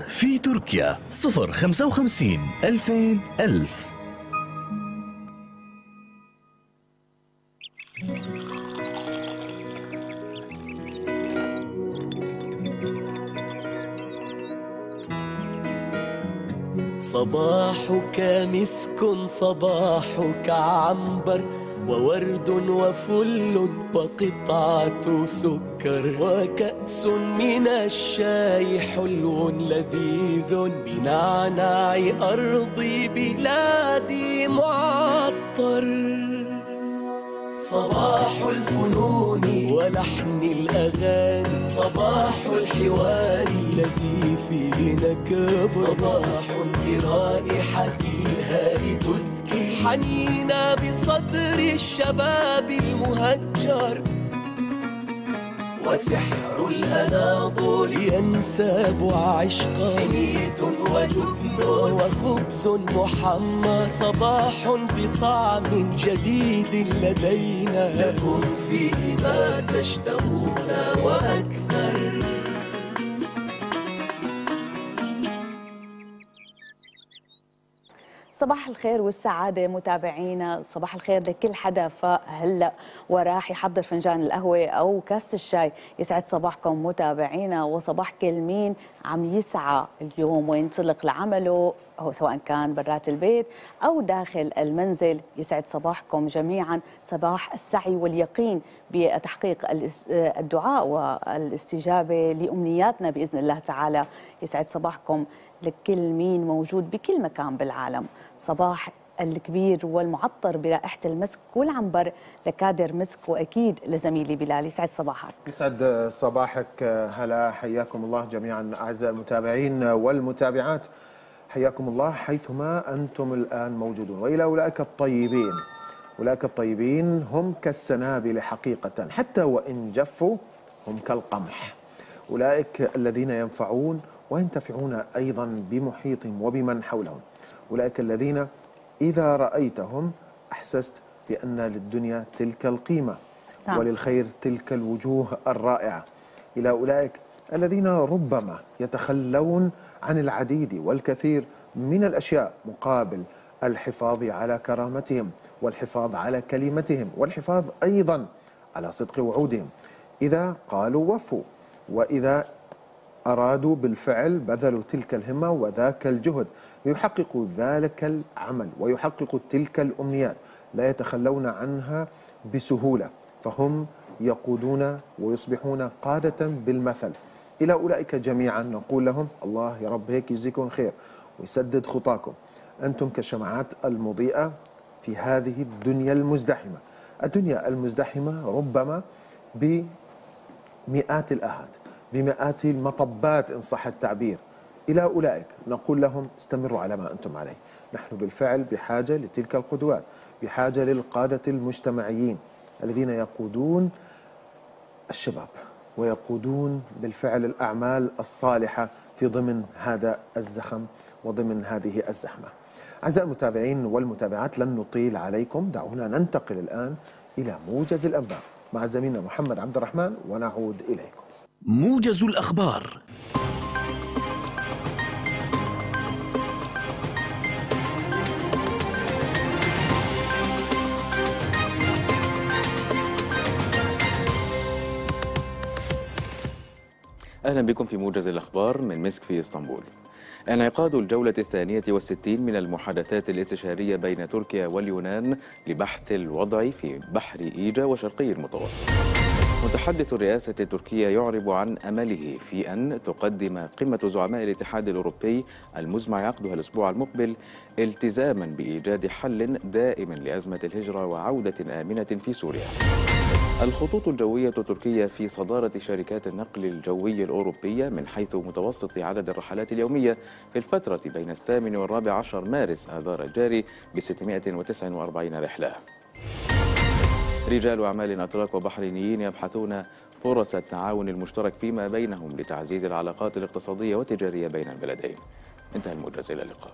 في تركيا 055 2000 1000. صباحك مسك صباحك عنبر وورد وفل وقطعة سكر وكأس من الشاي حلو لذيذ بنعناع أرض بلادي معطر. صباح الفنون ولحن الأغاني صباح الحوار الذي فيه نكب صباح برائحة الهاء تذكي حنينا بصدر الشباب المهجر وسحر الأناضول ينساب عشقا سميت وجبن وخبز محمر صباح بطعم جديد لدينا لكم فيه ما تشتهون وأكثر. صباح الخير والسعادة متابعينا، صباح الخير لكل حدا فاق هلأ وراح يحضر فنجان القهوة أو كاسة الشاي. يسعد صباحكم متابعينا وصباح كل مين عم يسعى اليوم وينطلق لعمله أو سواء كان برات البيت أو داخل المنزل. يسعد صباحكم جميعا، صباح السعي واليقين بتحقيق الدعاء والاستجابة لأمنياتنا بإذن الله تعالى. يسعد صباحكم لكل مين موجود بكل مكان بالعالم. صباح الكبير والمعطر برائحة المسك والعنبر لكادر مسك وأكيد لزميلي بلال. يسعد صباحك. يسعد صباحك. هلا، حياكم الله جميعا أعزائي المتابعين والمتابعات، حياكم الله حيثما أنتم الآن موجودون. وإلى أولئك الطيبين، أولئك الطيبين هم كالسنابل حقيقة حتى وإن جفوا هم كالقمح. أولئك الذين ينفعون وينتفعون أيضا بمحيطهم وبمن حولهم. أولئك الذين إذا رأيتهم أحسست بأن للدنيا تلك القيمة وللخير تلك الوجوه الرائعة. إلى أولئك الذين ربما يتخلون عن العديد والكثير من الأشياء مقابل الحفاظ على كرامتهم والحفاظ على كلمتهم والحفاظ أيضا على صدق وعودهم. إذا قالوا وفوا، وإذا أرادوا بالفعل بذلوا تلك الهمة وذاك الجهد ليحققوا ذلك العمل ويحققوا تلك الأمنيات، لا يتخلون عنها بسهولة، فهم يقودون ويصبحون قادة بالمثل. إلى أولئك جميعا نقول لهم الله يا رب هيك يجزيكم خير ويسدد خطاكم. أنتم كالشمعات المضيئة في هذه الدنيا المزدحمة. الدنيا المزدحمة ربما بمئات الآهات، بمئات المطبات إن صح التعبير. إلى أولئك نقول لهم استمروا على ما أنتم عليه. نحن بالفعل بحاجة لتلك القدوات، بحاجة للقادة المجتمعيين الذين يقودون الشباب ويقودون بالفعل الأعمال الصالحة في ضمن هذا الزخم وضمن هذه الزحمة. أعزائي المتابعين والمتابعات، لن نطيل عليكم، دعونا ننتقل الآن إلى موجز الأنباء مع زميلنا محمد عبد الرحمن ونعود إليكم. موجز الأخبار. أهلا بكم في موجز الأخبار من مسك في اسطنبول. انعقاد الجولة 62 من المحادثات الاستشارية بين تركيا واليونان لبحث الوضع في بحر إيجا وشرقي المتوسط. متحدث الرئاسة التركية يعرب عن أمله في أن تقدم قمة زعماء الاتحاد الأوروبي المزمع عقدها الأسبوع المقبل التزاما بإيجاد حل دائم لأزمة الهجرة وعودة آمنة في سوريا. الخطوط الجوية التركية في صدارة شركات النقل الجوي الأوروبية من حيث متوسط عدد الرحلات اليومية في الفترة بين 8 و14 مارس آذار الجاري ب 649 رحلة. رجال أعمال أتراك وبحرينيين يبحثون فرص التعاون المشترك فيما بينهم لتعزيز العلاقات الاقتصادية والتجارية بين البلدين. انتهى الموجز، إلى اللقاء.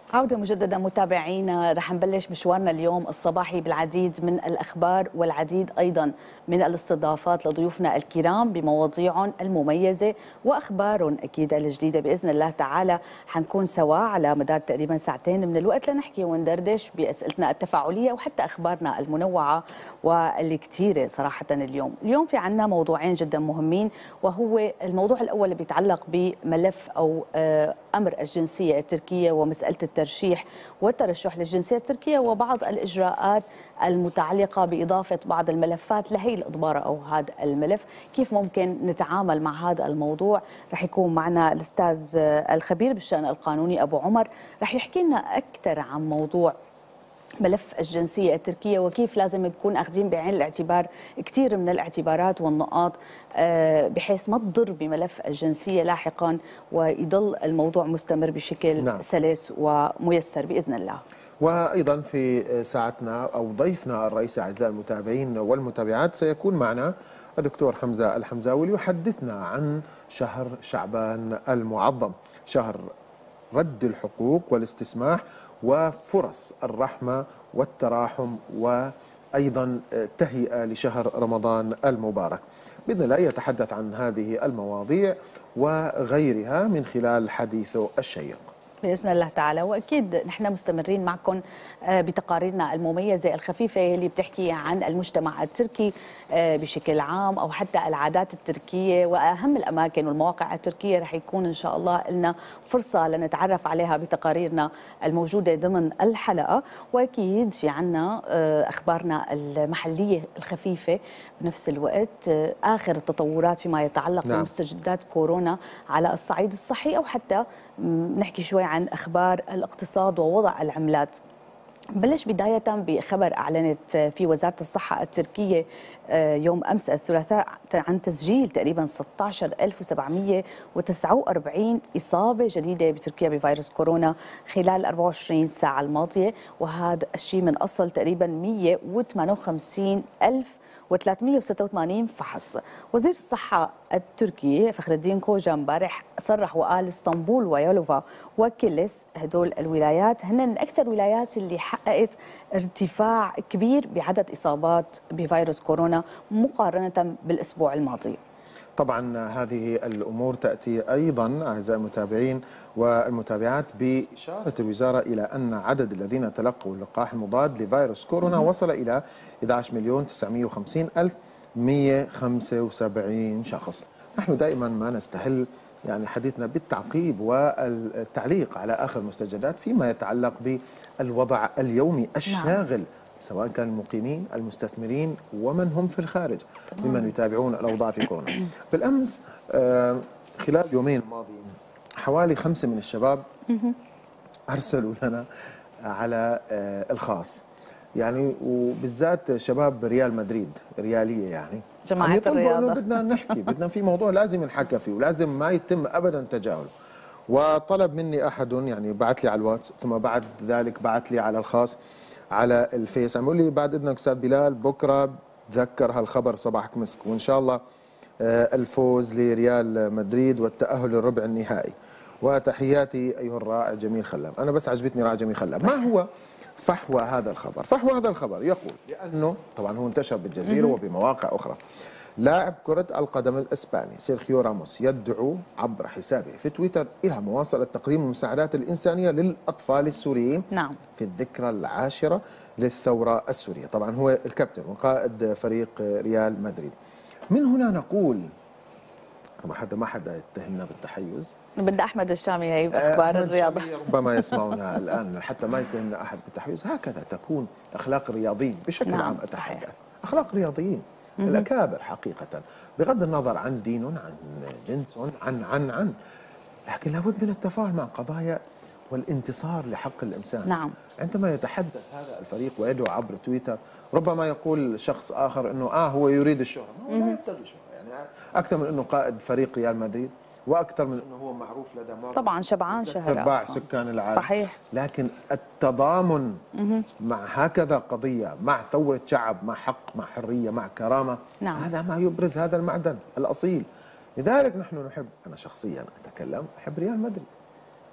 عودة مجددة متابعينا، رح نبلش مشوارنا اليوم الصباحي بالعديد من الأخبار والعديد أيضا من الاستضافات لضيوفنا الكرام بمواضيعهم المميزة وأخبارهم أكيد الجديدة بإذن الله تعالى. حنكون سوا على مدار تقريبا ساعتين من الوقت لنحكي وندردش بأسئلتنا التفاعلية وحتى أخبارنا المنوعة والكثيرة صراحة. اليوم في عنا موضوعين جدا مهمين، وهو الموضوع الأول اللي بيتعلق بملف أو أمر الجنسية التركية ومسألة الترشيح والترشح للجنسية التركية وبعض الإجراءات المتعلقة بإضافة بعض الملفات لهي الإضبارة أو هذا الملف. كيف ممكن نتعامل مع هذا الموضوع؟ رح يكون معنا الأستاذ الخبير بالشأن القانوني أبو عمر، رح يحكي لنا أكثر عن موضوع ملف الجنسية التركية وكيف لازم نكون أخذين بعين الاعتبار كثير من الاعتبارات والنقاط بحيث ما تضر بملف الجنسية لاحقا ويضل الموضوع مستمر بشكل سلس وميسر بإذن الله. وأيضا في ساعتنا أو ضيفنا الرئيسي أعزائي المتابعين والمتابعات سيكون معنا الدكتور حمزة الحمزاوي ليحدثنا عن شهر شعبان المعظم، شهر رد الحقوق والاستسماح وفرص الرحمة والتراحم وأيضا تهيئة لشهر رمضان المبارك. بإذن الله يتحدث عن هذه المواضيع وغيرها من خلال حديثه الشيق بإذن الله تعالى. وأكيد نحن مستمرين معكم بتقاريرنا المميزة الخفيفة اللي بتحكي عن المجتمع التركي بشكل عام أو حتى العادات التركية وأهم الأماكن والمواقع التركية. رح يكون إن شاء الله لنا فرصة لنتعرف عليها بتقاريرنا الموجودة ضمن الحلقة. وأكيد في عنا أخبارنا المحلية الخفيفة بنفس الوقت، آخر التطورات فيما يتعلق بمستجدات كورونا على الصعيد الصحي أو حتى نحكي شوي عن أخبار الاقتصاد ووضع العملات. بلش بداية بخبر أعلنت في وزارة الصحة التركية يوم أمس الثلاثاء عن تسجيل تقريبا 16749 إصابة جديدة بتركيا بفيروس كورونا خلال 24 ساعة الماضية، وهذا الشيء من أصل تقريبا 158,386 فحص. وزير الصحة التركي فخر الدين كوجا امبارح صرح وقال اسطنبول ويالوفا وكيلس هدول الولايات هن من أكثر الولايات اللي حققت ارتفاع كبير بعدد إصابات بفيروس كورونا مقارنة بالأسبوع الماضي. طبعا هذه الأمور تأتي أيضا أعزائي المتابعين والمتابعات بإشارة الوزارة إلى أن عدد الذين تلقوا اللقاح المضاد لفيروس كورونا وصل إلى 11,950,175 شخص. نحن دائما ما نستهل يعني حديثنا بالتعقيب والتعليق على آخر المستجدات فيما يتعلق بالوضع اليومي الشاغل سواء كان المقيمين المستثمرين ومن هم في الخارج ممن يتابعون الأوضاع في كورونا. بالأمس خلال يومين الماضيين حوالي 5 من الشباب أرسلوا لنا على الخاص، يعني وبالذات شباب ريال مدريد ريالية يعني جماعة الرياضة بدنا نحكي بدنا في موضوع لازم نحكى فيه ولازم ما يتم أبدا تجاهله. وطلب مني أحد يعني بعث لي على الواتس ثم بعد ذلك بعث لي على الخاص على الفيس عم يقول لي بعد اذنك استاذ بلال بكره تذكر هالخبر صباحك مسك وان شاء الله الفوز لريال مدريد والتاهل للربع النهائي وتحياتي ايها الرائع جميل خلاب. انا بس عجبتني رائع جميل خلاب. ما هو فحوى هذا الخبر؟ فحوى هذا الخبر يقول لانه طبعا هو انتشر بالجزيره وبمواقع اخرى. لاعب كرة القدم الإسباني سيرخيو راموس يدعو عبر حسابه في تويتر إلى مواصلة تقديم المساعدات الإنسانية للأطفال السوريين في الذكرى 10 للثورة السورية. طبعا هو الكابتن وقائد فريق ريال مدريد. من هنا نقول ما حدا يتهمنا بالتحيز. بدنا أحمد الشامي هي بأخبار الرياضة ربما يسمعنا الآن حتى ما يتهمنا أحد بالتحيز. هكذا تكون أخلاق الرياضيين بشكل عام أتحدث أخلاق رياضيين الأكابر حقيقة بغض النظر عن دين عن جنس عن لكن لابد من التفاعل مع قضايا والانتصار لحق الإنسان. عندما يتحدث هذا الفريق ويدعو عبر تويتر ربما يقول شخص آخر أنه هو يريد الشهرة. هو لا يبتغي شهرة يعني أكثر من أنه قائد فريق ريال مدريد وأكثر من أنه هو معروف لدى معظم طبعا شبعان شهرة أرباع سكان العالم. صحيح. لكن التضامن مع هكذا قضية مع ثورة شعب مع حق مع حرية مع كرامة هذا ما يبرز هذا المعدن الأصيل. لذلك نحن نحب، أنا شخصيا أتكلم أحب ريال مدريد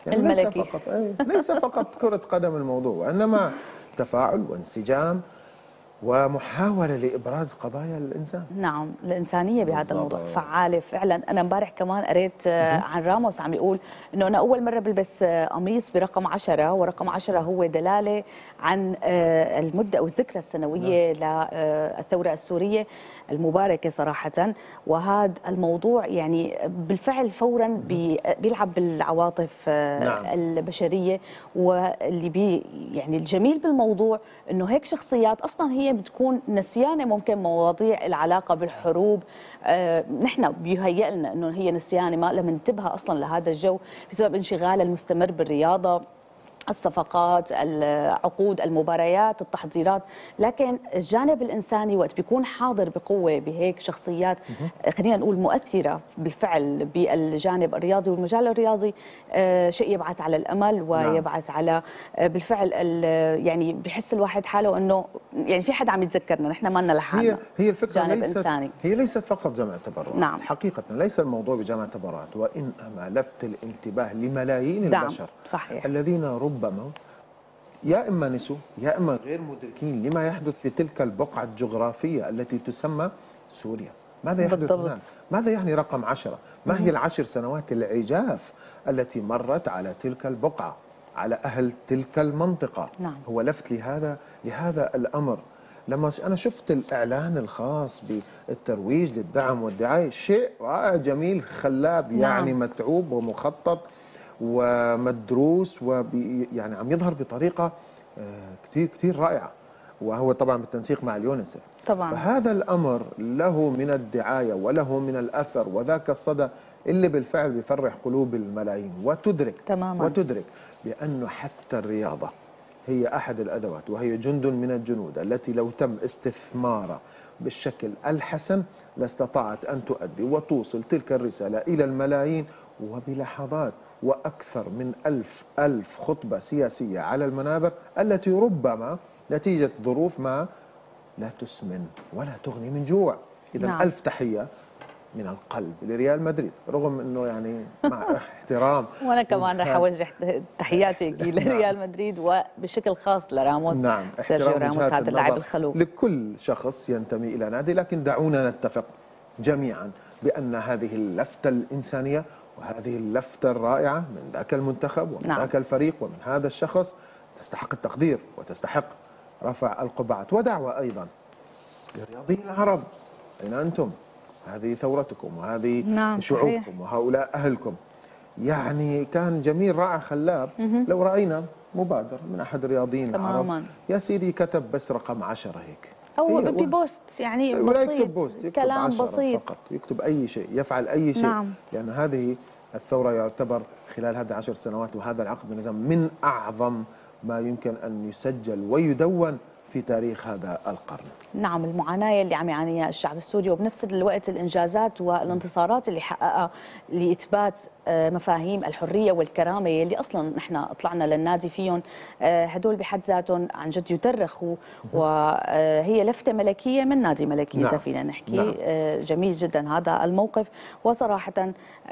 يعني الملكي. ليس فقط كرة قدم الموضوع، وإنما تفاعل وانسجام ومحاولة لإبراز قضايا الإنسان. نعم، الإنسانية بهذا بالضبط. الموضوع فعالة فعلا. أنا امبارح كمان قريت عن راموس عم يقول إنه أنا أول مرة بلبس قميص برقم 10، ورقم 10 هو دلالة عن المدة أو الذكرى السنوية للثورة السورية المباركة صراحة. وهذا الموضوع يعني بالفعل فورا بيلعب بالعواطف البشرية، واللي يعني الجميل بالموضوع إنه هيك شخصيات أصلا هي بتكون نسيانة ممكن مواضيع العلاقة بالحروب. نحن بيهيأ لنا انه هي نسيانة، ما لم ننتبه اصلا لهذا الجو بسبب انشغال المستمر بالرياضة، الصفقات، العقود، المباريات، التحضيرات. لكن الجانب الإنساني وقت بيكون حاضر بقوة بهيك شخصيات خلينا نقول مؤثرة بالفعل بالجانب الرياضي والمجال الرياضي، شيء يبعث على الأمل ويبعث على بالفعل يعني بحس الواحد حاله أنه يعني في حد عم يتذكرنا، نحن ما لنا لحالنا. هي الفكرة هي ليست فقط جمع تبرعات. نعم. حقيقة ليس الموضوع بجمع تبرعات، وإنما لفت الانتباه لملايين البشر صحيح. الذين ربما يا إما نسوا يا إما غير مدركين لما يحدث في تلك البقعة الجغرافية التي تسمى سوريا. ماذا يحدث هناك؟ ماذا يعني رقم 10؟ ما هي ال10 سنوات العجاف التي مرت على تلك البقعة، على أهل تلك المنطقة؟ نعم. هو لفت لهذا الأمر. لما أنا شفت الإعلان الخاص بالترويج للدعم والدعاية، شيء رائع جميل خلاب، يعني متعوب ومخطط ومدروس، يعني عم يظهر بطريقة كتير رائعة، وهو طبعا بالتنسيق مع اليونسف طبعا. فهذا الأمر له من الدعاية وله من الأثر وذاك الصدى اللي بالفعل بيفرح قلوب الملايين، وتدرك بأنه حتى الرياضة هي أحد الأدوات وهي جند من الجنود التي لو تم استثمارها بالشكل الحسن لاستطاعت أن تؤدي وتوصل تلك الرسالة إلى الملايين وبلحظات، وأكثر من 1000 خطبة سياسية على المنابر التي ربما نتيجة ظروف ما لا تسمن ولا تغني من جوع. إذا 1000 تحية من القلب لريال مدريد، رغم أنه يعني مع احترام وأنا كمان رح أوجه تحياتي لريال مدريد وبشكل خاص لراموس. نعم، سيرجيو راموس هذا اللاعب الخلوق لكل شخص ينتمي إلى نادي، لكن دعونا نتفق جميعا بأن هذه اللفتة الإنسانية وهذه اللفتة الرائعة من ذاك المنتخب ومن ذاك الفريق ومن هذا الشخص تستحق التقدير وتستحق رفع القبعات. ودعوة أيضا للرياضيين العرب، أين أنتم؟ هذه ثورتكم وهذه شعوبكم وهؤلاء أهلكم. يعني كان جميل رائع خلاب لو رأينا مبادرة من أحد الرياضيين العرب، يا سيدي كتب بس رقم 10 هيك، أو ببوست يعني ولا يكتب بوست، يكتب كلام بسيط فقط، يكتب أي شيء، يفعل أي شيء. لأن هذه الثورة يعتبر خلال هذه 10 سنوات وهذا العقد بالنظام من أعظم ما يمكن أن يسجل ويدون في تاريخ هذا القرن. نعم، المعاناة اللي عم يعانيها الشعب السوري، وبنفس الوقت الإنجازات والانتصارات اللي حققها لإثبات مفاهيم الحرية والكرامة اللي أصلا نحن طلعنا للنادي فيهم، هدول بحد ذاتهم عن جد يترخوا، وهي لفتة ملكية من نادي ملكي إذا فينا نحكي. جميل جدا هذا الموقف، وصراحة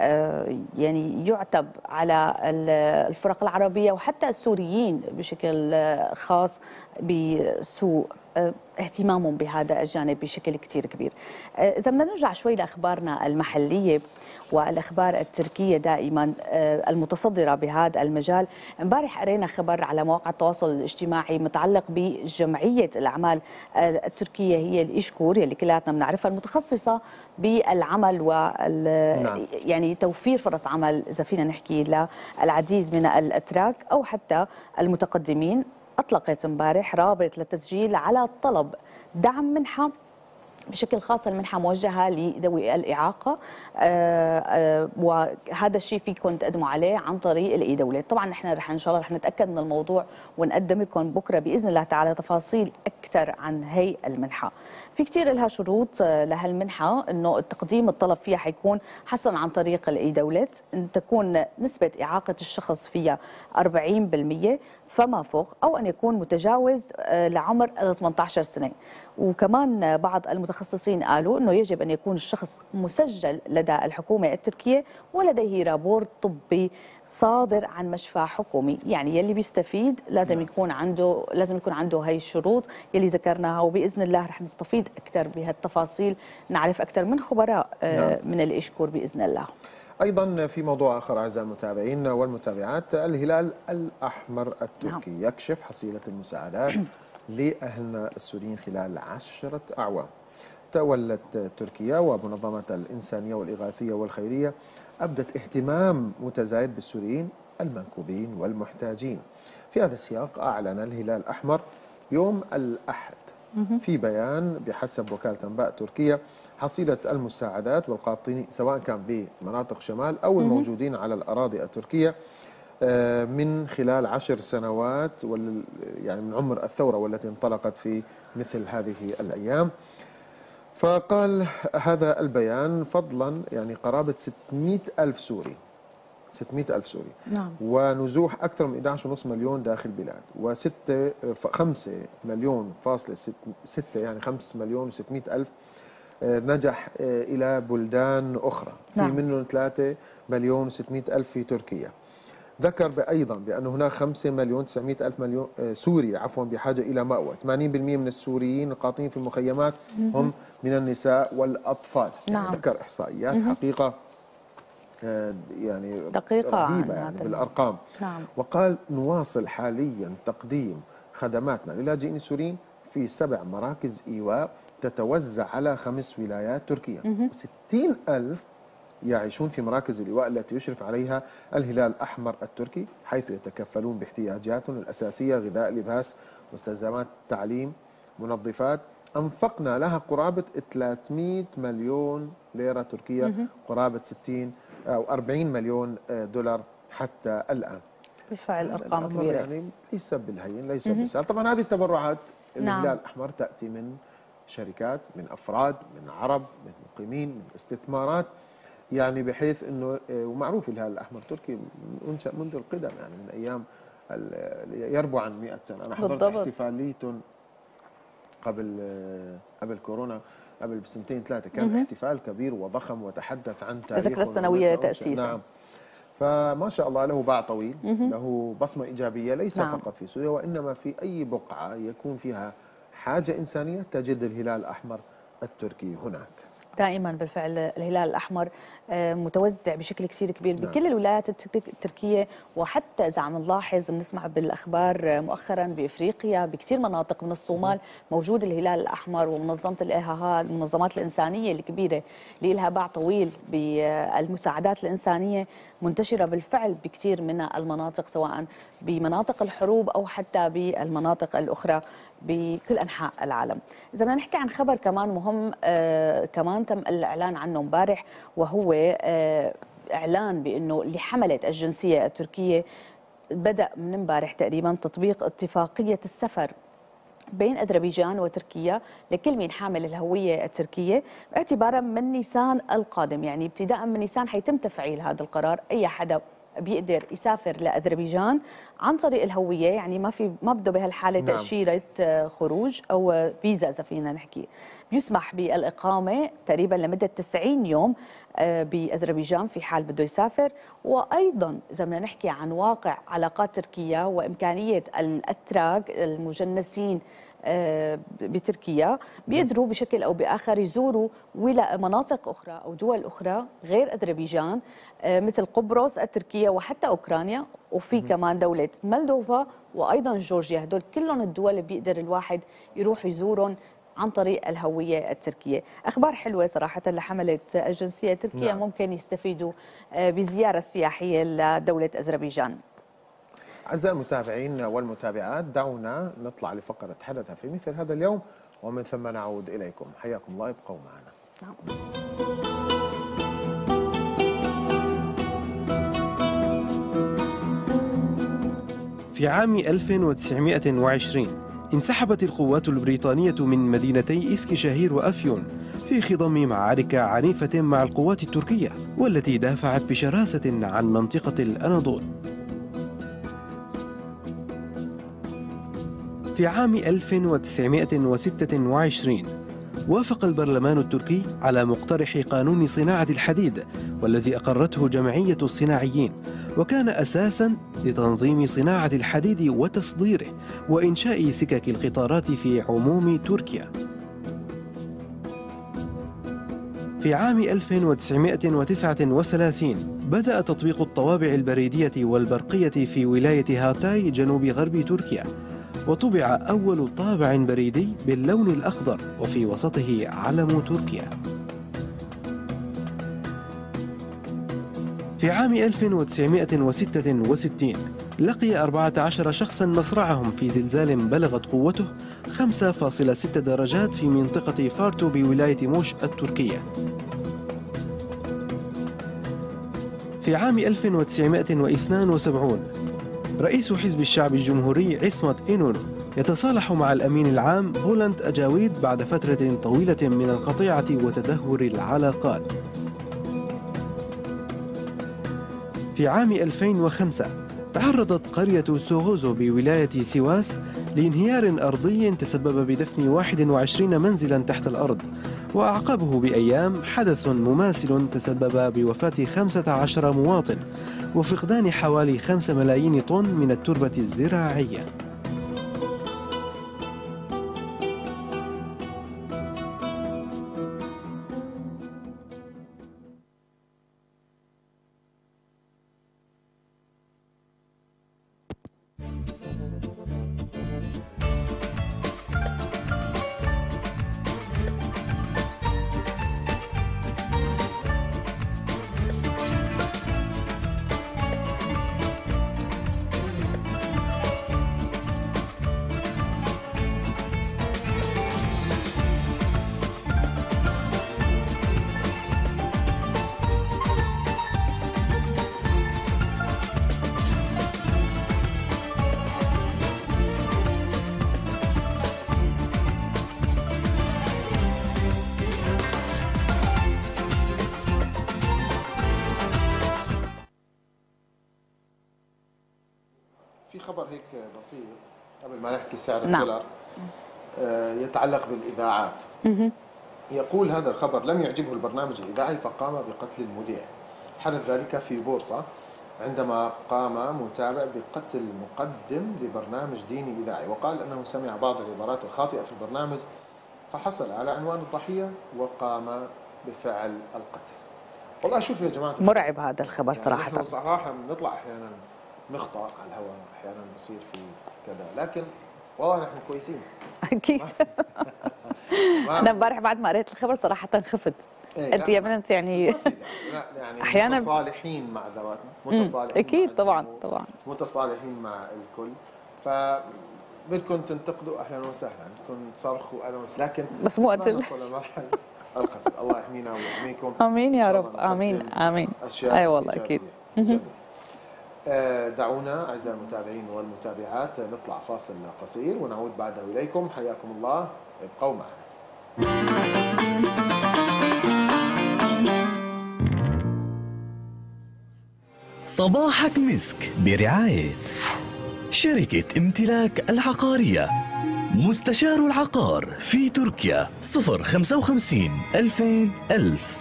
يعني يعتب على الفرق العربية وحتى السوريين بشكل خاص بسوء اهتمامهم بهذا الجانب بشكل كتير كبير. إذا بدنا نرجع شوي لأخبارنا المحلية والأخبار التركية دائما المتصدرة بهذا المجال، امبارح قرينا خبر على مواقع التواصل الاجتماعي متعلق بجمعية الأعمال التركية، هي الإشكور اللي كلاتنا بنعرفها، المتخصصة بالعمل يعني توفير فرص عمل إذا فينا نحكي للعديد من الأتراك أو حتى المتقدمين. أطلقت امبارح رابط للتسجيل على طلب دعم منحة، بشكل خاص المنحة موجهة لذوي الإعاقة، وهذا الشيء فيكم تقدموا عليه عن طريق الإي-دولة. طبعا نحن إن شاء الله رح نتأكد من الموضوع ونقدم لكم بكرة بإذن الله تعالى تفاصيل أكثر عن هي المنحة. في كثير لها شروط لهالمنحة، إنه تقديم الطلب فيها حيكون حصرا عن طريق الإي-دولة، إن تكون نسبة إعاقة الشخص فيها 40%، فما فوق، أو أن يكون متجاوز لعمر 18 سنة. وكمان بعض المتخصصين قالوا أنه يجب أن يكون الشخص مسجل لدى الحكومة التركية ولديه رابور طبي صادر عن مشفى حكومي. يعني يلي بيستفيد لازم يكون عنده هاي الشروط يلي ذكرناها، وبإذن الله رح نستفيد أكثر بهالتفاصيل، نعرف أكثر من خبراء من الإشكور بإذن الله. أيضا في موضوع آخر أعزائي المتابعين والمتابعات، الهلال الأحمر التركي يكشف حصيلة المساعدات لأهلنا السوريين خلال 10 أعوام. تولت تركيا ومنظمات الإنسانية والإغاثية والخيرية أبدت اهتمام متزايد بالسوريين المنكوبين والمحتاجين. في هذا السياق أعلن الهلال الأحمر يوم الأحد في بيان بحسب وكالة أنباء تركيا حصيلة المساعدات والقاطنين سواء كان بمناطق شمال أو الموجودين على الأراضي التركية من خلال 10 سنوات يعني من عمر الثورة والتي انطلقت في مثل هذه الأيام. فقال هذا البيان فضلا يعني قرابة 600,000 سوري 600,000 سوري نعم. ونزوح أكثر من 11.5 مليون داخل البلاد، و5 مليون فاصلة 6 يعني 5 مليون و600 ألف نجح إلى بلدان أخرى. في منهم 3 مليون و600 ألف في تركيا. ذكر أيضا بأن هناك 5 مليون 900 ألف سوري بحاجة إلى مأوى. 80% من السوريين القاطنين في المخيمات هم من النساء والأطفال. نعم. يعني ذكر إحصائيات حقيقة يعني دقيقة رهيبة يعني بالأرقام. نعم. وقال نواصل حاليا تقديم خدماتنا للاجئين السوريين في 7 مراكز إيواء تتوزع على 5 ولايات تركية، و60 ألف يعيشون في مراكز الإيواء التي يشرف عليها الهلال الأحمر التركي، حيث يتكفلون باحتياجاتهم الأساسية: غذاء، لباس، مستلزمات تعليم، منظفات. أنفقنا لها قرابة 300 مليون ليرة تركية، قرابة 60 أو 40 مليون دولار حتى الآن. بالفعل أرقام كبيرة، يعني ليس بالهين، ليس بالسهل. طبعا هذه التبرعات الهلال الأحمر تأتي من شركات، من أفراد، من عرب، من مقيمين، من استثمارات، يعني بحيث أنه ومعروف الهلال الأحمر التركي أنشأ منذ القدم، يعني من أيام يربو عن 100 سنة. أنا حضرت احتفالية قبل كورونا، قبل بسنتين 3 كان احتفال كبير وضخم وتحدث عن تاريخ الذكرى السنوية لتأسيسه. نعم. فما شاء الله له باع طويل، له بصمة إيجابية ليس فقط في سوريا وإنما في أي بقعة يكون فيها حاجة إنسانية تجد الهلال الأحمر التركي هناك. دائما بالفعل الهلال الأحمر متوزع بشكل كثير كبير بكل الولايات التركية، وحتى إذا عم نلاحظ بنسمع بالأخبار مؤخرا بإفريقيا بكثير مناطق من الصومال موجود الهلال الأحمر، ومنظمة الإيهاها المنظمات الإنسانية الكبيرة اللي لها باع طويل بالمساعدات الإنسانية منتشرة بالفعل بكثير من المناطق، سواء بمناطق الحروب أو حتى بالمناطق الأخرى بكل أنحاء العالم. إذا بدنا نحكي عن خبر كمان مهم كمان تم الإعلان عنه امبارح، وهو إعلان بأنه اللي حملت الجنسية التركية بدأ من امبارح تقريبا تطبيق اتفاقية السفر بين أذربيجان وتركيا لكل من حامل الهوية التركية اعتبارا من نيسان القادم. يعني ابتداء من نيسان حيتم تفعيل هذا القرار. أي حدا بيقدر يسافر لأذربيجان عن طريق الهوية، يعني ما بده بهالحالة تأشيرة خروج أو فيزا إذا فينا نحكي، بيسمح بالإقامة تقريبا لمدة 90 يوم بأذربيجان في حال بده يسافر. وأيضا إذا بدنا نحكي عن واقع علاقات تركيا وإمكانية الأتراك المجنسين بتركيا بيقدروا بشكل أو بآخر يزوروا مناطق أخرى أو دول أخرى غير أذربيجان، مثل قبرص التركية وحتى أوكرانيا، وفي كمان دولة مولدوفا وأيضا جورجيا. هدول كلهم الدول اللي بيقدر الواحد يروح يزورهم عن طريق الهوية التركية. أخبار حلوة صراحة لحملة الجنسية التركية. ممكن يستفيدوا بزيارة سياحية لدولة أذربيجان. أعزائي المتابعين والمتابعات، دعونا نطلع لفقرة حدث في مثل هذا اليوم ومن ثم نعود إليكم. حياكم الله، ابقوا معنا. في عام 1920 انسحبت القوات البريطانية من مدينتي إسكشاهير وأفيون في خضم معارك عنيفة مع القوات التركية، والتي دافعت بشراسة عن منطقة الأناضول. في عام 1926 وافق البرلمان التركي على مقترح قانون صناعة الحديد، والذي أقرته جمعية الصناعيين، وكان أساساً لتنظيم صناعة الحديد وتصديره وإنشاء سكك القطارات في عموم تركيا. في عام 1939 بدأ تطبيق الطوابع البريدية والبرقية في ولاية هاتاي جنوب غرب تركيا، وطبع أول طابع بريدي باللون الأخضر وفي وسطه علم تركيا. في عام 1966 لقي 14 شخصاً مصرعهم في زلزال بلغت قوته 5.6 درجات في منطقة فارتو بولاية موش التركية. في عام 1972 رئيس حزب الشعب الجمهوري عصمت إنونو يتصالح مع الأمين العام بولند أجاويد بعد فترة طويلة من القطيعة وتدهور العلاقات. في عام 2005 تعرضت قرية سوغوزو بولاية سيواس لانهيار أرضي تسبب بدفن 21 منزلاً تحت الأرض، وأعقبه بأيام حدث مماثل تسبب بوفاة 15 مواطن وفقدان حوالي 5 ملايين طن من التربة الزراعية. في خبر هيك بسيط قبل ما نحكي سعر الدولار يتعلق بالإذاعات. يقول هذا الخبر: لم يعجبه البرنامج الإذاعي فقام بقتل المذيع. حدث ذلك في بورصة عندما قام متابع بقتل مقدم لبرنامج ديني إذاعي، وقال أنه سمع بعض العبارات الخاطئة في البرنامج فحصل على عنوان الضحية وقام بفعل القتل. والله شوف يا جماعة، مرعب هذا الخبر صراحة. نحن صراحة بنطلع أحيانا نخطأ على الهواء، أحيانا بصير في كذا، لكن والله نحن كويسين. أكيد. أنا امبارح بعد ما قريت الخبر صراحة خفت. قلت يا بنت يعني لا يعني أحيانا متصالحين مع ذواتنا، متصالحين أكيد مع طبعا طبعا، متصالحين مع الكل. بدكم تنتقدوا أهلا وسهلا، بدكم تصرخوا أهلا وسهلا، لكن بس مو قتل. القتل. الله يحمينا ويحميكم. آمين يا رب. آمين آمين. أي والله أكيد. دعونا أعزائي المتابعين والمتابعات نطلع فاصل قصير ونعود بعده إليكم. حياكم الله، ابقوا معنا. صباحك مسك برعاية شركة امتلاك العقارية، مستشار العقار في تركيا 055 2000 1000.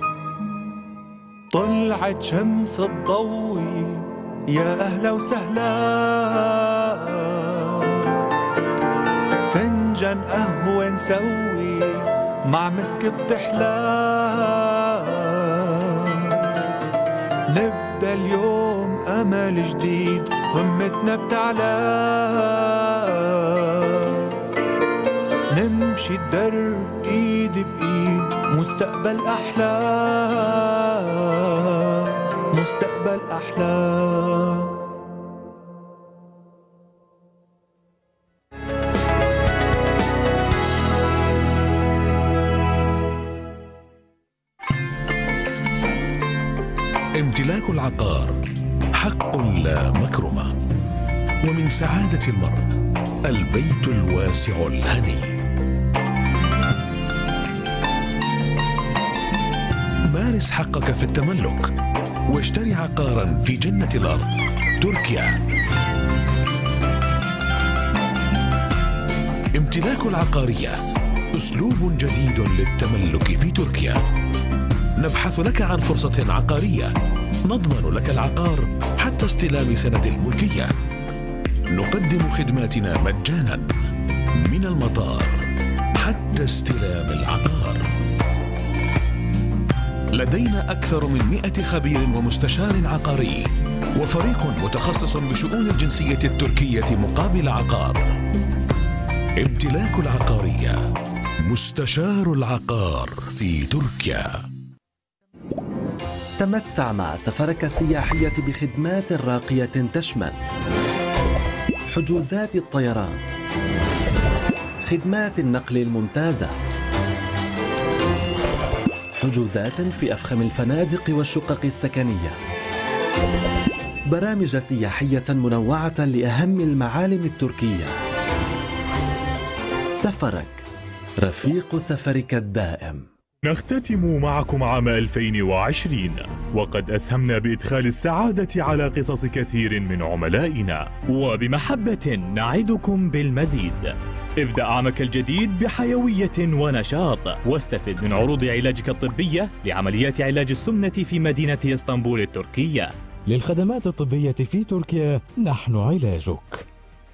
طلعت شمس الضوي يا أهلا وسهلا، فنجان قهوة نسوي مع مسك بتحلى، نبدأ اليوم أمل جديد همتنا بتعلى، نمشي الدرب إيد بإيد مستقبل أحلى، مستقبل أحلى. امتلاك العقار حق لا مكرمة، ومن سعادة المرء البيت الواسع الهني. مارس حقك في التملك واشتري عقارا في جنة الأرض تركيا. امتلاك العقارية، أسلوب جديد للتملك في تركيا. نبحث لك عن فرصة عقارية، نضمن لك العقار حتى استلام سند الملكية. نقدم خدماتنا مجانا من المطار حتى استلام العقار. لدينا أكثر من 100 خبير ومستشار عقاري وفريق متخصص بشؤون الجنسية التركية مقابل عقار. امتلاك العقارية، مستشار العقار في تركيا. تمتع مع سفرك السياحية بخدمات راقية تشمل حجوزات الطيران، خدمات النقل الممتازة، حجوزات في أفخم الفنادق والشقق السكنية، برامج سياحية منوعة لأهم المعالم التركية. سفرك رفيق سفرك الدائم. نختتم معكم عام 2020 وقد أسهمنا بإدخال السعادة على قصص كثير من عملائنا، وبمحبة نعدكم بالمزيد. ابدأ عامك الجديد بحيوية ونشاط، واستفد من عروض علاجك الطبية لعمليات علاج السمنة في مدينة اسطنبول التركية. للخدمات الطبية في تركيا نحن علاجك.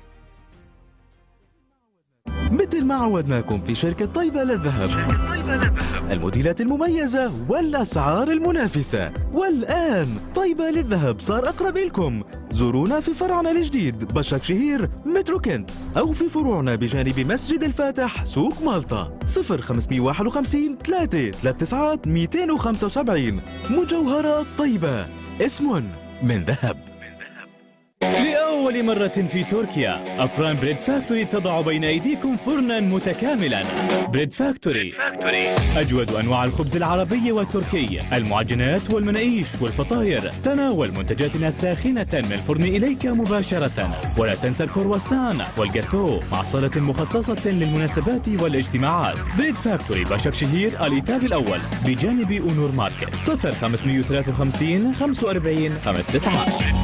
مثل ما عودناكم في شركة طيبة للذهب، الموديلات المميزة والأسعار المنافسة. والآن طيبة للذهب صار أقرب لكم. زورونا في فرعنا الجديد بشك شهير مترو كنت، أو في فروعنا بجانب مسجد الفاتح سوق مالطا. 0551 339 275. مجوهرات طيبة، اسم من ذهب. لأول مرة في تركيا، أفران بريد فاكتوري تضع بين أيديكم فرنا متكاملا. بريد فاكتوري، أجود أنواع الخبز العربي والتركي، المعجنات والمناقيش والفطاير. تناول منتجاتنا ساخنة من الفرن إليك مباشرة. ولا تنسى الكرواسان والجاتو مع صالة مخصصة للمناسبات والاجتماعات. بريد فاكتوري بشك شهير الإيتاب الأول بجانب أونور ماركت. 0553 45 59.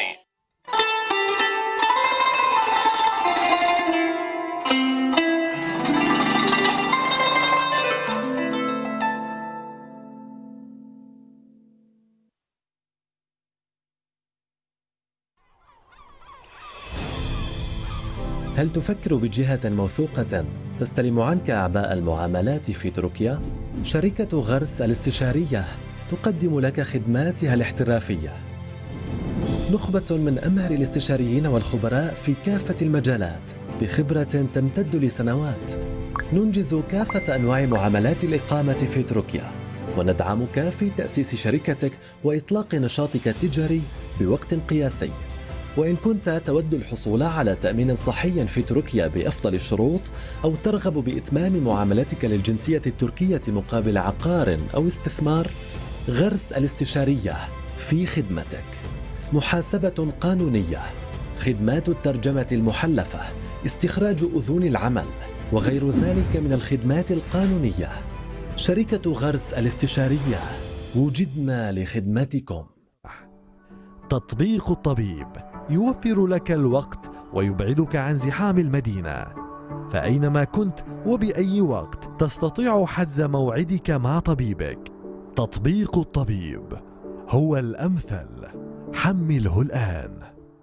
هل تفكر بجهة موثوقة تستلم عنك أعباء المعاملات في تركيا؟ شركة غرس الاستشارية تقدم لك خدماتها الاحترافية. نخبة من أمهر الاستشاريين والخبراء في كافة المجالات بخبرة تمتد لسنوات. ننجز كافة أنواع معاملات الإقامة في تركيا، وندعمك في تأسيس شركتك وإطلاق نشاطك التجاري بوقت قياسي. وإن كنت تود الحصول على تأمين صحي في تركيا بأفضل الشروط، أو ترغب بإتمام معاملتك للجنسية التركية مقابل عقار أو استثمار، غرس الاستشارية في خدمتك. محاسبة قانونية، خدمات الترجمة المحلفة، استخراج أذون العمل، وغير ذلك من الخدمات القانونية. شركة غرس الاستشارية، وجدنا لخدمتكم. تطبيق الطبيب يوفر لك الوقت ويبعدك عن زحام المدينة، فأينما كنت وبأي وقت تستطيع حجز موعدك مع طبيبك. تطبيق الطبيب هو الأمثل، حمله الآن.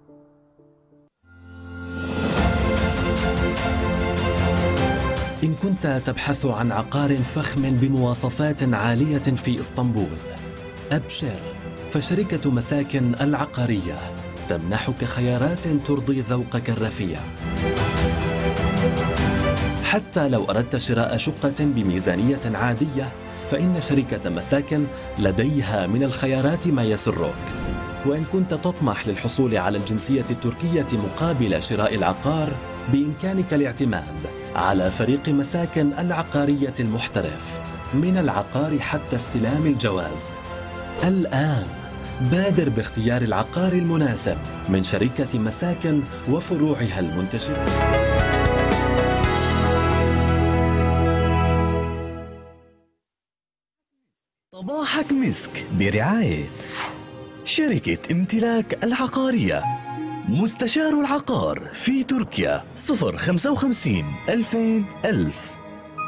إن كنت تبحث عن عقار فخم بمواصفات عالية في إسطنبول، أبشر، فشركة مساكن العقارية تمنحك خيارات ترضي ذوقك الرفيع. حتى لو أردت شراء شقة بميزانية عادية، فإن شركة مساكن لديها من الخيارات ما يسرك. وإن كنت تطمح للحصول على الجنسية التركية مقابل شراء العقار، بإمكانك الاعتماد على فريق مساكن العقارية المحترف، من العقار حتى استلام الجواز. الآن بادر باختيار العقار المناسب من شركة مساكن وفروعها المنتشرة. صباحك مسك برعاية شركة امتلاك العقارية، مستشار العقار في تركيا 055 2000 1000.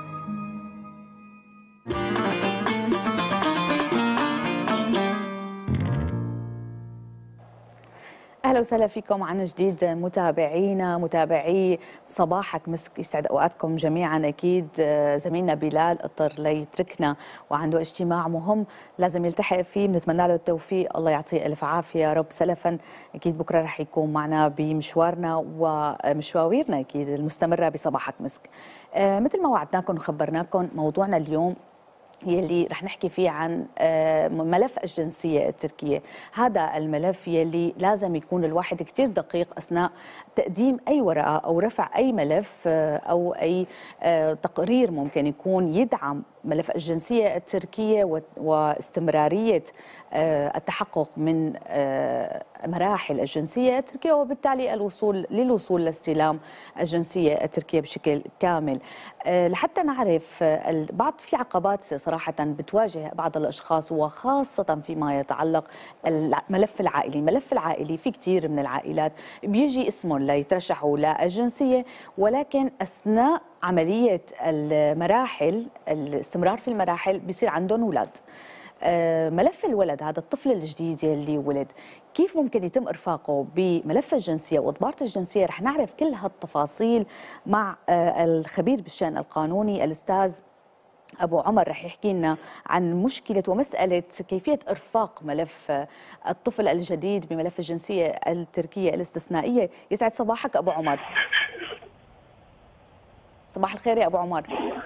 اهلا وسهلا فيكم عن جديد متابعينا متابعي صباحك مسك. يسعد اوقاتكم جميعا. اكيد زميلنا بلال اضطر ليتركنا وعنده اجتماع مهم لازم يلتحق فيه، بنتمنى له التوفيق، الله يعطيه الف عافيه يا رب سلفا. اكيد بكره رح يكون معنا بمشوارنا ومشاويرنا اكيد المستمره بصباحك مسك. مثل ما وعدناكم وخبرناكم موضوعنا اليوم يلي رح نحكي فيه عن ملف الجنسية التركية. هذا الملف يلي لازم يكون الواحد كتير دقيق أثناء تقديم أي ورقة أو رفع أي ملف أو أي تقرير ممكن يكون يدعم ملف الجنسية التركية واستمرارية التحقق من مراحل الجنسية التركية، وبالتالي للوصول لاستلام الجنسية التركية بشكل كامل. لحتى نعرف في عقبات صراحة بتواجه بعض الأشخاص وخاصة فيما يتعلق الملف العائلي. الملف العائلي في كثير من العائلات بيجي اسمهم ليترشحوا للجنسية، ولكن أثناء عملية المراحل الاستمرار في المراحل بيصير عندهم أولاد. ملف الولد، هذا الطفل الجديد يلي ولد، كيف ممكن يتم إرفاقه بملف الجنسية وإضباط الجنسية؟ رح نعرف كل هالتفاصيل مع الخبير بالشأن القانوني الأستاذ أبو عمر. رح يحكي لنا عن مشكلة ومسألة كيفية إرفاق ملف الطفل الجديد بملف الجنسية التركية الاستثنائية. يسعد صباحك أبو عمر. صباح الخير يا أبو عمر.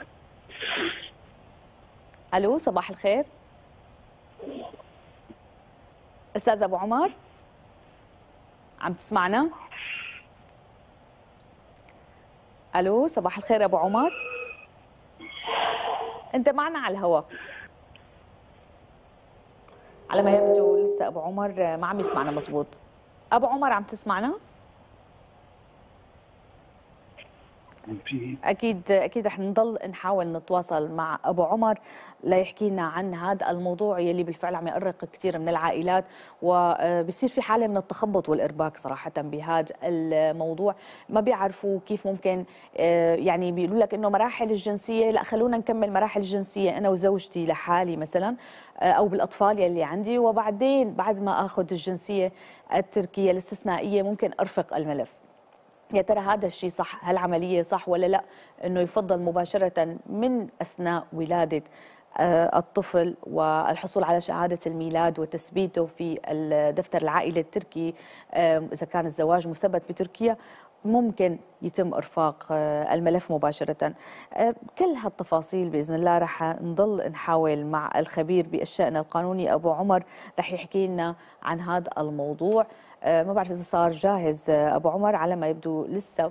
ألو صباح الخير أستاذ أبو عمر، عم تسمعنا؟ ألو صباح الخير أبو عمر، أنت معنا على الهواء. على ما يبدو لسه أبو عمر ما عم يسمعنا مزبوط. أبو عمر عم تسمعنا؟ أكيد رح نضل نحاول نتواصل مع أبو عمر ليحكي لنا عن هذا الموضوع يلي بالفعل عم يأرق كثير من العائلات، وبصير في حالة من التخبط والإرباك صراحة بهذا الموضوع. ما بيعرفوا كيف ممكن، يعني بيقولوا لك إنه مراحل الجنسية، لا خلونا نكمل مراحل الجنسية أنا وزوجتي لحالي مثلا، أو بالأطفال يلي عندي، وبعدين بعد ما أخذ الجنسية التركية الاستثنائية ممكن أرفق الملف. يا ترى هذا الشيء صح؟ هل العملية صح ولا لا؟ انه يفضل مباشرة من اثناء ولادة الطفل والحصول على شهادة الميلاد وتثبيته في الدفتر العائلي التركي، اذا كان الزواج مثبت بتركيا ممكن يتم إرفاق الملف مباشرة. كل هالتفاصيل بإذن الله رح نضل نحاول مع الخبير بالشأن القانوني أبو عمر رح يحكي لنا عن هذا الموضوع. ما بعرف إذا صار جاهز أبو عمر، على ما يبدو لسه.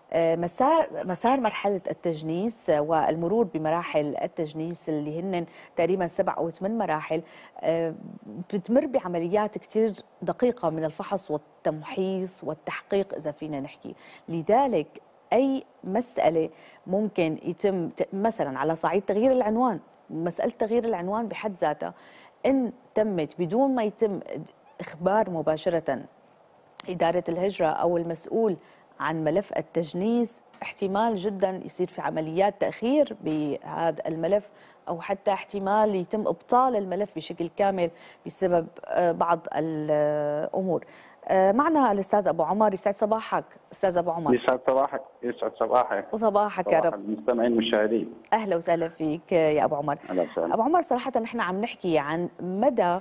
مسار مرحلة التجنيس والمرور بمراحل التجنيس اللي هن تقريبا 7 أو 8 مراحل، بتمر بعمليات كتير دقيقة من الفحص والتمحيص والتحقيق إذا فينا نحكي. لذلك أي مسألة ممكن يتم مثلا على صعيد تغيير العنوان، مسألة تغيير العنوان بحد ذاتها إن تمت بدون ما يتم إخبار مباشرة إدارة الهجرة أو المسؤول عن ملف التجنيس، احتمال جدا يصير في عمليات تأخير بهذا الملف، أو حتى احتمال يتم إبطال الملف بشكل كامل بسبب بعض الأمور. معنا الأستاذ أبو عمر. يسعد صباحك أستاذ أبو عمر. يسعد صباحك. يسعد صباحك. وصباحك يا رب. المستمعين المشاهدين. أهلا وسهلا فيك يا أبو عمر. أبو عمر، صراحة نحن عم نحكي عن مدى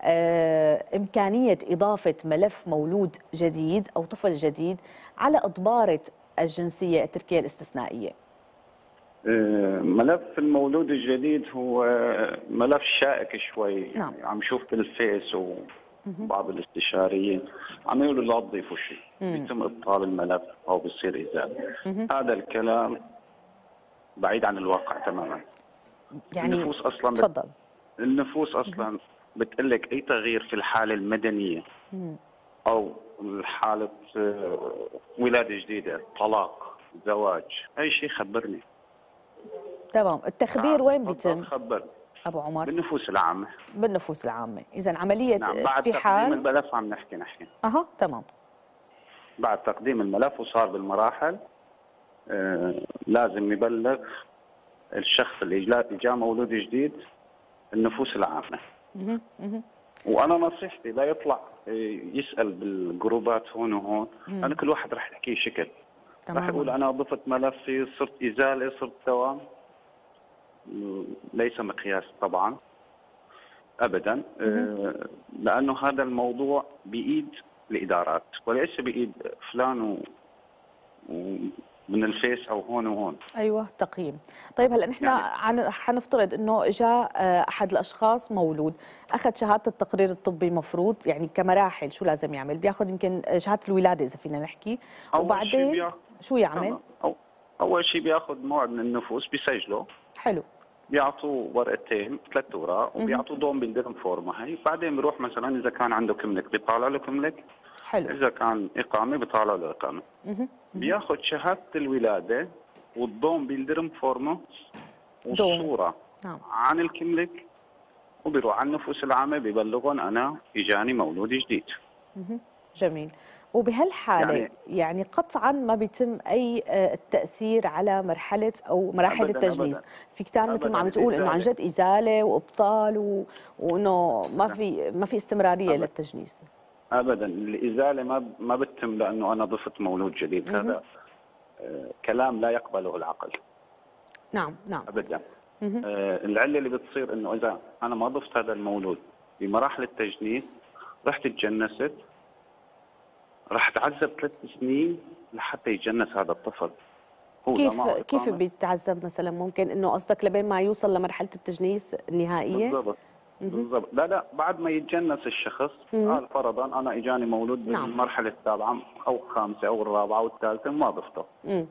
إمكانية إضافة ملف مولود جديد أو طفل جديد على إضبارة الجنسية التركية الاستثنائية. ملف المولود الجديد هو ملف شائك شوي. نعم. عم شوف بالفيس وبعض الاستشاريين عم يقولوا لا تضيفوا شيء، بيتم إبطال الملف أو بيصير إزالة. هذا الكلام بعيد عن الواقع تماما. يعني النفوس أصلا تفضل. النفوس أصلا بتقلك أي تغيير في الحالة المدنية أو حالة ولادة جديدة، طلاق، زواج، أي شيء خبرني. تمام. التخبير وين بيتم خبر أبو عمر؟ بالنفوس العامة. بالنفوس العامة. إذا عملية نعم. بعد في حال تقديم الملف عم نحكي تمام. بعد تقديم الملف وصار بالمراحل لازم يبلغ الشخص اللي جاء مولود جديد النفوس العامة. وأنا نصيحتي لا يطلع يسأل بالجروبات هون وهون، لأن كل واحد راح يحكي شكل. راح يقول أنا ضفت ملفي، صرت إزالة، صرت دوام. ليس مقياس طبعا أبدا، لأنه هذا الموضوع بإيد الإدارات وليس بإيد فلان من الفيس او هون وهون. ايوه تقييم. طيب هلا نحن حنفترض انه جاء احد الاشخاص مولود، اخذ شهاده التقرير الطبي، مفروض يعني كمراحل شو لازم يعمل؟ بياخذ يمكن شهاده الولاده اذا فينا نحكي، وبعدين شو يعمل؟ اول شيء بياخذ موعد من النفوس بيسجله. حلو. بيعطوه ورقتين 3 اوراق وبيعطوه دوم بالدرهم فورمه هي، بعدين بيروح مثلا اذا كان عنده كملك بيطالع له كملك. حلو. اذا كان اقامه بيطالع له اقامه. بياخذ شهاده الولاده والضوم بالدرهم فورمه والصوره عن الكملك، وبيروح على النفوس العامه بيبلغون انا اجاني مولود جديد. جميل. وبهالحاله يعني قطعا ما بيتم اي التاثير على مرحله او مراحل التجنيس. في كتار مثل ما عم تقول انه عن جد ازاله وابطال وانه ما في استمراريه للتجنيس. ابدا، الازاله ما بتتم لانه انا ضفت مولود جديد. هذا كلام لا يقبله العقل. نعم ابدا. العله اللي بتصير انه اذا انا ما ضفت هذا المولود بمراحل التجنيس، رحت اتجنست، راح تعذب 3 سنين لحتى يتجنس هذا الطفل. كيف بيتعذب مثلا؟ ممكن انه قصدك لبين ما يوصل لمرحله التجنيس النهائيه؟ بالضبط. لا بعد ما يتجنس الشخص، قال فرضا انا اجاني مولود بالمرحله السابعه او الخامسه او الرابعه او الثالثه ما ضفته.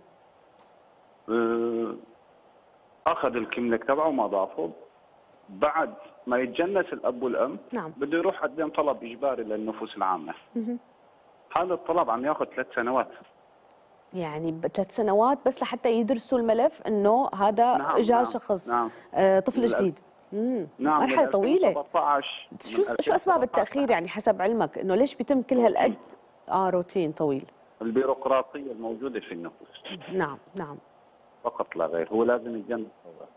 اخذ الكملك تبعه وما ضافه. بعد ما يتجنس الاب والام بده يروح يقدم طلب اجباري للنفوس العامه. هذا الطلب عم ياخذ 3 سنوات. يعني 3 سنوات بس لحتى يدرسوا الملف انه هذا جاء شخص طفل جديد. مرحله طويله. شو اسباب التاخير يعني حسب علمك؟ انه ليش بيتم كل هالقد روتين طويل؟ البيروقراطيه الموجوده في النفوس. نعم فقط لا غير. هو لازم يتجنس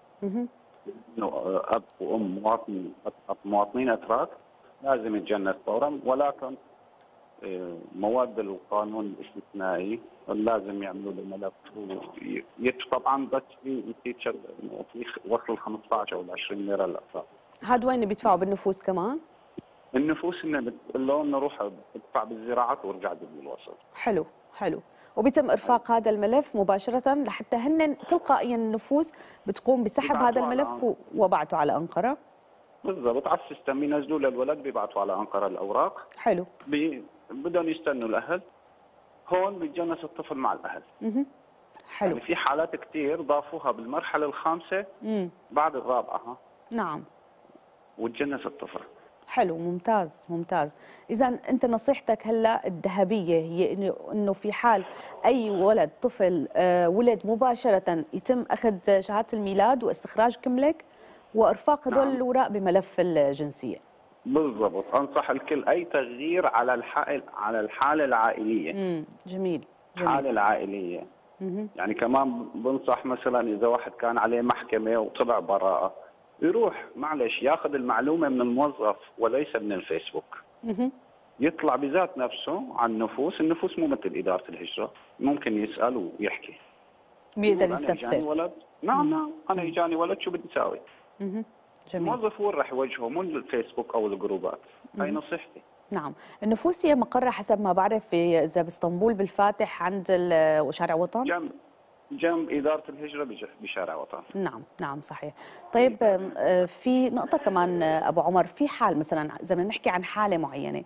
انه اب وام مواطنين اتراك لازم يتجنس فورا، ولكن مواد القانون الاستثنائي لازم يعملوا له ملف. طبعا بس في وصل ال 15 او ال 20 ليره للاقساط. هذا وين بيدفعوا بالنفوس كمان؟ النفوس انه بتقول لهم نروح ادفع بالزراعات وارجع بالوسط. حلو. وبيتم ارفاق هذا الملف مباشره لحتى هن تلقائيا النفوس بتقوم بسحب هذا الملف وبعته على انقره. بالضبط، على السيستم بينزلوا للولد بيبعتوا على انقره الاوراق. حلو. بدهم يستنوا الاهل، هون بيتجنس الطفل مع الاهل. حلو. يعني في حالات كثير ضافوها بالمرحله الخامسه بعد الرابعه. نعم. وتجنس الطفل. حلو، ممتاز. إذا أنت نصيحتك هلا الذهبية هي إنه في حال أي ولد طفل ولد مباشرة يتم أخذ شهادة الميلاد واستخراج كملك وإرفاق هدول الأوراق بملف الجنسية. بالضبط، أنصح الكل أي تغيير على الحالة العائلية. جميل. الحالة العائلية. يعني كمان بنصح مثلا إذا واحد كان عليه محكمة وطلع براءة، يروح معلش ياخذ المعلومه من الموظف وليس من الفيسبوك. يطلع بذات نفسه على النفوس مو مثل اداره الهجره، ممكن يسال ويحكي. بيقدر يستفسر. انا ولد، نعم انا اجاني ولد، شو بدي اسوي؟ جميل. الموظف هو اللي راح يوجهه مو الفيسبوك او الجروبات. هاي نصيحتي. نعم، النفوس هي مقرها حسب ما بعرف اذا باسطنبول بالفاتح عند شارع وطن. جنب إدارة الهجرة بشارع وطن. نعم صحيح. طيب في نقطة كمان أبو عمر، في حال مثلا إذا بدنا نحكي عن حالة معينة،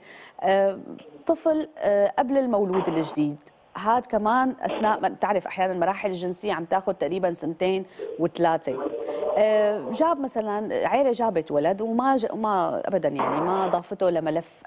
طفل قبل المولود الجديد، هذا كمان أثناء ما تعرف أحيانا المراحل الجنسية عم تاخذ تقريبا 2 و3، جاب مثلا عيلة جابت ولد وما أبدا يعني ما ضافته لملف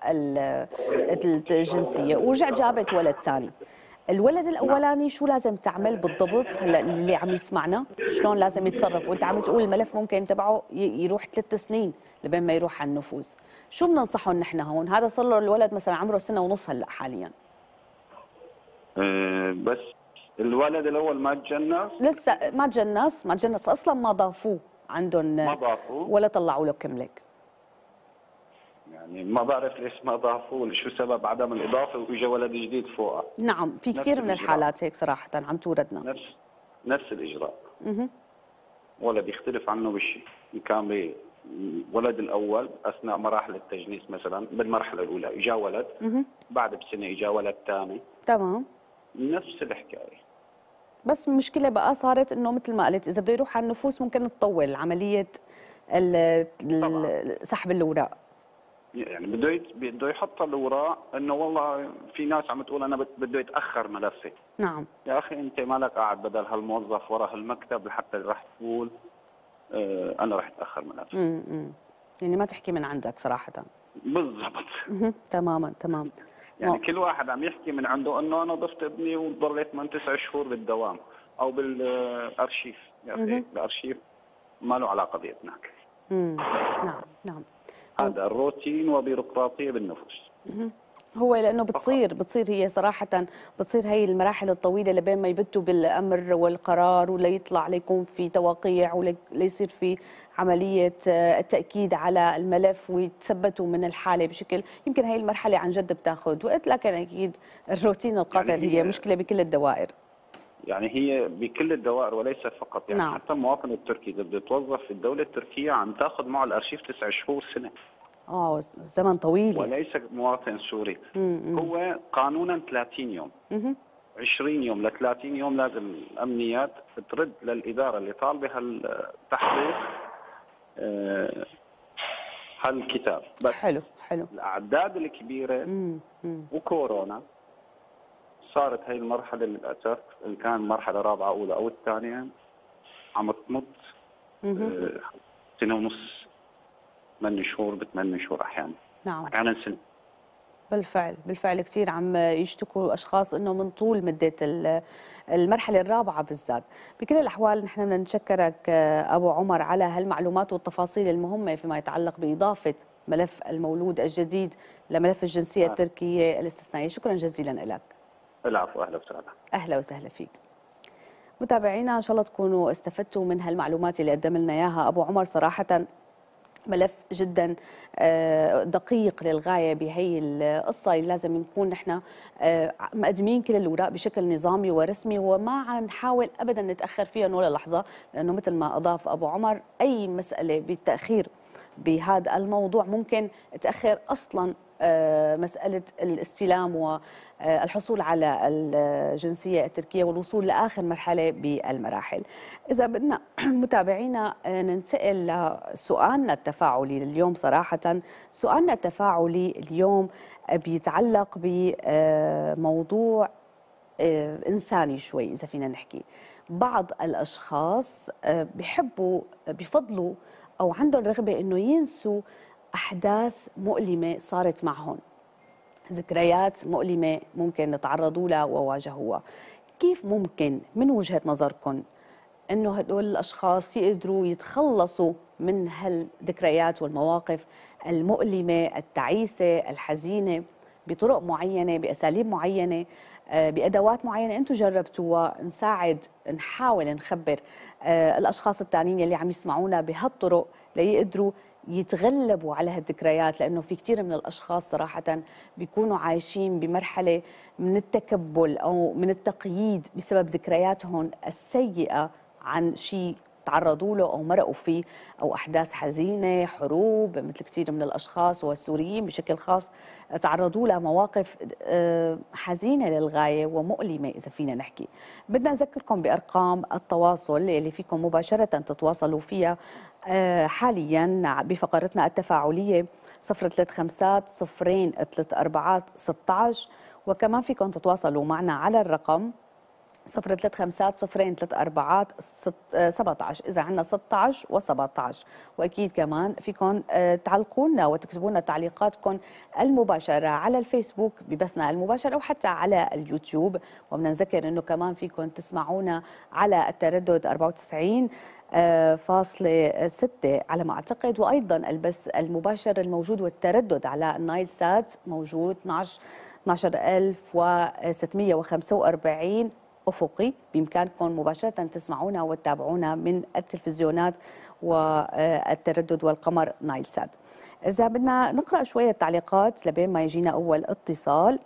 الجنسية، ورجع جابت ولد ثاني. الولد الاولاني شو لازم تعمل بالضبط؟ هلا اللي عم يسمعنا شلون لازم يتصرف؟ وانت عم تقول الملف ممكن تبعه يروح 3 سنين لبين ما يروح على النفوس. شو بننصحهم نحن هون؟ هذا صار له الولد مثلا عمره 1.5 سنة هلا حاليا. بس الولد الاول ما تجنس. لسه ما تجنس اصلا، ما ضافوه عندهم، ما ضافوه ولا طلعوا له كملك. يعني ما بعرف ليش ما ضافوه، شو سبب عدم الاضافه واجى ولد جديد فوقه. نعم، في كثير من الحالات هيك صراحه عم توردنا. نفس الاجراء. ولا بيختلف عنه بشيء. ان كان ولد الاول اثناء مراحل التجنيس مثلا، بالمرحله الاولى اجى ولد، بعد بسنه اجى ولد ثاني. تمام. نفس الحكايه. بس المشكله بقى صارت انه مثل ما قلت، اذا بده يروح على النفوس ممكن تطول عمليه سحب الاوراق. يعني بده يحط الاوراق، انه والله في ناس عم تقول انا بده يتاخر ملفي. نعم. يا اخي انت مالك قاعد بدل هالموظف وراء هالمكتب لحتى راح تقول انا راح اتاخر ملفي. يعني ما تحكي من عندك صراحه. بالضبط. تماما. يعني كل واحد عم يحكي من عنده انه انا ضفت ابني وضليت من 9 شهور بالدوام او بالارشيف. يا اخي الارشيف ما له علاقه بيتناك. نعم. هذا الروتين وبيروقراطيه بالنفوس. هو لانه بتصير هي صراحه بتصير هي المراحل الطويله لبين ما يبتوا بالامر والقرار، ولا يطلع ليكون في توقيع، ولا يصير في عمليه التاكيد على الملف ويتثبتوا من الحاله بشكل، يمكن هي المرحله عن جد بتاخذ وقت، لكن اكيد الروتين القاتل يعني هي مشكله بكل الدوائر. يعني هي بكل الدوائر وليس فقط، يعني نعم. حتى المواطن التركي اذا بده يتوظف في الدوله التركيه عم تاخذ معه الارشيف 9 شهور سنه. زمن طويل. وليس مواطن سوري. هو قانونا 30 يوم. 20 يوم ل 30 يوم لازم الامنيات ترد للاداره اللي طالبه هالتحقيق هالكتاب. بس حلو. الاعداد الكبيره وكورونا صارت هي المرحله للاسف، ان كان مرحله رابعه اولى او الثانيه عم تمط سنه ونص، 8 شهور ب8 شهور احيانا. نعم. احيانا سنه. بالفعل كثير عم يشتكوا اشخاص انه من طول مده المرحله الرابعه بالذات. بكل الاحوال نحن بدنا نشكرك ابو عمر على هالمعلومات والتفاصيل المهمه فيما يتعلق باضافه ملف المولود الجديد لملف الجنسيه التركيه الاستثنائيه. شكرا جزيلا لك. العفو. اهلا وسهلا. اهلا وسهلا فيك. متابعينا ان شاء الله تكونوا استفدتوا من هالمعلومات اللي قدم لنا اياها ابو عمر. صراحه ملف جدا دقيق للغايه بهي القصه اللي لازم نكون نحن مقدمين كل الاوراق بشكل نظامي ورسمي، وما نحاول ابدا نتاخر فيها ولا لحظه، لانه مثل ما اضاف ابو عمر اي مساله بالتاخير بهذا الموضوع ممكن تاخر اصلا مساله الاستلام والحصول على الجنسيه التركيه والوصول لاخر مرحله بالمراحل. اذا بدنا متابعينا ننتقل لسؤالنا التفاعلي لليوم. صراحه سؤالنا التفاعلي اليوم بيتعلق بموضوع انساني شوي اذا فينا نحكي. بعض الاشخاص بفضلوا او عندهم رغبه انه ينسوا أحداث مؤلمة صارت معهم، ذكريات مؤلمة ممكن نتعرضوا لها وواجهوها. كيف ممكن من وجهة نظركم أنه هدول الأشخاص يقدروا يتخلصوا من هالذكريات والمواقف المؤلمة التعيسة الحزينة بطرق معينة، بأساليب معينة، بأدوات معينة أنتم جربتوها، نحاول نخبر الأشخاص التانيين اللي عم يسمعونا بهالطرق ليقدروا يتغلبوا على هالذكريات، لأنه في كثير من الأشخاص صراحة بيكونوا عايشين بمرحلة من التكبل أو من التقييد بسبب ذكرياتهم السيئة عن شيء تعرضوا له أو مرقوا فيه، أو أحداث حزينة، حروب، مثل كثير من الأشخاص والسوريين بشكل خاص تعرضوا لمواقف حزينة للغاية ومؤلمة إذا فينا نحكي. بدنا نذكركم بأرقام التواصل اللي فيكم مباشرة تتواصلوا فيها حاليا بفقرتنا التفاعلية 035 وكمان فيكم تتواصلوا معنا على الرقم 035 إذا عندنا 16 و17. وأكيد كمان فيكم تعلقوا لنا وتكتبوا لنا تعليقاتكم المباشرة على الفيسبوك ببثنا المباشر أو حتى على اليوتيوب. وبدنا نذكر أنه كمان فيكم تسمعونا على التردد 94.6 على ما أعتقد، وأيضا البث المباشر الموجود والتردد على النايل سات موجود 12 12645 أفقي. بإمكانكم مباشرة تسمعونا وتتابعونا من التلفزيونات والتردد والقمر نايل سات. إذا بدنا نقرأ شوية تعليقات لبين ما يجينا أول اتصال.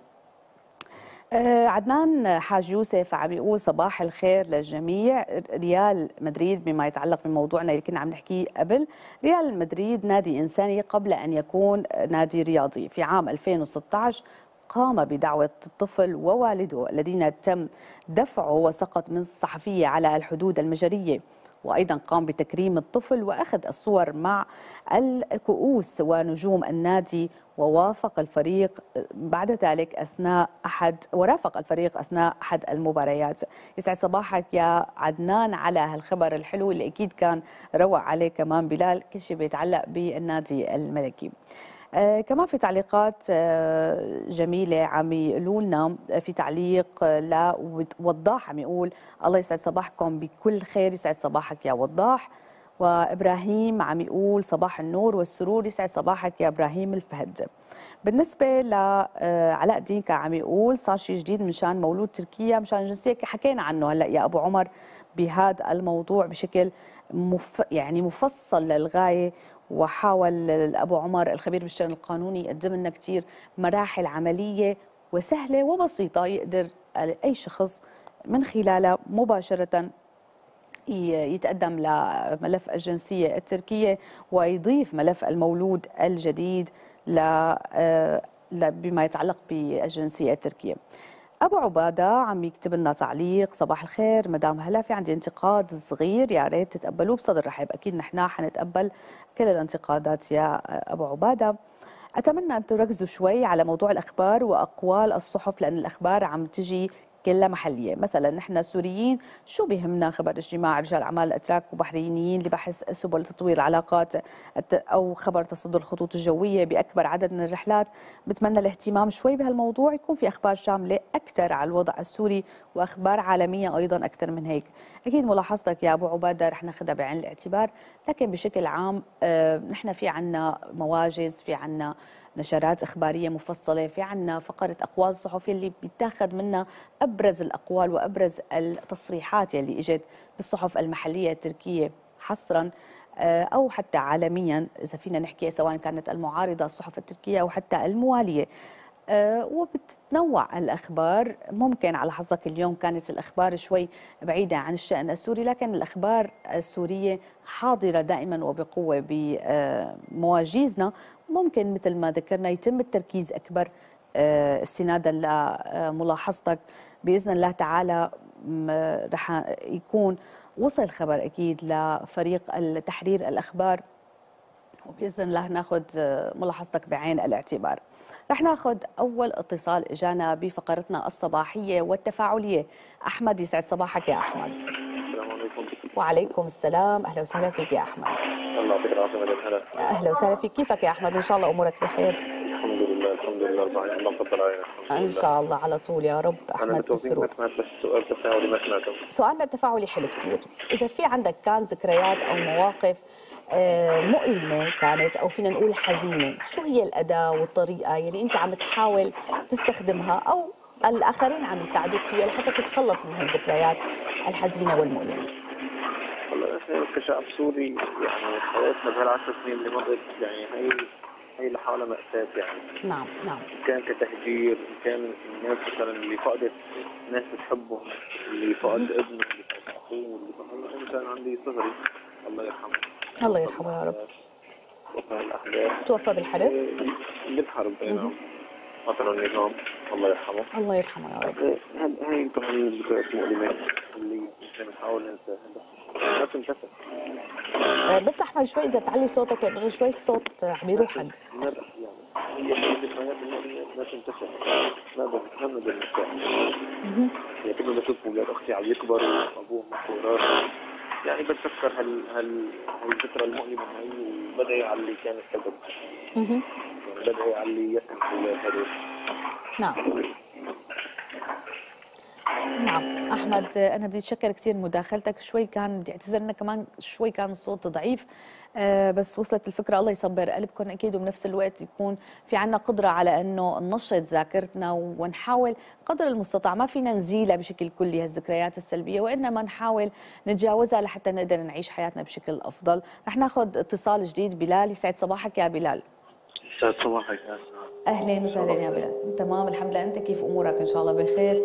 عدنان حاج يوسف عم يقول صباح الخير للجميع. ريال مدريد بما يتعلق بموضوعنا اللي كنا عم نحكيه قبل، ريال مدريد نادي إنساني قبل أن يكون نادي رياضي. في عام 2016 قام بدعوة الطفل ووالده الذين تم دفعه وسقط من الصحفية على الحدود المجرية، وأيضا قام بتكريم الطفل وأخذ الصور مع الكؤوس ونجوم النادي، ورافق الفريق أثناء أحد المباريات. يسعد صباحك يا عدنان على هالخبر الحلو اللي أكيد كان روع عليه كمان بلال، كل شيء بيتعلق بالنادي الملكي. كمان في تعليقات جميلة عم يقولوا لنا. في تعليق لوضاح عم يقول الله يسعد صباحكم بكل خير. يسعد صباحك يا وضاح. وإبراهيم عم يقول صباح النور والسرور. يسعد صباحك يا إبراهيم الفهد. بالنسبة لعلاء الدين كان عم يقول صار شيء جديد من شان مولود تركيا مشان الجنسية، حكينا عنه هلا يا أبو عمر بهذا الموضوع بشكل مفصل للغاية، وحاول أبو عمر الخبير بالشأن القانوني يقدم لنا كثير مراحل عملية وسهلة وبسيطة يقدر أي شخص من خلالها مباشرة يتقدم لملف الجنسية التركية ويضيف ملف المولود الجديد بما يتعلق بالجنسية التركية. أبو عبادة عم يكتب لنا تعليق صباح الخير مدام هلا، في عندي انتقاد صغير يا ريت تتقبلوه بصدر رحب. أكيد نحن حنتقبل كل الانتقادات يا أبو عبادة. أتمنى أن تركزوا شوي على موضوع الأخبار وأقوال الصحف، لأن الأخبار عم تجي كلها محلية. مثلا نحن السوريين شو بيهمنا خبر اجتماع رجال أعمال أتراك وبحرينيين لبحث سبل تطوير العلاقات، أو خبر تصدر الخطوط الجوية بأكبر عدد من الرحلات. بتمنى الاهتمام شوي بهالموضوع، يكون في أخبار شاملة أكثر على الوضع السوري وأخبار عالمية أيضا أكثر من هيك. أكيد ملاحظتك يا أبو عبادة رح ناخذها بعين الاعتبار، لكن بشكل عام نحن في عنا مواجز، في عنا نشرات إخبارية مفصلة، في عنا فقرة أقوال الصحفي اللي بيتاخذ منها أبرز الأقوال وأبرز التصريحات اللي إجت بالصحف المحلية التركية حصرا أو حتى عالميا إذا فينا نحكي، سواء كانت المعارضة الصحف التركية أو حتى الموالية. وبتتنوع الأخبار. ممكن على حظك اليوم كانت الأخبار شوي بعيدة عن الشأن السوري، لكن الأخبار السورية حاضرة دائما وبقوة بمواجيزنا. ممكن مثل ما ذكرنا يتم التركيز أكبر استنادا لملاحظتك بإذن الله تعالى. رح يكون وصل خبر أكيد لفريق التحرير الأخبار، وبإذن الله ناخذ ملاحظتك بعين الاعتبار. رح ناخذ أول اتصال إجانا بفقرتنا الصباحية والتفاعلية. أحمد يسعد صباحك يا أحمد. السلام عليكم. وعليكم السلام، أهلا وسهلا فيك يا أحمد. الله يعطيك العافية مدام هلا. أهلا وسهلا فيك، كيفك يا أحمد؟ إن شاء الله أمورك بخير. الحمد لله الحمد لله الله يفضل عليك. إن شاء الله على طول يا رب. أحمد بالسرور. أنا سمعت بس سؤال تفاعلي ما سمعته. سؤالنا التفاعلي حلو كثير. إذا في عندك كان ذكريات أو مواقف مؤلمة كانت أو فينا نقول حزينة، شو هي الأداة والطريقة يلي أنت عم تحاول تستخدمها أو الآخرين عم يساعدوك فيها لحتى تتخلص من هالذكريات الحزينة والمؤلمة؟ والله احنا كشعب سوري يعني حياتنا بهال10 سنين اللي مرت يعني هي لحالها مأساة يعني. نعم نعم. كان كتهجير، كان الناس مثلا اللي فقدت ناس بتحبهم، اللي فقد ابنه، اللي فقد اخوه، اللي فقد. انا كان عندي صهري الله يرحمه. الله يرحمه يا رب. توفى بالحرب؟ بالحرب اي نعم. قتلوا النظام الله يرحمه. الله يرحمه يا رب. هاي كمان الذكريات المؤلمة اللي بنحاول ننساها ما تنتسى. بس احمد شوي اذا بتعلي صوتك لانه شوي الصوت عم يروح عندك. ما بحكي يعني هي الذكريات المؤلمة ما تنتسى. ما بنقدر ننساها. يعني كنا بشوف اولاد اختي عم يكبروا وابوهم مقهورات، يعني بتذكر هالذكرى المؤلمة هي وبدعي على اللي كان السبب. يعني بدعي على اللي يسمح الاولاد هذول. نعم. نعم احمد، انا بدي اتشكر كثير مداخلتك. شوي كان بدي اعتذر لنا كمان، شوي كان الصوت ضعيف، بس وصلت الفكره. الله يصبر قلبكم اكيد، وبنفس الوقت يكون في عنا قدره على انه ننشط ذاكرتنا ونحاول قدر المستطاع، ما فينا نزيلها بشكل كلي هالذكريات السلبيه، وانما نحاول نتجاوزها لحتى نقدر نعيش حياتنا بشكل افضل. رح ناخذ اتصال جديد. بلال، يسعد صباحك يا بلال. يسعد صباحك يا اهلين وسهلين يا بلال. تمام الحمد لله، انت كيف امورك؟ ان شاء الله بخير.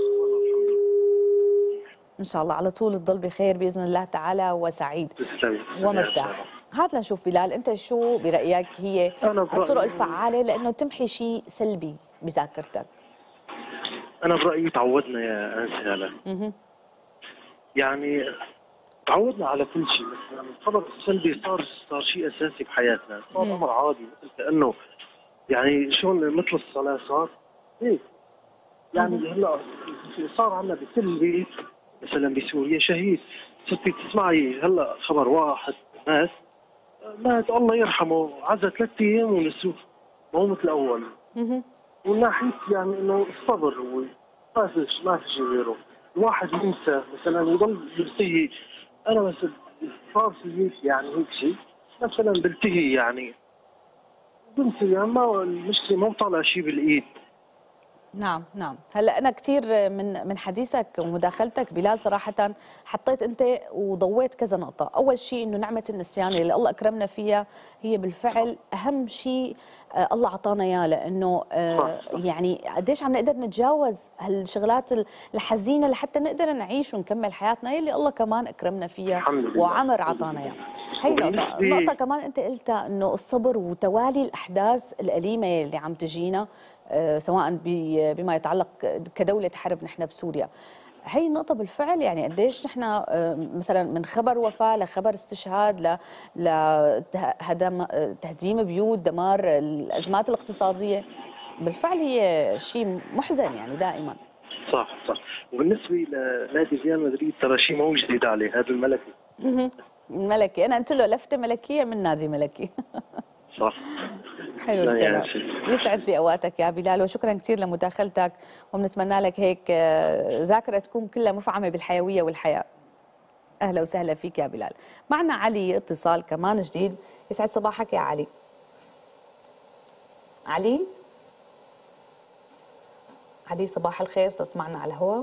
ان شاء الله على طول تضل بخير باذن الله تعالى، وسعيد ومرتاح. هات لنشوف بلال، انت شو برايك هي الطرق الفعاله لانه تمحي شيء سلبي بذاكرتك؟ انا برايي تعودنا يا انسه هلا، يعني تعودنا على كل شيء. مثلا الخبر السلبي صار شيء اساسي بحياتنا، صار امر عادي، مثل كانه يعني شلون مثل الصلاه صار هيك. يعني هلا صار عندنا بكل بيت مثلا بسوريا شهيد. صرتي تسمعي هلا خبر واحد مات الله يرحمه، عزا 3 ايام ونسوه، ما هو مثل اول. ومن ناحيه يعني انه الصبر، ما في شيء غيره. الواحد ينسى مثلا ويضل يلتهي. انا مثلا صار في هيك يعني هيك شيء مثلا بلتهي، يعني بنسى، يعني ما المشكله ما بطلع شيء بالايد. نعم نعم. هلا انا كثير من حديثك ومداخلتك بلال صراحه حطيت انت وضويت كذا نقطه. اول شيء انه نعمه النسيان اللي الله اكرمنا فيها هي بالفعل اهم شيء الله عطانا اياه، لانه يعني قديش عم نقدر نتجاوز هالشغلات الحزينه لحتى نقدر نعيش ونكمل حياتنا اللي الله كمان اكرمنا فيها وعمر عطانا اياه. هي نقطه كمان انت قلتها، انه الصبر وتوالي الاحداث الاليمه اللي عم تجينا، سواء بما يتعلق كدولة حرب نحن بسوريا. هي النقطة بالفعل يعني قديش نحن مثلا من خبر وفاة لخبر استشهاد لتهديم بيوت، دمار الأزمات الاقتصادية، بالفعل هي شيء محزن يعني دائما. صح. وبالنسبة لنادي ريال مدريد ترى شيء مو جديد عليه، هذا الملكي. الملكي، أنا قلت له لفتة ملكية من نادي ملكي. صح. حلو الكلام. يسعد لي اوقاتك يا بلال، وشكرا كثير لمداخلتك، وبنتمنى لك هيك ذاكره تكون كلها مفعمه بالحيويه والحياه. اهلا وسهلا فيك يا بلال. معنا علي اتصال كمان جديد. يسعد صباحك يا علي. علي صباح الخير، صرت معنا على الهواء.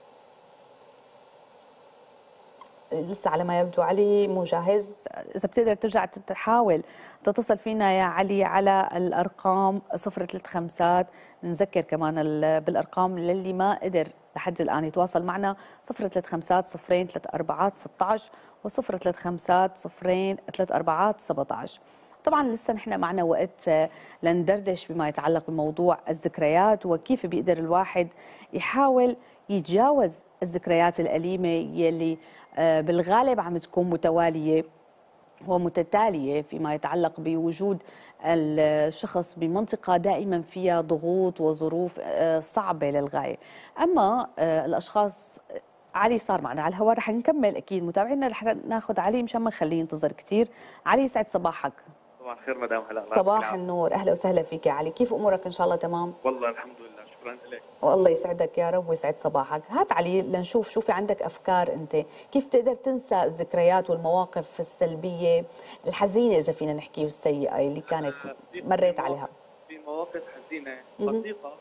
لسه على ما يبدو علي مو جاهز. إذا بتقدر ترجع تحاول تتصل فينا يا علي على الأرقام 035. نذكر كمان بالأرقام للي ما قدر لحد الآن يتواصل معنا، 035 0 34 16 و 035 0 34 17. طبعا لسه نحن معنا وقت لندردش بما يتعلق بموضوع الذكريات، وكيف بيقدر الواحد يحاول يتجاوز الذكريات الأليمة يلي بالغالب عم تكون متوالية ومتتالية فيما يتعلق بوجود الشخص بمنطقة دائما فيها ضغوط وظروف صعبة للغاية. أما الأشخاص، علي صار معنا على الهواء، رح نكمل أكيد متابعينا، رح ناخذ علي مشان ما نخليه ينتظر كثير. علي يسعد صباحك. صباح الخير مدام هلا. صباح النور، أهلا وسهلا فيك يا علي. كيف أمورك؟ إن شاء الله تمام؟ والله الحمد لله، شكرا لك. والله يسعدك يا رب ويسعد صباحك. هات علي لنشوف شو في عندك أفكار أنت، كيف تقدر تنسى الذكريات والمواقف السلبية الحزينة إذا فينا نحكي، والسيئة اللي كانت مريت عليها. في مواقف حزينة بسيطة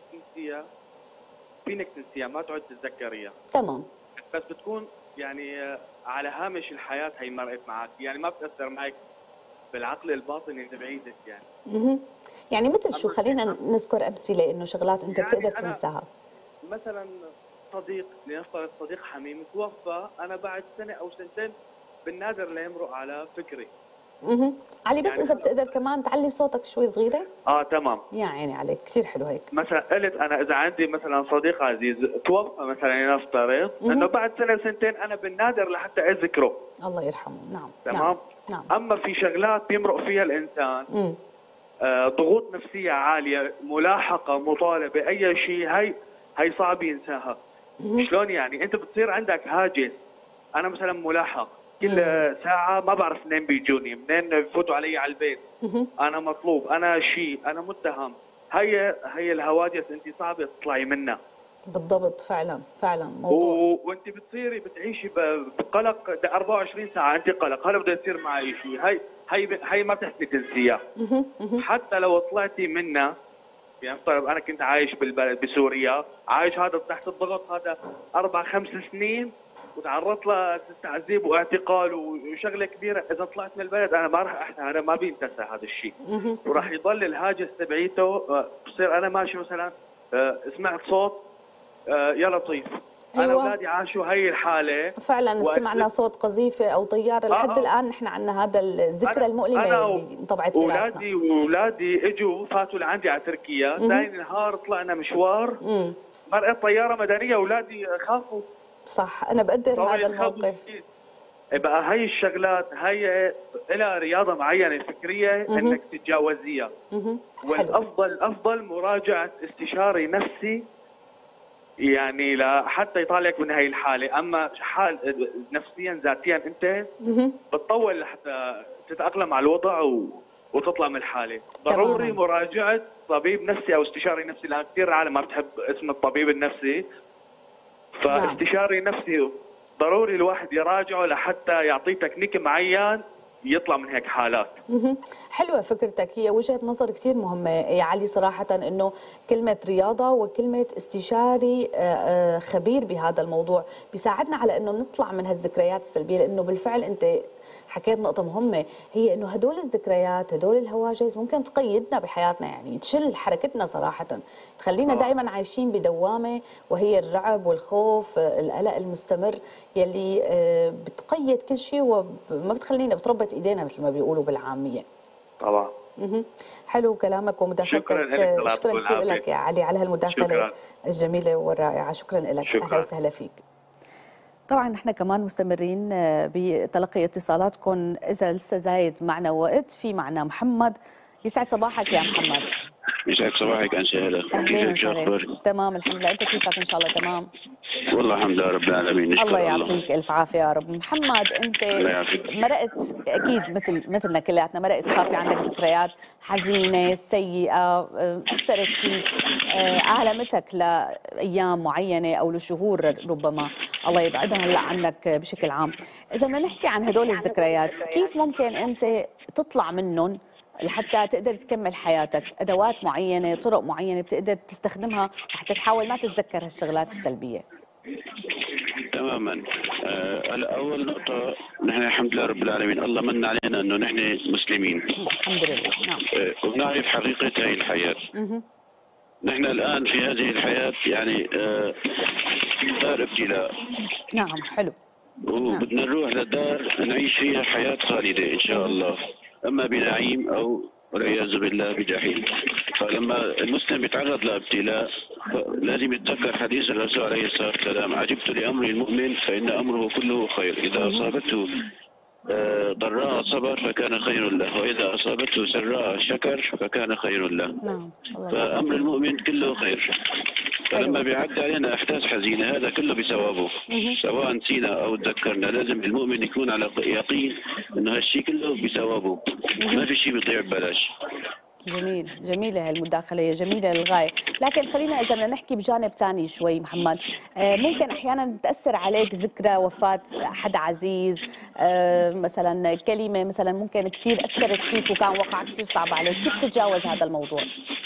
فينك تنسيها ما تعد تتذكريها. تمام. بس بتكون يعني على هامش الحياة، هي مرقت معك، يعني ما بتأثر معك بالعقل الباطني اللي بعيدك يعني. يعني مثل شو؟ خلينا نذكر أمثلة إنه شغلات أنت يعني بتقدر تنساها. مثلا صديق، لنفترض صديق حميم توفى، أنا بعد سنة أو سنتين بالنادر لا يمرق على فكري. علي بس يعني إذا بتقدر كمان تعلي صوتك شوي صغيرة. تمام. يا عيني عليك، كثير حلو هيك. مثلا قلت أنا إذا عندي مثلا صديق عزيز توفى مثلا، لنفترض إنه بعد سنة سنتين أنا بالنادر لحتى أذكره. الله يرحمه. نعم. تمام. نعم. أما في شغلات بيمرق فيها الإنسان ضغوط نفسية عالية، ملاحقة، مطالبة، أي شيء، هي صعب ينساها. شلون يعني؟ أنت بتصير عندك هاجس. أنا مثلا ملاحق، كل ساعة ما بعرف منين بيجوني، منين بفوتوا علي على البيت. أنا مطلوب، أنا شيء، أنا متهم. هي الهواجس أنت صعبة تطلعي منها. بالضبط، فعلا موضوع. وانت بتصيري بتعيشي بقلق 24 ساعه، انت قلق هلا بده يصير معي شيء. هي ما بتحسي تنسيها. حتى لو طلعتي منها، يعني طيب انا كنت عايش بالبلد بسوريا، عايش هذا تحت الضغط هذا 4-5 سنين، وتعرضت لتعذيب واعتقال وشغله كبيره. اذا طلعت من البلد انا ما راح انا ما بينتسى هذا الشيء، وراح يضل الهاجس تبعيته. بصير انا ماشي مثلا سمعت صوت يا لطيف. أيوة. انا اولادي عاشوا هي الحاله فعلا، سمعنا صوت قذيفه او طياره. لحد الان نحن عندنا هذا الذكرى المؤلمه اللي انطبعت براسنا. اولادي اجوا فاتوا لعندي على تركيا، ثاني نهار طلعنا مشوار، مرقت طياره مدنيه، اولادي خافوا. صح، انا بقدر هذا الموقف. بقى هي الشغلات هي لها رياضه معينه فكريه انك تتجاوزيها. والافضل مراجعه استشاري نفسي، يعني حتى يطالعك من هاي الحاله. اما حال نفسيا ذاتيا انت بتطول لحتى تتاقلم مع الوضع وتطلع من الحاله. ضروري مراجعه طبيب نفسي او استشاري نفسي، لان كثير عالم ما بتحب اسم الطبيب النفسي. فاستشاري نفسي ضروري الواحد يراجعه لحتى يعطيه تكنيك معين يطلع من هيك حالات. حلوه فكرتك، هي وجهه نظر كثير مهمه يا علي صراحه، انه كلمه رياضه وكلمه استشاري خبير بهذا الموضوع بيساعدنا على انه نطلع من هالذكريات السلبيه. لانه بالفعل انت حكيت نقطة مهمة، هي انه هدول الذكريات، هدول الهواجس ممكن تقيدنا بحياتنا، يعني تشل حركتنا صراحة، تخلينا دائما عايشين بدوامة، وهي الرعب والخوف، القلق المستمر يلي بتقيد كل شيء وما بتخلينا بتربط ايدينا مثل ما بيقولوا بالعامية. طبعا. حلو كلامك ومداخلتك. شكرا كثير لك يا علي على هالمداخلة الجميلة والرائعة. شكرا لك، اهلا وسهلا فيك. طبعا نحن كمان مستمرين بتلقي اتصالاتكم، اذا لسه زايد معنا وقت. في معنا محمد، يسعد صباحك يا محمد. يسعد صباحك انسه. كيفك اخبارك؟ تمام الحمد لله، انت كيفك؟ ان شاء الله تمام. والله الحمد لله رب العالمين. الله يعطيك الف عافيه يا رب. محمد، انت مرقت اكيد مثلنا كلياتنا، مرقت صار في عندك ذكريات حزينه سيئه اثرت فيك، ألمتك لايام معينه او لشهور ربما، الله يبعدها هلا عنك بشكل عام. اذا بدنا نحكي عن هدول الذكريات، كيف ممكن انت تطلع منهم لحتى تقدر تكمل حياتك؟ ادوات معينه، طرق معينه بتقدر تستخدمها حتى تحاول ما تتذكر هالشغلات السلبيه؟ تماما. هلا اول نقطه، نحن الحمد لله رب العالمين الله من علينا انه نحن مسلمين الحمد لله. نعم. ونعرف حقيقه هذه الحياه. نحن الان في هذه الحياه يعني دار ابتلاء. نعم حلو. وبدنا نروح لدار نعيش فيها حياه خالده ان شاء الله، اما بنعيم او والعياذ بالله بجحيم. فلما المسلم يتعرض لابتلاء لازم يتذكر حديث الرسول عليه الصلاه والسلام: عجبت لامر المؤمن فان امره كله خير، اذا اصابته ضراء صبر فكان خير له، واذا اصابته سراء شكر فكان خير له. فامر المؤمن كله خير. فلما بيعدي علينا احداث حزينه هذا كله بثوابه، سواء نسينا او تذكرنا. لازم المؤمن يكون على يقين انه هالشيء كله بثوابه، ما في شيء بيضيع ببلاش. جميل، جميلة هالمداخلة، جميلة للغاية. لكن خلينا إذا بدنا نحكي بجانب ثاني شوي محمد، ممكن أحيانا تأثر عليك ذكرى وفاة حدا عزيز، مثلا كلمة مثلا ممكن كثير أثرت فيك وكان وقع كثير صعب عليك، كيف تتجاوز هذا الموضوع؟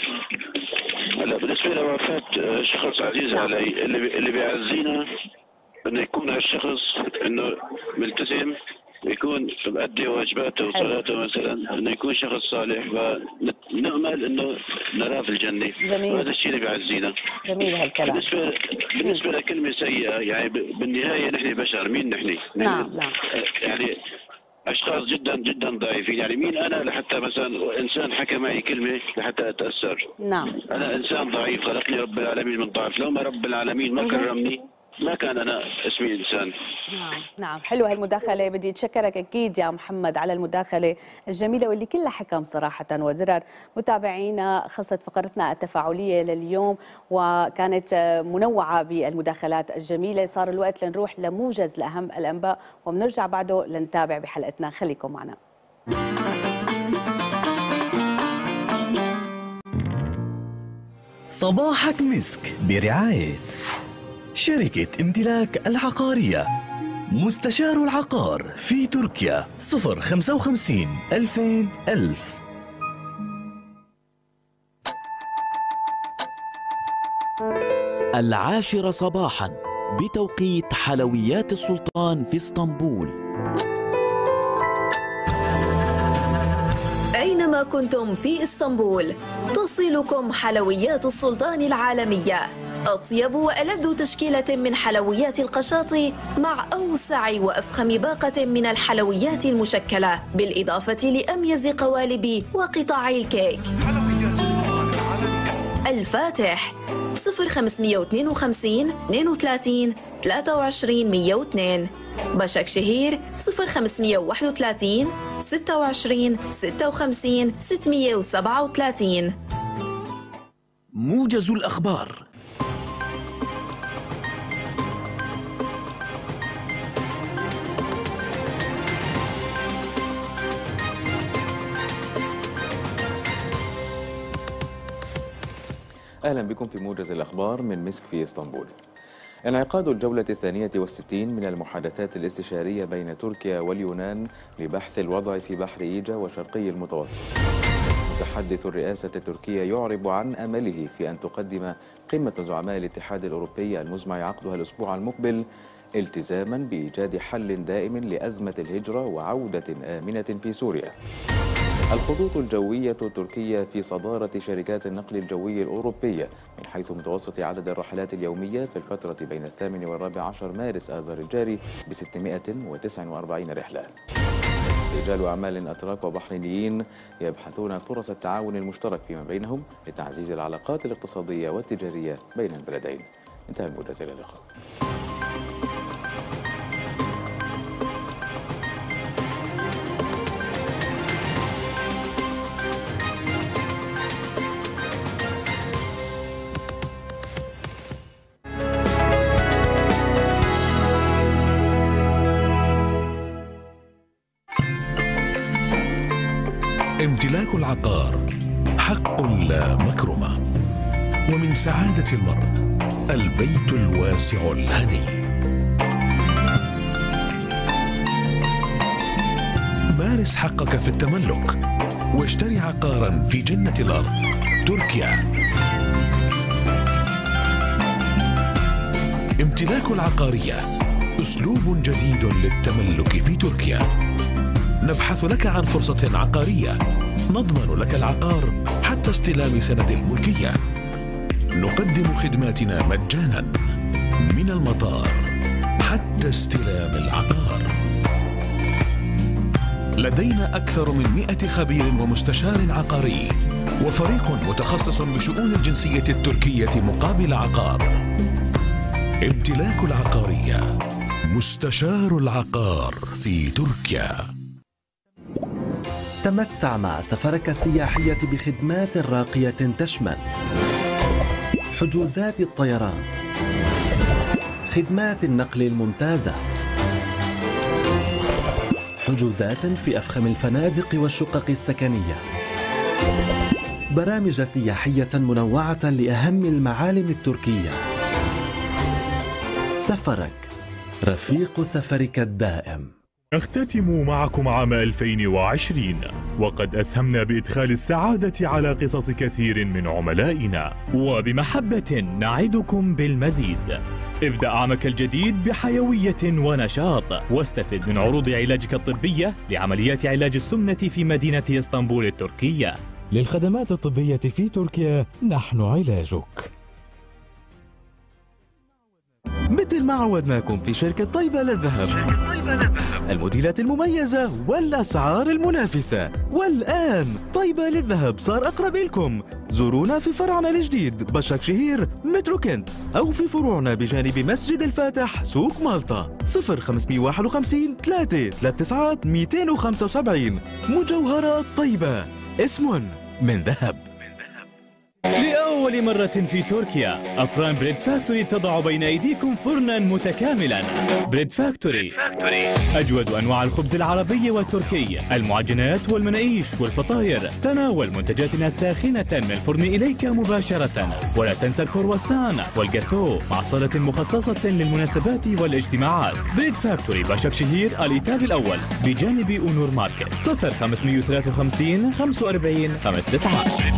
هلا بالنسبة لوفاة شخص عزيز علي، اللي بيعزينا انه يكون هالشخص انه ملتزم، يكون مؤدي واجباته وصلاته مثلا، انه يكون شخص صالح، ونأمل انه نراه في الجنه. جميل. وهذا الشيء اللي بيعزينا. جميل هالكلام. بالنسبه لكلمه سيئه، يعني بالنهايه نحن بشر، مين نحن؟ نعم. يعني اشخاص جدا جدا ضعيفين، يعني مين انا لحتى مثلا انسان حكى معي كلمه لحتى اتاثر؟ نعم. انا انسان ضعيف، خلقني رب العالمين من ضعف، لو ما رب العالمين ما كرمني ما كان انا اسمي انسان. نعم حلوه هالمداخله، بدي اتشكرك اكيد يا محمد على المداخله الجميله واللي كلها حكم صراحه وزرار. متابعينا خلصت فقرتنا التفاعليه لليوم وكانت منوعه بالمداخلات الجميله، صار الوقت لنروح لموجز لاهم الانباء وبنرجع بعده لنتابع بحلقتنا، خليكم معنا. صباحك مسك برعاية شركة امتلاك العقارية. مستشار العقار في تركيا 055 2000 1000. العاشرة صباحا بتوقيت حلويات السلطان في اسطنبول. أينما كنتم في اسطنبول تصلكم حلويات السلطان العالمية، أطيب وألذ تشكيلة من حلويات القشاطي مع أوسع وأفخم باقة من الحلويات المشكلة، بالإضافة لأميز قوالب وقطع الكيك. الفاتح 0552 32 23 102. بشك شهير 0531 26 56 637. موجز الأخبار. أهلا بكم في موجز الأخبار من مسك في اسطنبول. انعقاد الجولة 62 من المحادثات الاستشارية بين تركيا واليونان لبحث الوضع في بحر إيجا وشرقي المتوسط. متحدث الرئاسة التركية يعرب عن أمله في أن تقدم قمة زعماء الاتحاد الأوروبي المزمع عقدها الأسبوع المقبل التزاما بإيجاد حل دائم لأزمة الهجرة وعودة آمنة في سوريا. الخطوط الجوية التركية في صدارة شركات النقل الجوي الأوروبية من حيث متوسط عدد الرحلات اليومية في الفترة بين 8 و14 مارس آذار الجاري ب 649 رحلة. رجال أعمال أتراك وبحرينيين يبحثون فرص التعاون المشترك فيما بينهم لتعزيز العلاقات الاقتصادية والتجارية بين البلدين. انتهى الموجز، إلى اللقاء. امتلاك العقار حق لا مكرمة، ومن سعادة المرء البيت الواسع الهني. مارس حقك في التملك واشتري عقارا في جنة الأرض تركيا. امتلاك العقارية أسلوب جديد للتملك في تركيا. نبحث لك عن فرصة عقارية، نضمن لك العقار حتى استلام سند الملكية. نقدم خدماتنا مجانا من المطار حتى استلام العقار. لدينا أكثر من 100 خبير ومستشار عقاري وفريق متخصص بشؤون الجنسية التركية مقابل عقار. امتلاك العقارية، مستشار العقار في تركيا. تمتع مع سفرك السياحية بخدمات راقية تشمل حجوزات الطيران، خدمات النقل الممتازة، حجوزات في أفخم الفنادق والشقق السكنية، برامج سياحية منوعة لأهم المعالم التركية. سفرك رفيق سفرك الدائم. نختتم معكم عام 2020 وقد أسهمنا بإدخال السعادة على قصص كثير من عملائنا، وبمحبة نعدكم بالمزيد. ابدأ عامك الجديد بحيوية ونشاط، واستفد من عروض علاجك الطبية لعمليات علاج السمنة في مدينة اسطنبول التركية. للخدمات الطبية في تركيا نحن علاجك. مثل ما عودناكم في شركة طيبة للذهب، الموديلات المميزة والأسعار المنافسة. والآن طيبة للذهب صار أقرب لكم. زورونا في فرعنا الجديد بشك شهير مترو كنت، أو في فروعنا بجانب مسجد الفاتح سوق مالطا. 0551 339 275. مجوهرات طيبة، اسم من ذهب. لأول مرة في تركيا أفران بريد فاكتوري تضع بين أيديكم فرنا متكاملا. بريد فاكتوري أجود أنواع الخبز العربي والتركي، المعجنات والمناقيش والفطاير. تناول منتجاتنا ساخنة من الفرن إليك مباشرة. ولا تنسى الكرواسان والجاتو مع صالة مخصصة للمناسبات والاجتماعات. بريد فاكتوري باشك شهير الإيتاب الأول بجانب أونور ماركت. 0553 45 59.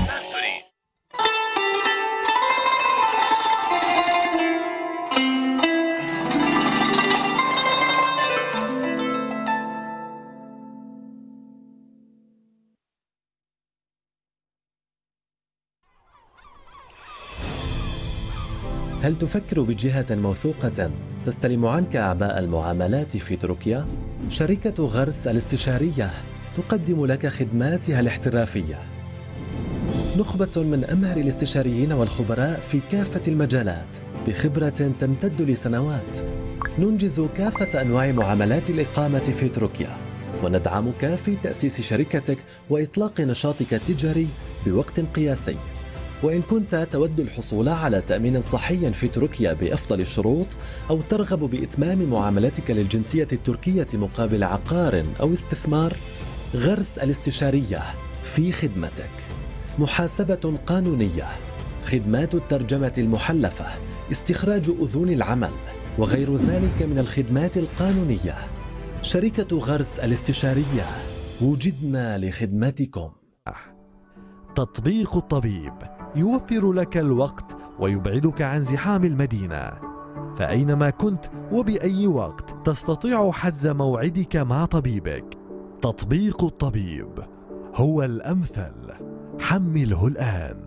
هل تفكر بجهة موثوقة تستلم عنك أعباء المعاملات في تركيا؟ شركة غرس الاستشارية تقدم لك خدماتها الاحترافية. نخبة من أمهر الاستشاريين والخبراء في كافة المجالات بخبرة تمتد لسنوات. ننجز كافة أنواع معاملات الإقامة في تركيا، وندعمك في تأسيس شركتك وإطلاق نشاطك التجاري بوقت قياسي. وإن كنت تود الحصول على تأمين صحي في تركيا بأفضل الشروط، أو ترغب بإتمام معاملتك للجنسية التركية مقابل عقار أو استثمار، غرس الاستشارية في خدمتك. محاسبة قانونية، خدمات الترجمة المحلفة، استخراج أذون العمل، وغير ذلك من الخدمات القانونية. شركة غرس الاستشارية، وجدنا لخدمتكم. تطبيق الطبيب يوفر لك الوقت ويبعدك عن زحام المدينة، فأينما كنت وبأي وقت تستطيع حجز موعدك مع طبيبك. تطبيق الطبيب هو الأمثل، حمله الآن.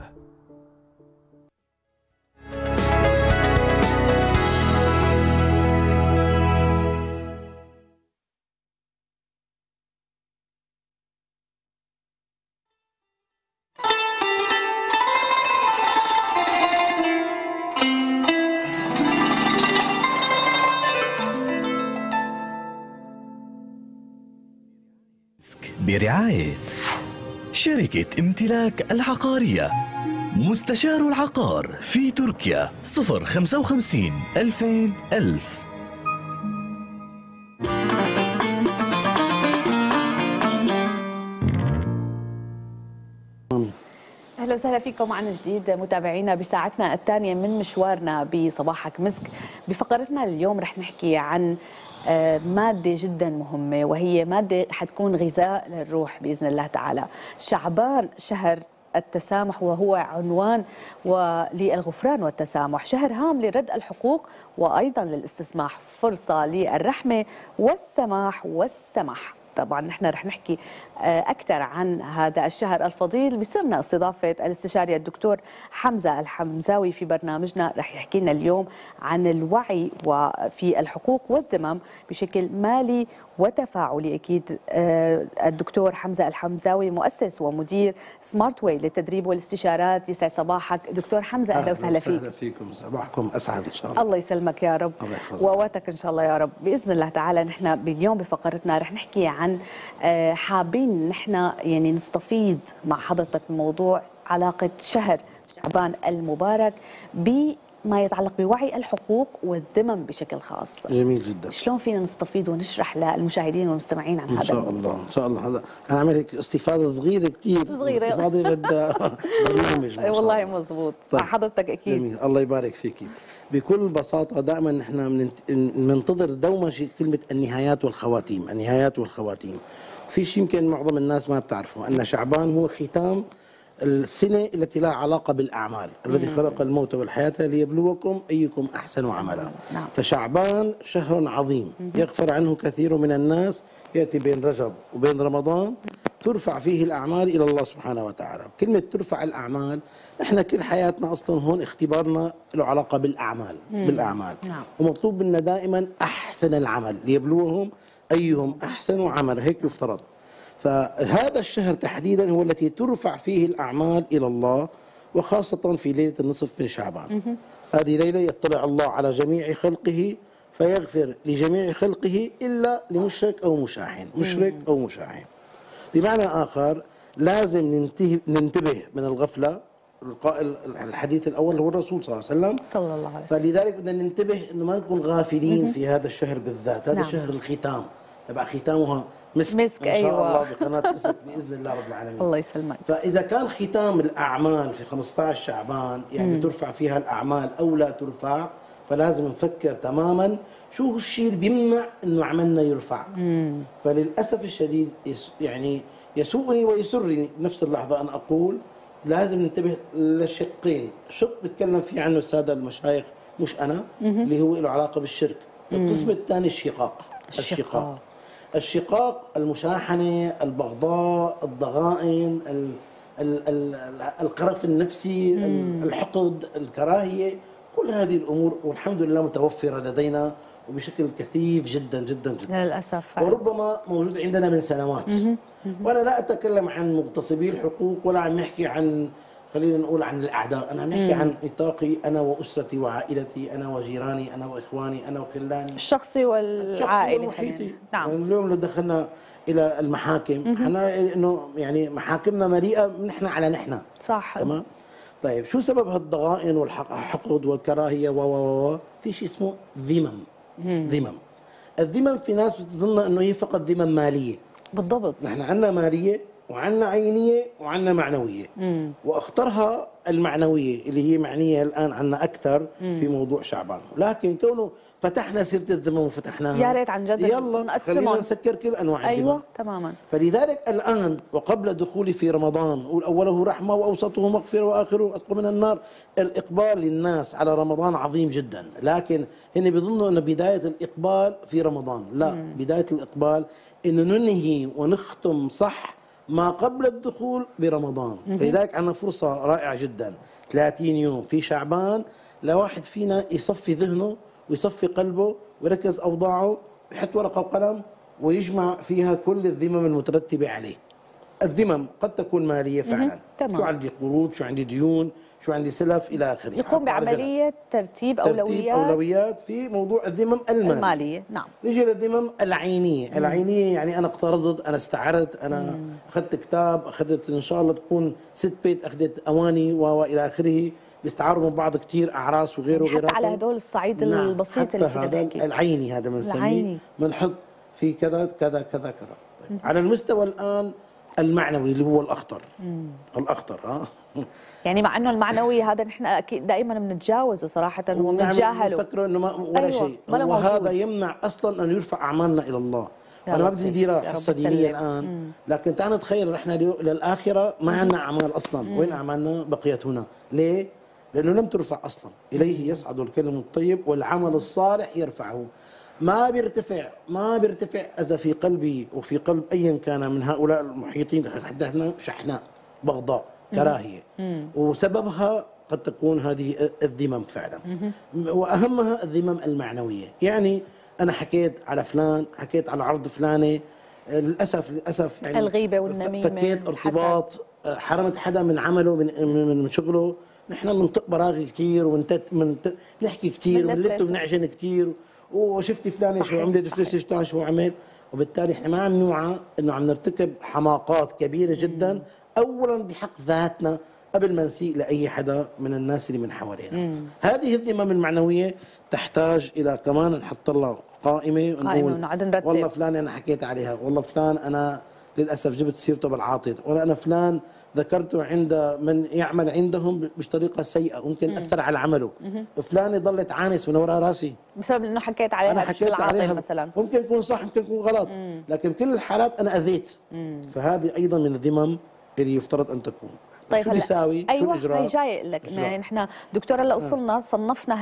برعاية شركة امتلاك العقارية. مستشار العقار في تركيا 055 2000 1000. اهلا وسهلا فيكم معنا جديد متابعينا بساعتنا الثانيه من مشوارنا بصباحك مسك. بفقرتنا اليوم رح نحكي عن مادة جدا مهمة، وهي مادة حتكون غذاء للروح بإذن الله تعالى. شعبان شهر التسامح، وهو عنوان للغفران والتسامح، شهر هام لرد الحقوق وأيضا للاستسماح، فرصة للرحمة والسماح والسمح. طبعا نحن رح نحكي أكثر عن هذا الشهر الفضيل. بصيرنا استضافة الاستشاري الدكتور حمزة الحمزاوي في برنامجنا، رح يحكي لنا اليوم عن الوعي وفي الحقوق والذمم بشكل مالي وتفاعلي. أكيد الدكتور حمزة الحمزاوي مؤسس ومدير سمارت واي للتدريب والاستشارات. يسعد صباحك دكتور حمزة، أهلا وسهلا فيك. أهلا فيكم، صباحكم أسعد إن شاء الله. الله يسلمك يا رب وواتك إن شاء الله يا رب بإذن الله تعالى. نحن اليوم بفقرتنا رح نحكي عن حابين نحن يعني نستفيد مع حضرتك بموضوع علاقة شهر شعبان المبارك بما يتعلق بوعي الحقوق والذمم بشكل خاص. جميل جدا. شلون فينا نستفيد ونشرح للمشاهدين والمستمعين عن هذا إن شاء الله إن شاء الله. هذا أنا أعمل هيك استفاضة صغيرة كثير، صغيرة استفاضة بدها برنامج. والله مضبوط. طيب. حضرتك أكيد. جميل، الله يبارك فيك. بكل بساطة دائما نحن بننتظر دوما شيء، كلمة النهايات والخواتيم، النهايات والخواتيم. في شيء يمكن معظم الناس ما بتعرفه، أن شعبان هو ختام السنة التي لها علاقة بالأعمال. الذي خلق الموت والحياة ليبلوكم أيكم أحسن عملا. فشعبان شهر عظيم يغفر عنه كثير من الناس، يأتي بين رجب وبين رمضان، ترفع فيه الأعمال إلى الله سبحانه وتعالى. كلمة ترفع الأعمال، نحن كل حياتنا أصلا هون اختبارنا له علاقة بالأعمال. بالأعمال. ومطلوب منا دائما أحسن العمل ليبلوهم أيهم أحسن عمل، هيك يفترض. فهذا الشهر تحديدا هو التي ترفع فيه الأعمال إلى الله، وخاصة في ليلة النصف من شعبان. هذه ليلة يطلع الله على جميع خلقه فيغفر لجميع خلقه إلا لمشرك أو مشاحن، مشرك أو مشاحن. بمعنى آخر لازم ننتبه من الغفلة الحديث الاول هو الرسول صلى الله عليه وسلم. صلى الله عليه وسلم. فلذلك بدنا ننتبه انه ما نكون غافلين في هذا الشهر بالذات، هذا شهر الختام، تبع ختامها مسك ان شاء الله بقناه مسك باذن الله رب العالمين. الله يسلمك. فاذا كان ختام الاعمال في 15 شعبان يعني ترفع فيها الاعمال او لا ترفع، فلازم نفكر تماما شو الشيء اللي بيمنع انه عملنا يرفع. فللاسف الشديد يعني يسوءني ويسرني بنفس اللحظه ان اقول لازم ننتبه للشقين، شق بيتكلم فيه عنه الساده المشايخ مش انا، اللي هو له علاقه بالشرك. القسم الثاني الشقاق، المشاحنه، البغضاء، الضغائن، القرف النفسي، الحقد، الكراهيه، كل هذه الامور والحمد لله متوفره لدينا وبشكل كثيف جدا جدا جدا للاسف وربما موجود عندنا من سنوات. وانا لا اتكلم عن مغتصبي الحقوق ولا عم نحكي عن، خلينا نقول عن الاعداء، انا عم نحكي عن نطاقي انا واسرتي وعائلتي، انا وجيراني، انا واخواني، انا وخلاني الشخصي والعائلي والمحيطي. نعم. اليوم لو دخلنا الى المحاكم احنا انه يعني محاكمنا مليئه نحن على نحن، صح تمام. طيب شو سبب هالضغائن والحقد والكراهيه في شيء اسمه ذمم. الذمم في ناس بتظن انه هي فقط ذمم ماليه. بالضبط. نحن عندنا ماليه وعندنا عينيه وعندنا معنويه. واخطرها المعنويه اللي هي معنيه الان عندنا اكثر في موضوع شعبان، لكن كونه فتحنا سيره الذمم وفتحناها يا ريت عن جد يلا خلينا نسكر كل انواع الذمم. ايوه تماما. فلذلك الان وقبل دخولي في رمضان نقول اوله رحمه واوسطه مغفره واخره اتقى من النار. الاقبال للناس على رمضان عظيم جدا، لكن هن بيظنوا ان بدايه الاقبال في رمضان، لا بدايه الاقبال انه ننهي ونختم صح ما قبل الدخول برمضان. فلذلك عندنا فرصه رائعه جدا 30 يوم في شعبان لواحد فينا يصفي ذهنه ويصفي قلبه ويركز أوضاعه ويحط ورقة وقلم ويجمع فيها كل الذمم المترتبة عليه. الذمم قد تكون مالية فعلا، شو عندي قروض، شو عندي ديون، شو عندي سلف إلى آخره. يقوم بعملية ترتيب أولويات في موضوع الذمم المالية. نعم. نيجي للذمم العينية. العينية يعني أنا اقترضت، أنا استعرت، أنا أخذت كتاب، أخذت إن شاء الله تكون 6 بيت، أخذت أواني وإلى آخره، بيستعاروا من بعض كثير اعراس وغيره وغيره. حتى على هدول الصعيد البسيط اللي فينا بنحكي العيني هذا بنسميه، بنحط في كذا كذا كذا كذا. طيب. على المستوى الان المعنوي اللي هو الاخطر. الاخطر يعني مع انه المعنوي هذا نحن اكيد دائما بنتجاوزه صراحه وبنتجاهله، بنفكره انه ولا شيء، وهذا يمنع اصلا ان يرفع اعمالنا الى الله. انا ما بدي ادير حصه دينيه الان، لكن تعال نتخيل احنا للاخره ما عندنا اعمال اصلا. وين اعمالنا؟ بقيت هنا. ليه؟ لأنه لم ترفع أصلا. إليه يصعد الكلم الطيب والعمل الصالح يرفعه. ما بيرتفع إذا في قلبي وفي قلب أيا كان من هؤلاء المحيطين حدثنا شحناء، بغضاء، كراهية، وسببها قد تكون هذه الذمم فعلا. وأهمها الذمم المعنوية. يعني أنا حكيت على فلان، حكيت على عرض فلانة، للأسف يعني الغيبة والنميمة، فكيت ارتباط، حرمت حدا من عمله من شغله. نحن بنطق براغي كثير بنحكي كثير بنلت وبنعجن كثير، وشفتي فلان شو عملت، شفتي شو عمل، وبالتالي احنا ما عم نوعى انه عم نرتكب حماقات كبيره جدا، اولا بحق ذاتنا قبل ما نسيء لاي حدا من الناس اللي من حوالينا. هذه الذمم المعنويه تحتاج الى كمان نحط لها قائمه ونقول والله فلان انا حكيت عليها، والله فلان انا للاسف جبت سيرته بالعاطل، ولا انا فلان ذكرته عند من يعمل عندهم بطريقه سيئه ممكن اثر على عمله. فلانه ضلت عانس من وراء راسي بسبب انه حكيت عليها، انا حكيت عليها مثلا. ممكن يكون صح ممكن يكون غلط، لكن بكل الحالات انا اذيت. فهذه ايضا من الذمم اللي يفترض ان تكون. طيب شو بدي اساوي؟ أيوة شو الاجراء؟ هي جاي لك يعني نحن دكتور هلا وصلنا صنفنا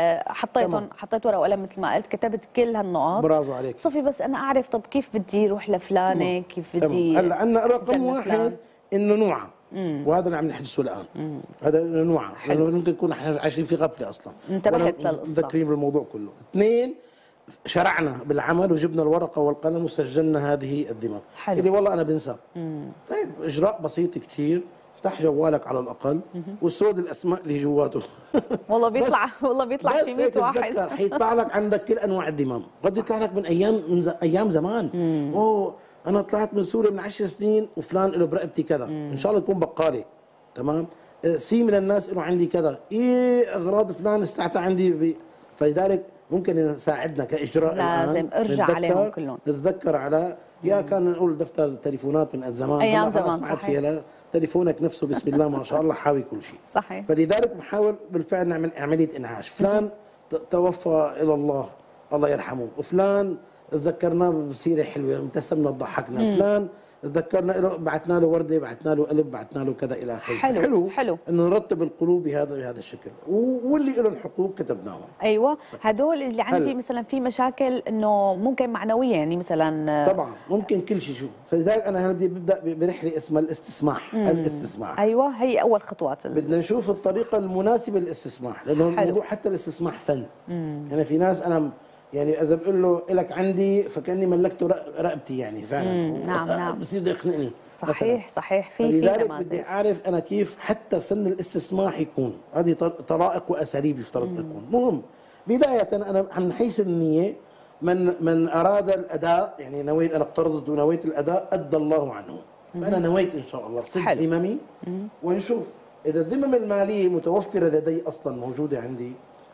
حطيت ورقه وقلم مثل ما قلت، كتبت كل هالنقاط. برافو عليك. صفي بس انا اعرف طب كيف بدي اروح لفلانه، كيف بدي هلا عندنا رقم واحد انه نوعى، وهذا اللي عم نحدثه الان. هذا انه نوعى، لانه ممكن نكون احنا عايشين في غفله اصلا. انتبهت للقصه. مذكرين بالموضوع كله. 2 شرعنا بالعمل وجبنا الورقه والقلم وسجلنا هذه الذمم اللي والله انا بنسى. طيب اجراء بسيط كثير، افتح جوالك على الاقل وسرد الاسماء اللي جواته. والله بيطلع شي 100 واحد. بس حيطلع لك عندك كل انواع الذمم، قد يطلع لك من ايام زمان. اوه انا طلعت من سوريا من 10 سنين وفلان له برقبتي كذا، ان شاء الله يكون بقالي، تمام؟ سي من الناس انه عندي كذا، ايه اغراض فلان استعطى عندي فلذلك ممكن يساعدنا كاجراء لازم ارجع عليهم كلهم، نتذكر على يا كان نقول دفتر تليفونات من زمان، ايام زمان صحيح، تليفونك نفسه بسم الله ما شاء الله حاوي كل شيء صحيح. فلذلك بنحاول بالفعل نعمل عمليه انعاش، فلان توفى الى الله الله يرحمه، وفلان تذكرناه بسيره حلوه ابتسمنا ضحكنا، فلان تذكرنا له بعثنا له ورده، بعثنا له قلب، بعثنا له كذا الى اخره. حلو انه نرتب القلوب بهذا الشكل، واللي لهم حقوق كتبناهم. ايوه، هدول اللي عندي مثلا في مشاكل انه ممكن معنويه، يعني مثلا طبعا ممكن كل شيء شو، فلذلك انا بدي ببدا برحله اسمها الاستسماح. الاستسماح ايوه هي اول خطوات بدنا نشوف الطريقه المناسبه للاستسماح، لانه الموضوع حتى الاستسماح فن. يعني في ناس انا يعني اذا بقول له لك عندي فكاني ملكته رقبتي يعني فعلا. نعم بصير يخنقني. صحيح في لذلك بدي اعرف انا كيف حتى فن الاستسماح يكون، هذه طرائق واساليب يفترض تكون. مهم بدايه انا من حيث النيه من اراد الاداء، يعني نويت انا اقترضت ونويت الاداء ادى الله عنه، فانا نويت ان شاء الله سد ذممي ونشوف اذا الذمم الماليه متوفره لدي اصلا موجوده عندي.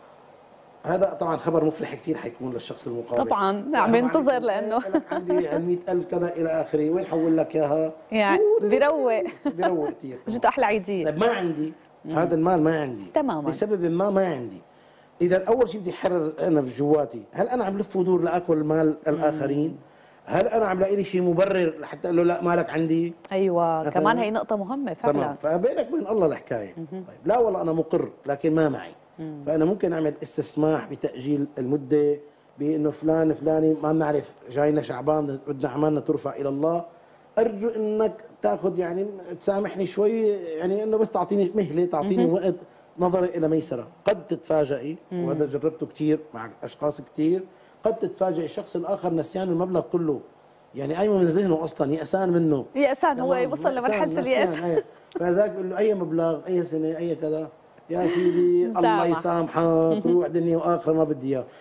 هذا طبعا خبر مفرح كثير حيكون للشخص المقابل. طبعا عم ينتظر لانه عندي 100,000 كذا الى اخره، وين حول لك اياها؟ يعني بيروق كثير. جد احلى عيديه. طيب ما عندي هذا المال، ما عندي تماما لسبب ما عندي. اذا اول شيء بدي احرر انا في جواتي، هل انا عم لف ودور لاكل مال الاخرين؟ هل انا عم لاقي لي شيء مبرر لحتى اقول له لا مالك عندي؟ ايوه كمان هي نقطه مهمه فعلا. تمام، فبينك وبين الله الحكايه. طيب لا والله انا مقر لكن ما معي، فأنا ممكن أعمل استسماح بتأجيل المدة، بأنه فلان فلاني ما بنعرف جاينا شعبان بدنا أعمالنا ترفع إلى الله، أرجو أنك تأخذ يعني تسامحني شوي، يعني أنه بس تعطيني مهلة، تعطيني وقت نظري إلى ميسرة. قد تتفاجئي، وهذا جربته كثير مع أشخاص كثير، قد تتفاجئ الشخص الآخر نسيان المبلغ كله، يعني قايمه من ذهنه أصلا، يأسان منه، يأسان هو وصل لمرحلة اليأس. فذاك بقول له أي مبلغ أي سنة أي كذا، يا سيدي الله يسامحك، روح دنيا واخره ما بدي اياه.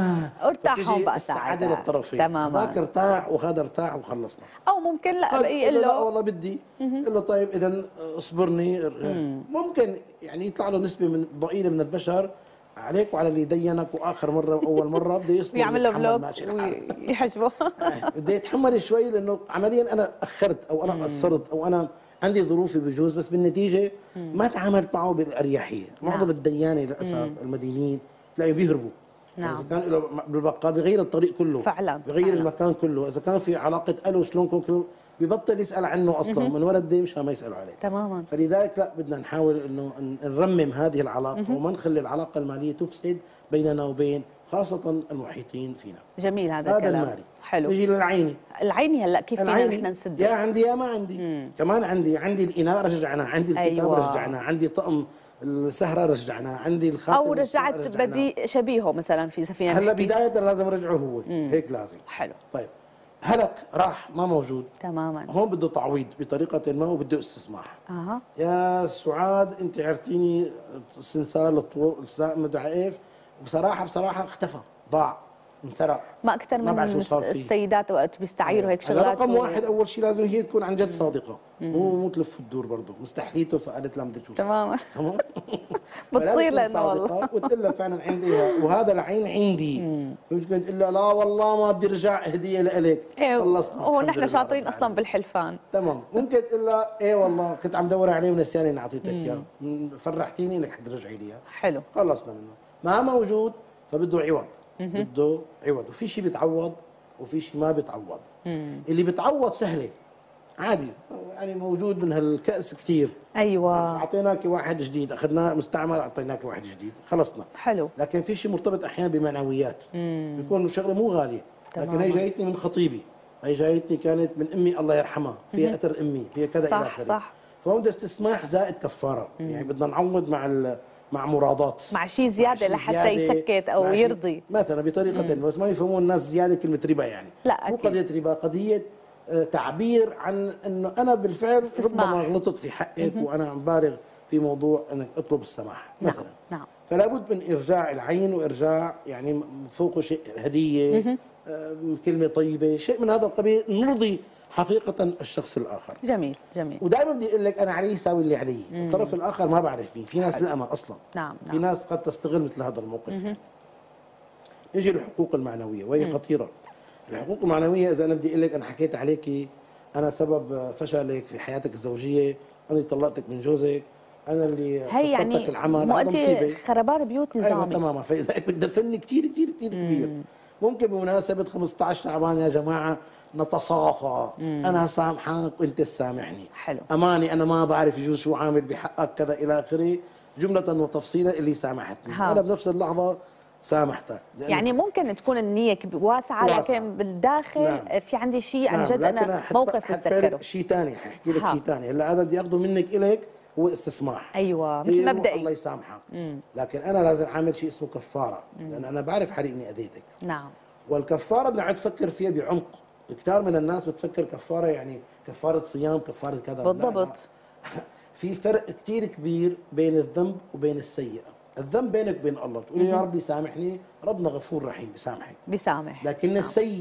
ارتاحوا بقى السعاده للطرفين، تماما، ذاك ارتاح وهذا ارتاح وخلصنا. او ممكن لا يقول له لا والله بدي، قل له طيب اذا اصبرني. ممكن يعني يطلع له نسبه من ضئيله من البشر عليك وعلى اللي دينك، واخر مره واول مره بده يصبر يعمل له بلوك ويحجبه. بده يتحمل شوي، لانه عمليا انا اخرت او انا قصرت او انا عندي ظروفي بجوز، بس بالنتيجه ما تعاملت معه بالاريحيه. معظم الديانه للاسف المدينين تلاقيه بيهربوا. اذا كان له بالبقال بغير الطريق كله فعلا، بغير المكان كله، اذا كان في علاقه الو شلونكم ببطل يسال عنه اصلا من ورا الدين مشان ما يسالوا عليه. تماما. فلذلك لا بدنا نحاول انه نرمم هذه العلاقه وما نخلي العلاقه الماليه تفسد بيننا وبين خاصه المحيطين فينا. جميل هذا الكلام. المالي حلو. نجي للعيني. العيني هلا كيف فينا نحن نسدها؟ يا عندي يا ما عندي. كمان عندي الإناء رجعناه، عندي الكتاب رجعناه، عندي طقم السهرة رجعناه، عندي الخاتم أو رجعت بدي شبيهه مثلا في سفينة. هلا بداية لازم ارجعه هو، هيك لازم. حلو. طيب هلك راح ما موجود تماما، هون بده تعويض بطريقة ما وبده استسماح. يا سعاد انت عرتيني السنسال مدري ايش، بصراحة اختفى، ضاع، انسرق، ما اكثر من السيدات وقت بيستعيروا هيك شغلات. رقم واحد اول شيء لازم هي تكون عن جد صادقه، مو تلف الدور برضه مستحليته، فقالت لها بدي اشوف. تماما بتصير لانه والله وتقول لها فعلا عندي وهذا العين عندي، فممكن تقول لها لا والله ما بدي ارجع هديه لك. خلصنا هو نحن شاطرين اصلا بالحلفان. تمام. ممكن تقول لها ايه والله كنت عم دور عليه ونسياني اني اعطيتك اياه، فرحتيني انك حترجعي لي اياه. حلو. خلصنا منه. ما موجود فبده عوض. بده عوض، وفي شيء بيتعوض وفي شيء ما بيتعوض. اللي بيتعوض سهله عادي، يعني موجود من هالكأس كثير. ايوه اعطيناك واحد جديد، اخذناه مستعمل اعطيناك واحد جديد، خلصنا. حلو. لكن في شيء مرتبط احيانا بمعنويات، بيكون شغله مو غاليه، لكن هي جايتني من خطيبي، هي جايتني كانت من امي الله يرحمها، فيها اثر امي، فيها كذا الى اخره. صح. فهو بده استسماح زائد كفاره، يعني بدنا نعوض مع مرادات، مع شيء زياده لحتى يسكت او يرضي مثلا بطريقه بس ما يفهمون الناس زياده كلمه ربا، يعني لا مو قضيه ربا، قضيه تعبير عن انه انا بالفعل ربما غلطت في حقك وانا عم بالغ في موضوع انك اطلب السماح مثلا. نعم. فلا بد من ارجاع العين وارجاع يعني فوقه شيء هديه، كلمه طيبه، شيء من هذا القبيل نرضي حقيقه الشخص الاخر. جميل جميل. ودائما بدي اقول لك انا علي يساوي اللي علي، الطرف الاخر ما بعرف مين، في ناس لأمة اصلا. نعم. في ناس قد تستغل مثل هذا الموقف. نجي للحقوق المعنويه وهي خطيره. الحقوق المعنويه اذا انا بدي اقول لك انا حكيت عليكي، انا سبب فشلك في حياتك الزوجيه، انا اللي طلقتك من جوزك، انا اللي هي خسرتك يعني العمل، هذا مصيبه. خربان بيوت نظامي. ايوه تماما، فاذا بدها فن كثير كثير كثير كبير. ممكن بمناسبه 15 شعبان يا جماعه نتصافى، انا سامحك وانت تسامحني. حلو. اماني انا ما بعرف يجوز شو عامل بحقك كذا الى اخره، جمله وتفصيلا اللي سامحتني. انا بنفس اللحظه سامحتك. يعني ممكن تكون النية واسعة لكن بالداخل نعم. في عندي شيء عن جد أنا موقف بتذكره. شيء ثاني حاحكي لك شيء ثاني، هلا هذا بدي اخذه منك اليك هو استسماح. ايوه مثل مبدئي. الله يسامحك. لكن انا لازم اعمل شيء اسمه كفاره، لان انا بعرف حالي اني اذيتك. نعم. والكفاره بدنا تفكر فيها بعمق، كثير من الناس بتفكر كفاره يعني كفاره صيام، كفاره كذا. بالضبط. في فرق كثير كبير بين الذنب وبين السيئه. الذنب بينك وبين الله، تقول يا ربي سامحني، ربنا غفور رحيم بيسامحك. بيسامح. لكن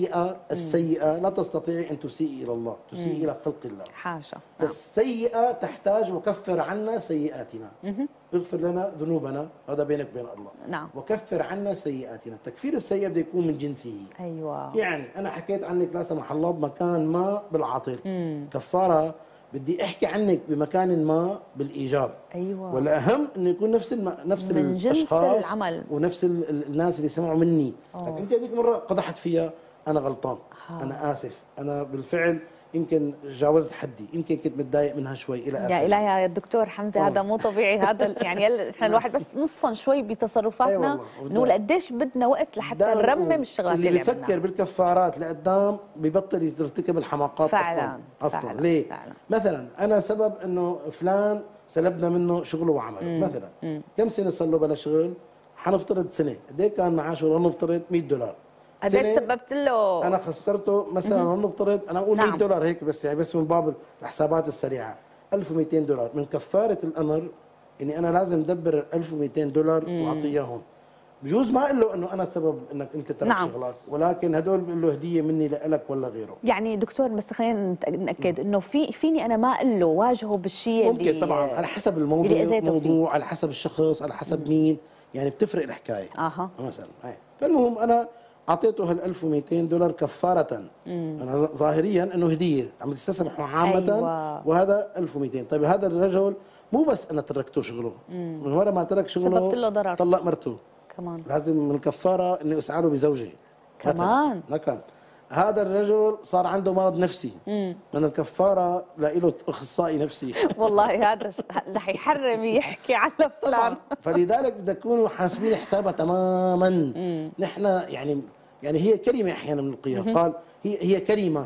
السيئة لا تستطيع أن تسيء إلى الله، تسيء إلى خلق الله. حاشا. فالسيئة تحتاج وكفر عنا سيئاتنا. اغفر لنا ذنوبنا، هذا بينك وبين الله. نعم. وكفر عنا سيئاتنا، تكفير السيئة بده يكون من جنسه. أيوة. يعني أنا حكيت عنك لا سمح الله بمكان ما بالعاطل، كفارة بدي احكي عنك بمكان ما بالايجاب. ايوه. والاهم انه يكون نفس الاشخاص العمل ونفس الناس اللي سمعوا مني. لكن انت هذيك مره قضحت فيها، انا غلطان، انا اسف، انا بالفعل يمكن جاوزت حدي، يمكن كنت متضايق منها شوي الى اخره. يا الهي يا دكتور حمزه هذا مو طبيعي. هذا يعني احنا الواحد بس نصفن شوي بتصرفاتنا نقول قديش بدنا وقت لحتى نرمم الشغلات اللي بيفكر بالكفارات لقدام ببطل يرتكب الحماقات. فعلا. اصلا فعلا. ليه؟ فعلا. مثلا انا سبب انه فلان سلبنا منه شغله وعمله، مثلا كم سنه صار له بلا شغل؟ حنفترض سنه، قد ايه كان معاشه؟ نفترض $100. قديش سببت له؟ انا خسرته مثلا نفترض انا اقول $100 هيك بس يعني بس من باب الحسابات السريعه $1200 من كفاره الامر اني انا لازم ادبر $1200 واعطيه اياهم. بجوز ما اقول له انه انا السبب انك انت ترك شغلات، ولكن هدول بقول له هديه مني لك ولا غيره. يعني دكتور بس خلينا نتاكد انه فيني انا ما اقول له واجهه بالشيء ممكن اللي طبعا على حسب الموضوع على حسب الشخص، على حسب مين، يعني بتفرق الحكايه. مثلا فالمهم انا اعطيته هال $1200 كفاره. انا ظاهريا انه هديه عم تستسمح عامه. وهذا 1200. طيب هذا الرجل مو بس انا تركته شغله، من وراء ما ترك شغله سببت له ضرر، طلق مرته كمان. لازم من الكفاره اني اسعره بزوجه كمان. لكن هذا الرجل صار عنده مرض نفسي، من الكفاره له اخصائي نفسي. والله هذا رح يحرم يحكي على فلان. فلذلك بدنا نكونوا حاسبين حسابها تماما. نحن يعني هي كلمه احيانا من القيام، قال هي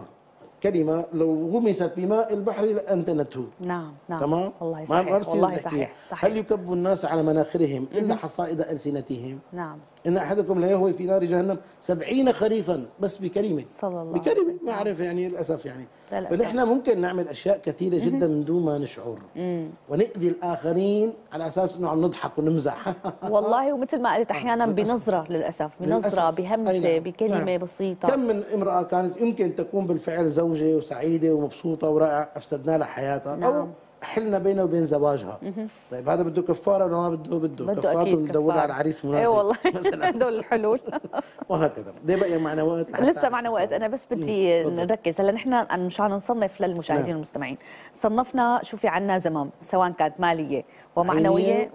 كلمه لو غمست بماء البحر لانتنته. نعم. تمام. والله صحيح. والله صحيح. هل يكب الناس على مناخرهم الا حصائد السنتهم؟ نعم. ان احدكم لا يهوي في نار جهنم 70 خريفا بس بكلمه. صلى الله بكلمه ما اعرف يعني للاسف يعني. فنحن ممكن نعمل اشياء كثيره جدا من دون ما نشعر ونأذي الاخرين على اساس انه عم نضحك ونمزح. والله ومثل ما قلت احيانا بنظره للاسف بنظره بهمسه بكلمه بسيطه. كم من امراه كانت يمكن تكون بالفعل زوجه وسعيده ومبسوطه ورائعه افسدنا لها حياتها. او حلنا بينه وبين زواجها. طيب هذا بده كفاره ولا ما بده كفاره ندورها على عريس مناسب. اي والله هدول الحلول. وهكذا ليه بقى معنا وقت؟ لسه معنا وقت. انا بس بدي نركز هلا نحن مشان نصنف للمشاهدين والمستمعين. صنفنا شو في عنا زمام سواء كانت ماليه ومعنويه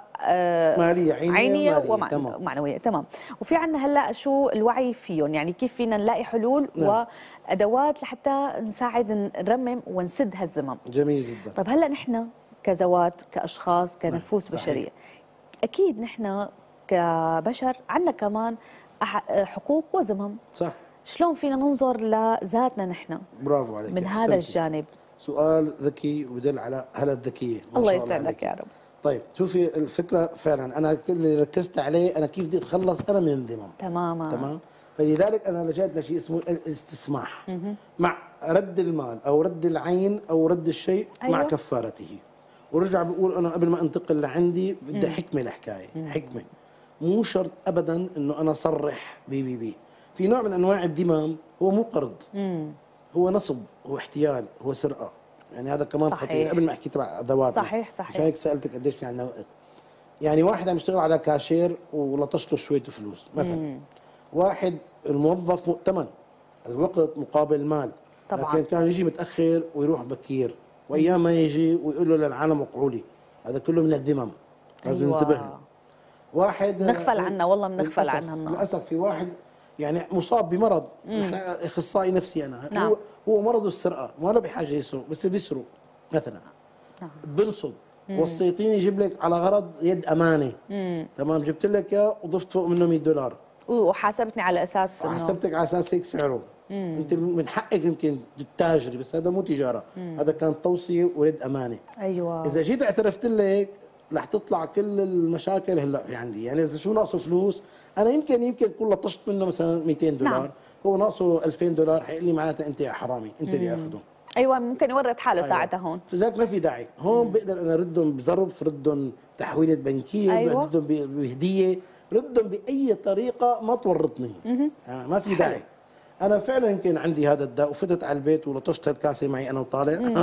ماليه عينيه ومعنويه. تمام. وفي عنا هلا شو الوعي فيهم، يعني كيف فينا نلاقي حلول وادوات لحتى نساعد نرمم ونسد هالزمام. جميل جدا. طيب هلا نحن كزوات كاشخاص كنفوس بشريه اكيد نحن كبشر عندنا كمان حقوق وزمام. صح. شلون فينا ننظر لذاتنا نحن؟ برافو عليك من هذا الجانب. سؤال ذكي وبدل على هلا الذكيه. الله يسعدك يا رب. طيب شوفي الفكره فعلا انا كل اللي ركزت عليه انا كيف بدي اتخلص انا من الانضمام. تمام. فلذلك انا لجأت لشيء اسمه الاستسماح مع رد المال او رد العين او رد الشيء مع كفارته. ورجع بقول انا قبل ما انتقل لعندي بدي حكمه الحكايه. حكمه مو شرط ابدا انه انا اصرح بي في نوع من انواع الذمم هو مو قرض، هو نصب، هو احتيال، هو سرقه. يعني هذا كمان صحيح. خطير قبل ما احكي تبع ادوات. صحيح صحيح. عشان هيك سالتك قديش في عندنا وقت. يعني واحد عم يشتغل على كاشير ولطشته شويه فلوس مثلا. واحد الموظف مؤتمن، الوقت مقابل مال. طبعا. لكن كان يجي متاخر ويروح بكير، وايام ما يجي ويقول له للعالم وقعوا لي. هذا كله من الذمم، لازم ننتبه له. واحد نغفل عنه، والله بنغفل عنها الناس. للاسف في واحد يعني مصاب بمرض، نحن اخصائي نفسي انا، نعم. هو مرضه السرقه، ما له بحاجه يسرق، بس بيسرق مثلا. نعم. بنصب، وصيتيني يجيب لك على غرض يد امانه. تمام، جبت لك اياه وضفت فوق منه $100 وحاسبتني على اساس انه حسبتك على اساس هيك سعره. انت من حقك يمكن تتاجري، بس هذا مو تجاره، هذا كان توصيه ويد امانه. ايوه. اذا جيت اعترفت لك رح تطلع كل المشاكل هلا في عندي. يعني اذا شو ناقصه فلوس، انا يمكن كل لطشت منه مثلا $200. نعم. هو ناقصه $2000، حيقول لي معناتها انت يا حرامي، انت اللي اخذهم. ايوه، ممكن يورط حاله. أيوة. ساعتها هون لذلك ما في داعي. هون بقدر انا ردهم بظرف، ردهم تحويله بنكيه. أيوة. ردهم بهديه، ردهم باي طريقه ما تورطني. ما في داعي. انا فعلا يمكن عندي هذا الداء، وفتت على البيت ولطشت الكاسه معي انا وطالع.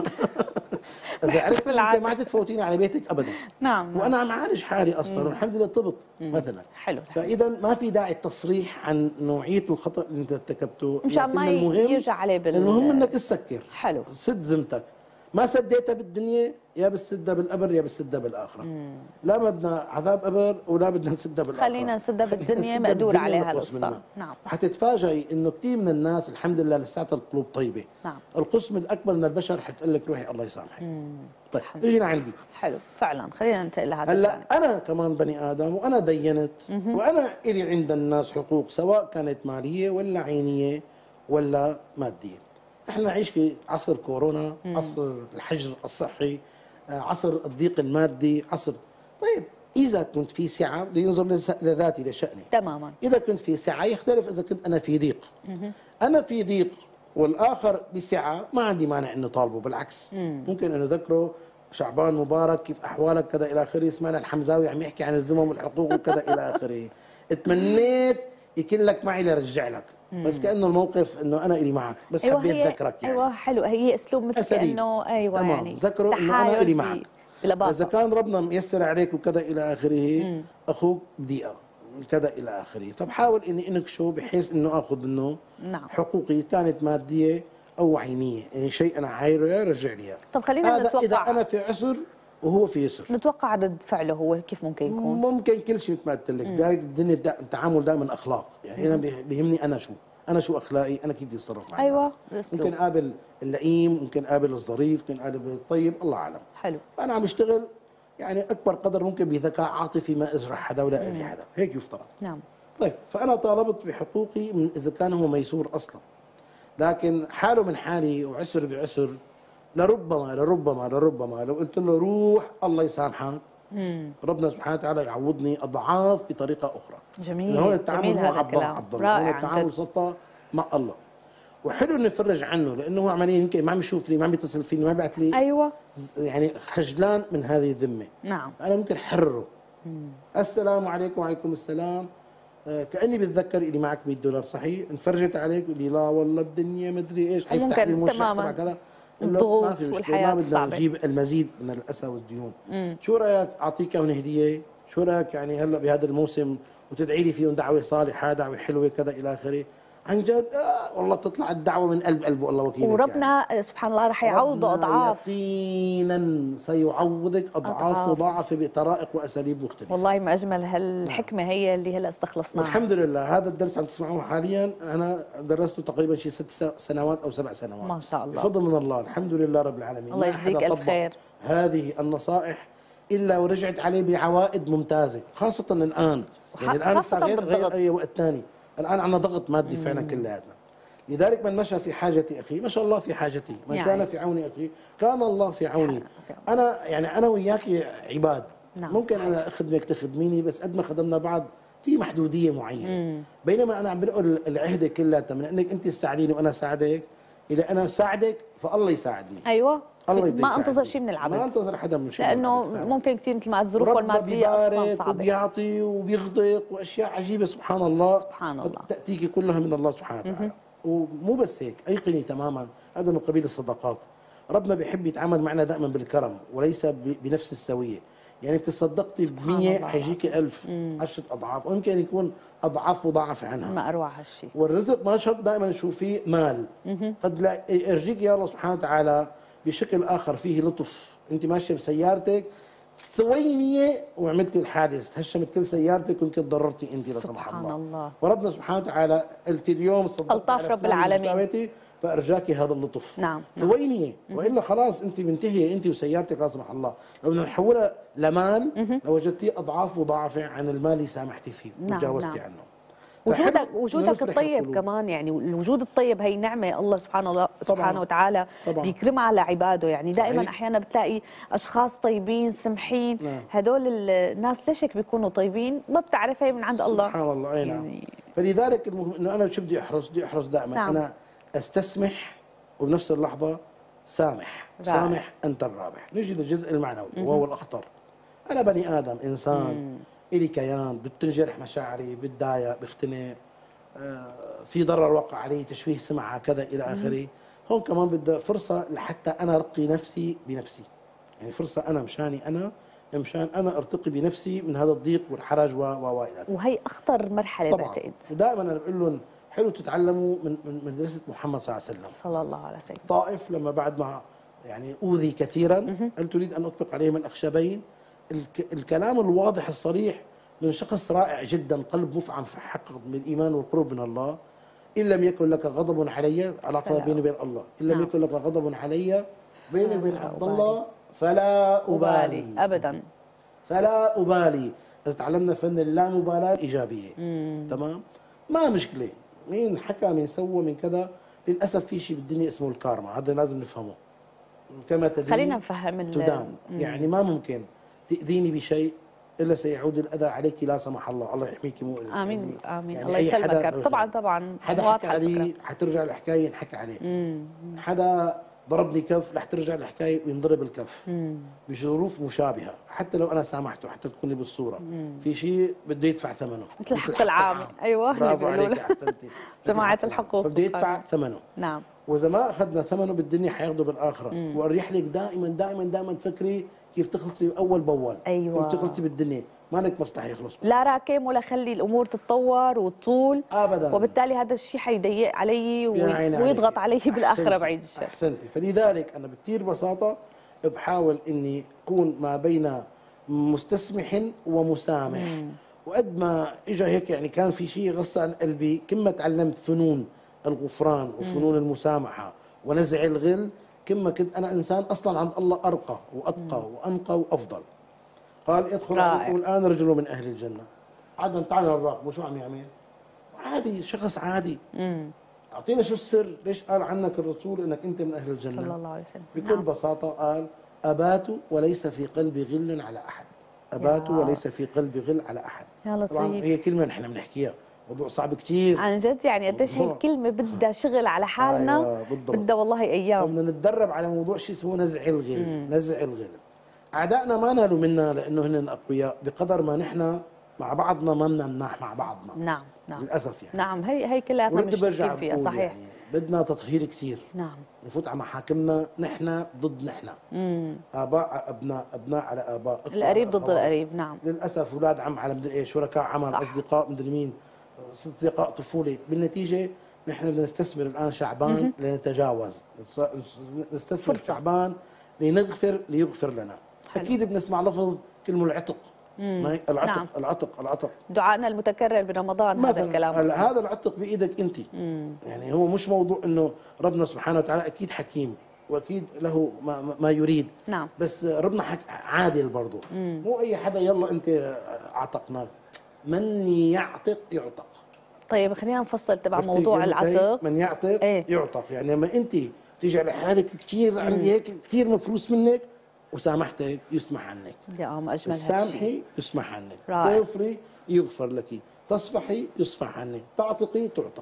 اذا عرفت انت ما تفوتيني على بيتك ابدا. نعم. وانا عم عالج حالي اصلا، والحمد لله طبت مثلا. حلو. فاذا ما في داعي التصريح عن نوعيه الخطا اللي انت ارتكبته، مشان ما يرجع عليه المهم انك تسكر. حلو. سد زمتك، ما سديتها بالدنيا يا بتسدها بالقبر يا بتسدها بالاخره. لا بدنا عذاب قبر ولا بدنا نسدها بالاخره. خلينا نسدها بالدنيا، مقدور عليها القصه. نعم. حتتفاجئي انه كثير من الناس الحمد لله لساتها القلوب طيبه. نعم. القسم الاكبر من البشر حتقول لك روحي الله يسامحك. طيب اجينا عندي. حلو فعلا، خلينا ننتقل لهذا هلا انا كمان بني ادم، وانا دينت، وانا الي عند الناس حقوق سواء كانت ماليه ولا عينيه ولا ماديه. احنا نعيش في عصر كورونا، عصر الحجر الصحي، عصر الضيق المادي، عصر. طيب اذا كنت في سعه لينظر لذاتي لشاني. تماما. اذا كنت في سعه يختلف اذا كنت انا في ضيق. انا في ضيق والاخر بسعه، ما عندي مانع انه طالبه، بالعكس. ممكن انه اذكره شعبان مبارك، كيف احوالك كذا الى اخره، سمعنا الحمزاوي عم يحكي عن الذمم والحقوق وكذا الى اخره. تمنيت يكون لك معي لرجع لك، بس كانه الموقف انه انا الي معك، بس أيوة حبيت ذكرك يعني. ايوه حلو، هي اسلوب مثل كانه ايوه تمام. يعني ذكروا انه انا الي معك. اذا كان ربنا ميسر عليك وكذا الى اخره، اخوك بضيقه كذا الى اخره، فبحاول اني انكشه بحيث انه اخذ منه حقوقي، كانت ماديه او عينيه، يعني شيء انا عايره يرجع لي اياه. طب خلينا نتوقع، اذا انا في عسر وهو في يسر، نتوقع رد فعله هو كيف ممكن يكون؟ ممكن كل شيء مثل ما قلت لك، دايما الدنيا التعامل دائما اخلاق، يعني انا بيهمني انا شو اخلاقي، انا كيف بدي اتصرف مع ايوه الناس. ممكن اقابل اللئيم، ممكن اقابل الظريف، ممكن اقابل الطيب، الله اعلم. حلو. فانا عم اشتغل يعني اكبر قدر ممكن بذكاء عاطفي، ما اجرح حدا ولا اذي حدا، هيك يفترض. نعم. طيب فانا طالبت بحقوقي من اذا كان هو ميسور اصلا، لكن حاله من حالي وعسر بعسر، لربما لو قلت له روح الله يسامحك، ربنا سبحانه وتعالى يعوضني اضعاف بطريقه اخرى. جميل. هون التعامل هو عبد الله، هون التعامل جد. صفى مع الله. وحلو انه يفرج عنه، لانه هو عمليا يمكن ما عم يشوفني، ما عم يتصل فيني، ما بيبعث لي. ايوه. يعني خجلان من هذه الذمه. نعم. انا ممكن حرره. السلام عليكم وعليكم السلام، كاني بتذكر اللي معك $100 صحيح؟ انفرجت عليك لي لا والله الدنيا مدري ايش، حيفتح لي الموشح تبع كذا. الضغوط والحياه ما بدنا الصعبه، نجيب المزيد من الاسى والديون. شو رايك اعطيك اياهم هديه؟ شو رايك يعني هلا بهذا الموسم وتدعي لي فيهم دعوه صالحه، دعوه حلوه كذا الى اخره. عن جد والله تطلع الدعوه من قلبه الله وكيلك. وربنا يعني سبحان الله رح يعوضه اضعاف، يقينا سيعوضك اضعاف مضاعفه بطرائق واساليب مختلفه. والله ما اجمل هالحكمه هي اللي هلا استخلصناها. الحمد لله هذا الدرس عم تسمعوه حاليا انا درسته تقريبا شي 6 سنوات او 7 سنوات ما شاء الله، بفضل من الله، الحمد لله رب العالمين. الله يجزيك الف خير. هذه النصائح الا ورجعت عليه بعوائد ممتازه، خاصه الان، يعني الان غير اي وقت ثاني، الان عندنا ضغط مادي فعلا كلياتنا. لذلك من مشى في حاجة أخي ما شاء الله في حاجتي، من يعني كان في عون أخي كان الله في عوني. أنا وياك عباد. نعم. ممكن صحيح. أنا أخدمك تخدميني، بس قد ما خدمنا بعض في محدودية معينة. بينما أنا عم بنقل العهدة كلها من أنك أنت تساعديني وأنا ساعدك، إذا أنا ساعدك فالله يساعدني. أيوة. الله يبارك ما انتظر شيء من العبد، ما انتظر حدا من شيء، لانه ممكن كثير مثل ما الظروف الماديه اصلا صعبه، وبيعطي وبيغدق واشياء عجيبه سبحان الله، سبحان الله تاتيك كلها من الله سبحانه وتعالى. ومو بس هيك، ايقني تماما هذا من قبيل الصدقات. ربنا بيحب يتعامل معنا دائما بالكرم وليس بنفس السويه. يعني بتصدقتي ب100 حيجيك 1000 10 اضعاف، ويمكن يكون اضعاف وضعف عنها. ما اروع هالشيء. والرزق ما شرط دائما نشوف فيه مال، قد لا يرجيك يا الله سبحانه وتعالى بشكل اخر فيه لطف. انت ماشيه بسيارتك ثوينيه وعملتي الحادث، تهشمت كل سيارتك ويمكن ضررتي انت لا سمح الله. سبحان الله. وربنا سبحانه وتعالى قلت اليوم صدقت الطاف رب العالمين فارجاكي هذا اللطف. نعم. ثوينيه، والا خلاص انت منتهيه انت وسيارتك لا سمح الله. لو بدنا نحولها لمال لوجدتيه اضعاف وضعفه عن المال اللي سامحتي فيه وتجاوزتي عنه. وجودك الطيب كمان، يعني الوجود الطيب هي نعمه الله سبحانه وتعالى بيكرمها على عباده. يعني دائما احيانا بتلاقي اشخاص طيبين سمحين، هدول الناس ليش هيك بيكونوا طيبين؟ ما بتعرف، هي من عند الله سبحان الله. اي نعم. يعني فلذلك المهم انه انا شو بدي احرص دائما. نعم. انا استسمح وبنفس اللحظه سامح. سامح انت الرابح. نجي للجزء المعنوي وهو الاخطر. انا بني ادم انسان، إلي كيان، بتنجرح مشاعري، بتضايق، بختنق، في ضرر وقع علي، تشويه سمعة كذا إلى آخره. هون كمان بدي فرصة لحتى أنا أرقي نفسي بنفسي. يعني فرصة أنا مشان أنا أرتقي بنفسي من هذا الضيق والحرج إلى آخره. وهي أخطر مرحلة بعتقد. ودائما أنا بقول لهم حلو تتعلموا من مدرسة محمد صلى الله عليه وسلم. صلى الله عليه وسلم. طائف لما بعد ما يعني أوذي كثيرا قلت أريد أن أطبق عليهم الأخشبين. الكلام الواضح الصريح من شخص رائع جدا، قلب مفعم في حق بالإيمان والقرب من الله. إن لم يكن لك غضب علي، علاقة بيني وبين الله، إن لم يكن لك غضب علي بيني وبين عبد الله فلا أبالي أبدا. فلا أبالي. إذا تعلمنا فن اللامبالاة الإيجابية. تمام؟ ما مشكلة مين حكى مين سوى من كذا. للأسف في شيء بالدنيا اسمه الكارما، هذا لازم نفهمه. كما تدين خلينا نفهم تدان. يعني ما ممكن تأذيني بشيء إلا سيعود الأذى عليك لا سمح الله. الله يحميك. مو آمين آمين. يعني الله يسلمك. طبعا حدا حكى علي حترجع الحكاية ينحكى عليه. حدا ضربني كف رح ترجع الحكاية وينضرب الكف. بظروف مشابهة، حتى لو أنا سامحته حتى تكوني بالصورة. في شيء بده يدفع ثمنه، مثل الحق العام. أيوه، برافو عليك، أحسنتي. جماعة الحقوق فبده يدفع ثمنه. نعم. وإذا ما أخذنا ثمنه بالدنيا حياخذه بالآخرة. وأريح لك دائما تفكري كيف تخلصي أول بأول. أيوة. كيف تخلصي بالدنيا، ما لك مصلحة يخلص. لا راكم ولا خلي الأمور تتطور وتطول أبدا. وبالتالي هذا الشيء حيضيق علي ويضغط علي بالآخرة بعيد الشر. أحسنتي. فلذلك أنا بكثير بساطة بحاول إني أكون ما بين مستسمح ومسامح. وقد ما إجا هيك يعني كان في شيء غص عن قلبي، كما تعلمت فنون الغفران وفنون المسامحة ونزع الغل، كما كنت أنا إنسان أصلا عند الله أرقى وأتقى وأنقى وأفضل. قال ادخل الآن رجل من أهل الجنة. عدنا تعال نراقبه شو عم يعمل؟ عادي، شخص عادي. أعطينا شو السر؟ ليش قال عنك الرسول إنك أنت من أهل الجنة؟ صلى الله عليه وسلم. بكل بساطة قال أبات وليس في قلبي غل على أحد. أبات وليس في قلبي غل على أحد. يا لطيف. طبعا هي كلمة نحن بنحكيها، موضوع صعب كثير عن جد. يعني قديش هي الكلمة بدها شغل على حالنا. أيوة بدها والله أيام. فبدنا نتدرب على موضوع شيء اسمه نزع الغل. نزع الغل. أعدائنا ما نالوا منا لأنه هن أقوياء، بقدر ما نحن مع بعضنا ما بنمنح مع بعضنا. نعم للأسف يعني. نعم، هي كلها مشكلة فيها. صحيح. يعني بدنا تطهير كثير. نعم. نفوت على محاكمنا نحن ضد نحن. آباء أبناء، أبناء على آباء، القريب ضد القريب. نعم. للأسف أولاد عم على مدري إيه، شركاء عمل، أصدقاء مدري مين، أصدقاء طفولة. بالنتيجة نحن بدنا نستثمر الآن شعبان لنتجاوز، نستثمر شعبان لنغفر ليغفر لنا. حلو. أكيد بنسمع لفظ كلمة العتق. العتق. نعم. العتق دعائنا المتكرر برمضان هذا الكلام. هذا العتق بإيدك أنت. يعني هو مش موضوع إنه ربنا سبحانه وتعالى أكيد حكيم واكيد له ما يريد. نعم. بس ربنا عادل برضه. مو اي حدا يلا انت اعتقناك، من يعتق يعتق. طيب خلينا نفصل تبع موضوع العتق. من يعتق يعتق، يعني لما انت تيجي على حالك كثير عندي هيك كثير مفلوس منك وسامحتك يسمح عنك. يا ما اجمل تسامحي يسمح عنك، تغفري يغفر لك، تصفحي يصفح عنك، تعتقي تعتقي.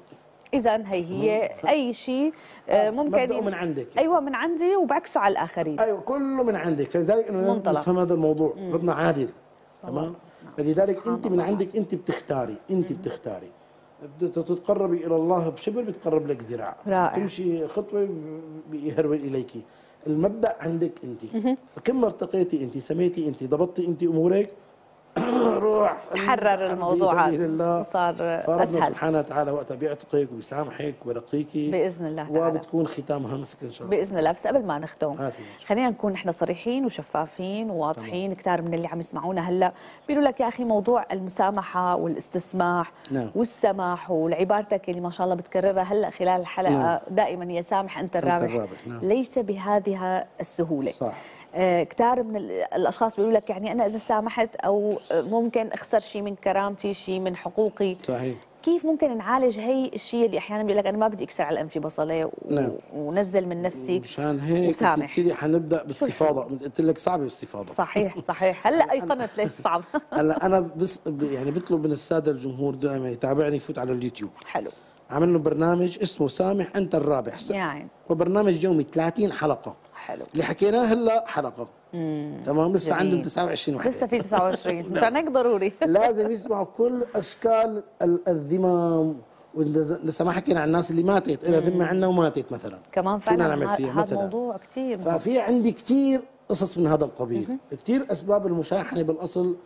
اذا هي اي شيء ممكن مبدأه من عندك. ايوه من عندي وبعكسه على الاخرين. ايوه كله من عندك، فلذلك انه نفهم هذا الموضوع، ربنا عادل. تمام؟ فلذلك انت من عندك انت بتختاري، انت بتختاري. تتقربي الى الله بشبر بتقرب لك ذراع. رائع. تمشي خطوه بيهرول اليك. المبدا عندك انت. فكل ما ارتقيتي انت، سميتي انت، ضبطتي انت امورك، روح تحرر الموضوع، في سبيل الله صار فربنا اسهل سبحانه وتعالى وقتها بيعتقك وبيسامحك ويرقيكي باذن الله تعالى، وبتكون ختامها مسك ان شاء الله باذن الله. بس قبل ما نختم خلينا نكون احنا صريحين وشفافين وواضحين. كثار من اللي عم يسمعونا هلا بيقولوا لك يا اخي موضوع المسامحه والاستسماح والسماح والعبارتك اللي ما شاء الله بتكررها هلا خلال الحلقه دائما هي سامح انت الرابح. ليس بهذه السهوله. صح. كثار من الاشخاص بيقولوا لك يعني انا اذا سامحت او ممكن اخسر شيء من كرامتي، شيء من حقوقي. صحيح. كيف ممكن نعالج هي الشيء اللي احيانا بيقول لك انا ما بدي اكسر على انفي بصله ونزل من نفسي مشان هيك بتبتدي حنبدا باستفاضه. قلت لك صعبه باستفاضه. صحيح صحيح. هلا ايقنت ليش صعب. هلا انا بس يعني بطلب من الساده الجمهور دائما يتابعني، يفوت على اليوتيوب. حلو. عمل له برنامج اسمه سامح انت الرابح. يعني وبرنامج يومي 30 حلقه. حلو. اللي حكيناه هلا حلقه. تمام. لسه عندهم 29 وحده. لسه في 29 مشان هيك ضروري لازم يسمعوا كل اشكال الذمم. لسه ما حكينا عن الناس اللي ماتت، لها ذمه عنا وماتت مثلا. كمان فعلا هذا موضوع كثير. ففي عندي كثير قصص من هذا القبيل، كثير اسباب المشاحنه بالاصل.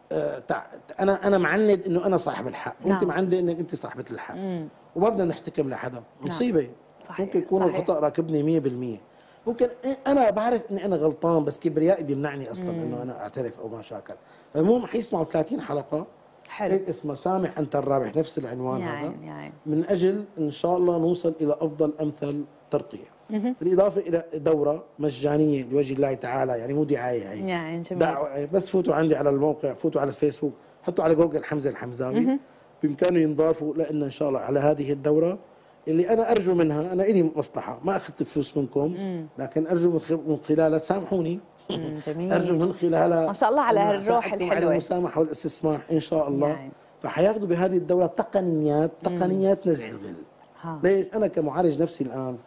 انا معند انه انا صاحب الحق، وانت معندة انك انت صاحبه الحق. وما بدنا نحتكم لحدا، مصيبه. صحيح. ممكن يكون الخطا راكبني 100%. ممكن انا بعرف اني انا غلطان بس كبريائي بيمنعني اصلا انه انا اعترف او ما شاكل. فالمهم حيسمعوا 30 حلقه. حلو. هيك اسمه سامح انت الرابح، نفس العنوان هذا. من اجل ان شاء الله نوصل الى افضل امثل ترقيه. بالاضافه الى دوره مجانيه لوجه الله تعالى، يعني مو دعايه هي. يعني جميل. دعوه بس فوتوا عندي على الموقع، فوتوا على الفيسبوك، حطوا على جوجل حمزه الحمزاوي. بامكانه ينضافوا لنا ان شاء الله على هذه الدوره اللي انا ارجو منها. انا الي مصلحه، ما اخذت فلوس منكم، لكن ارجو من خلالها سامحوني. جميل. ارجو من خلالها ما شاء الله على الروح الحلوه على المسامحه والاستسماح ان شاء الله. يعني. فحياخذوا بهذه الدوره تقنيات نزع الغل. ليش؟ انا كمعالج نفسي الان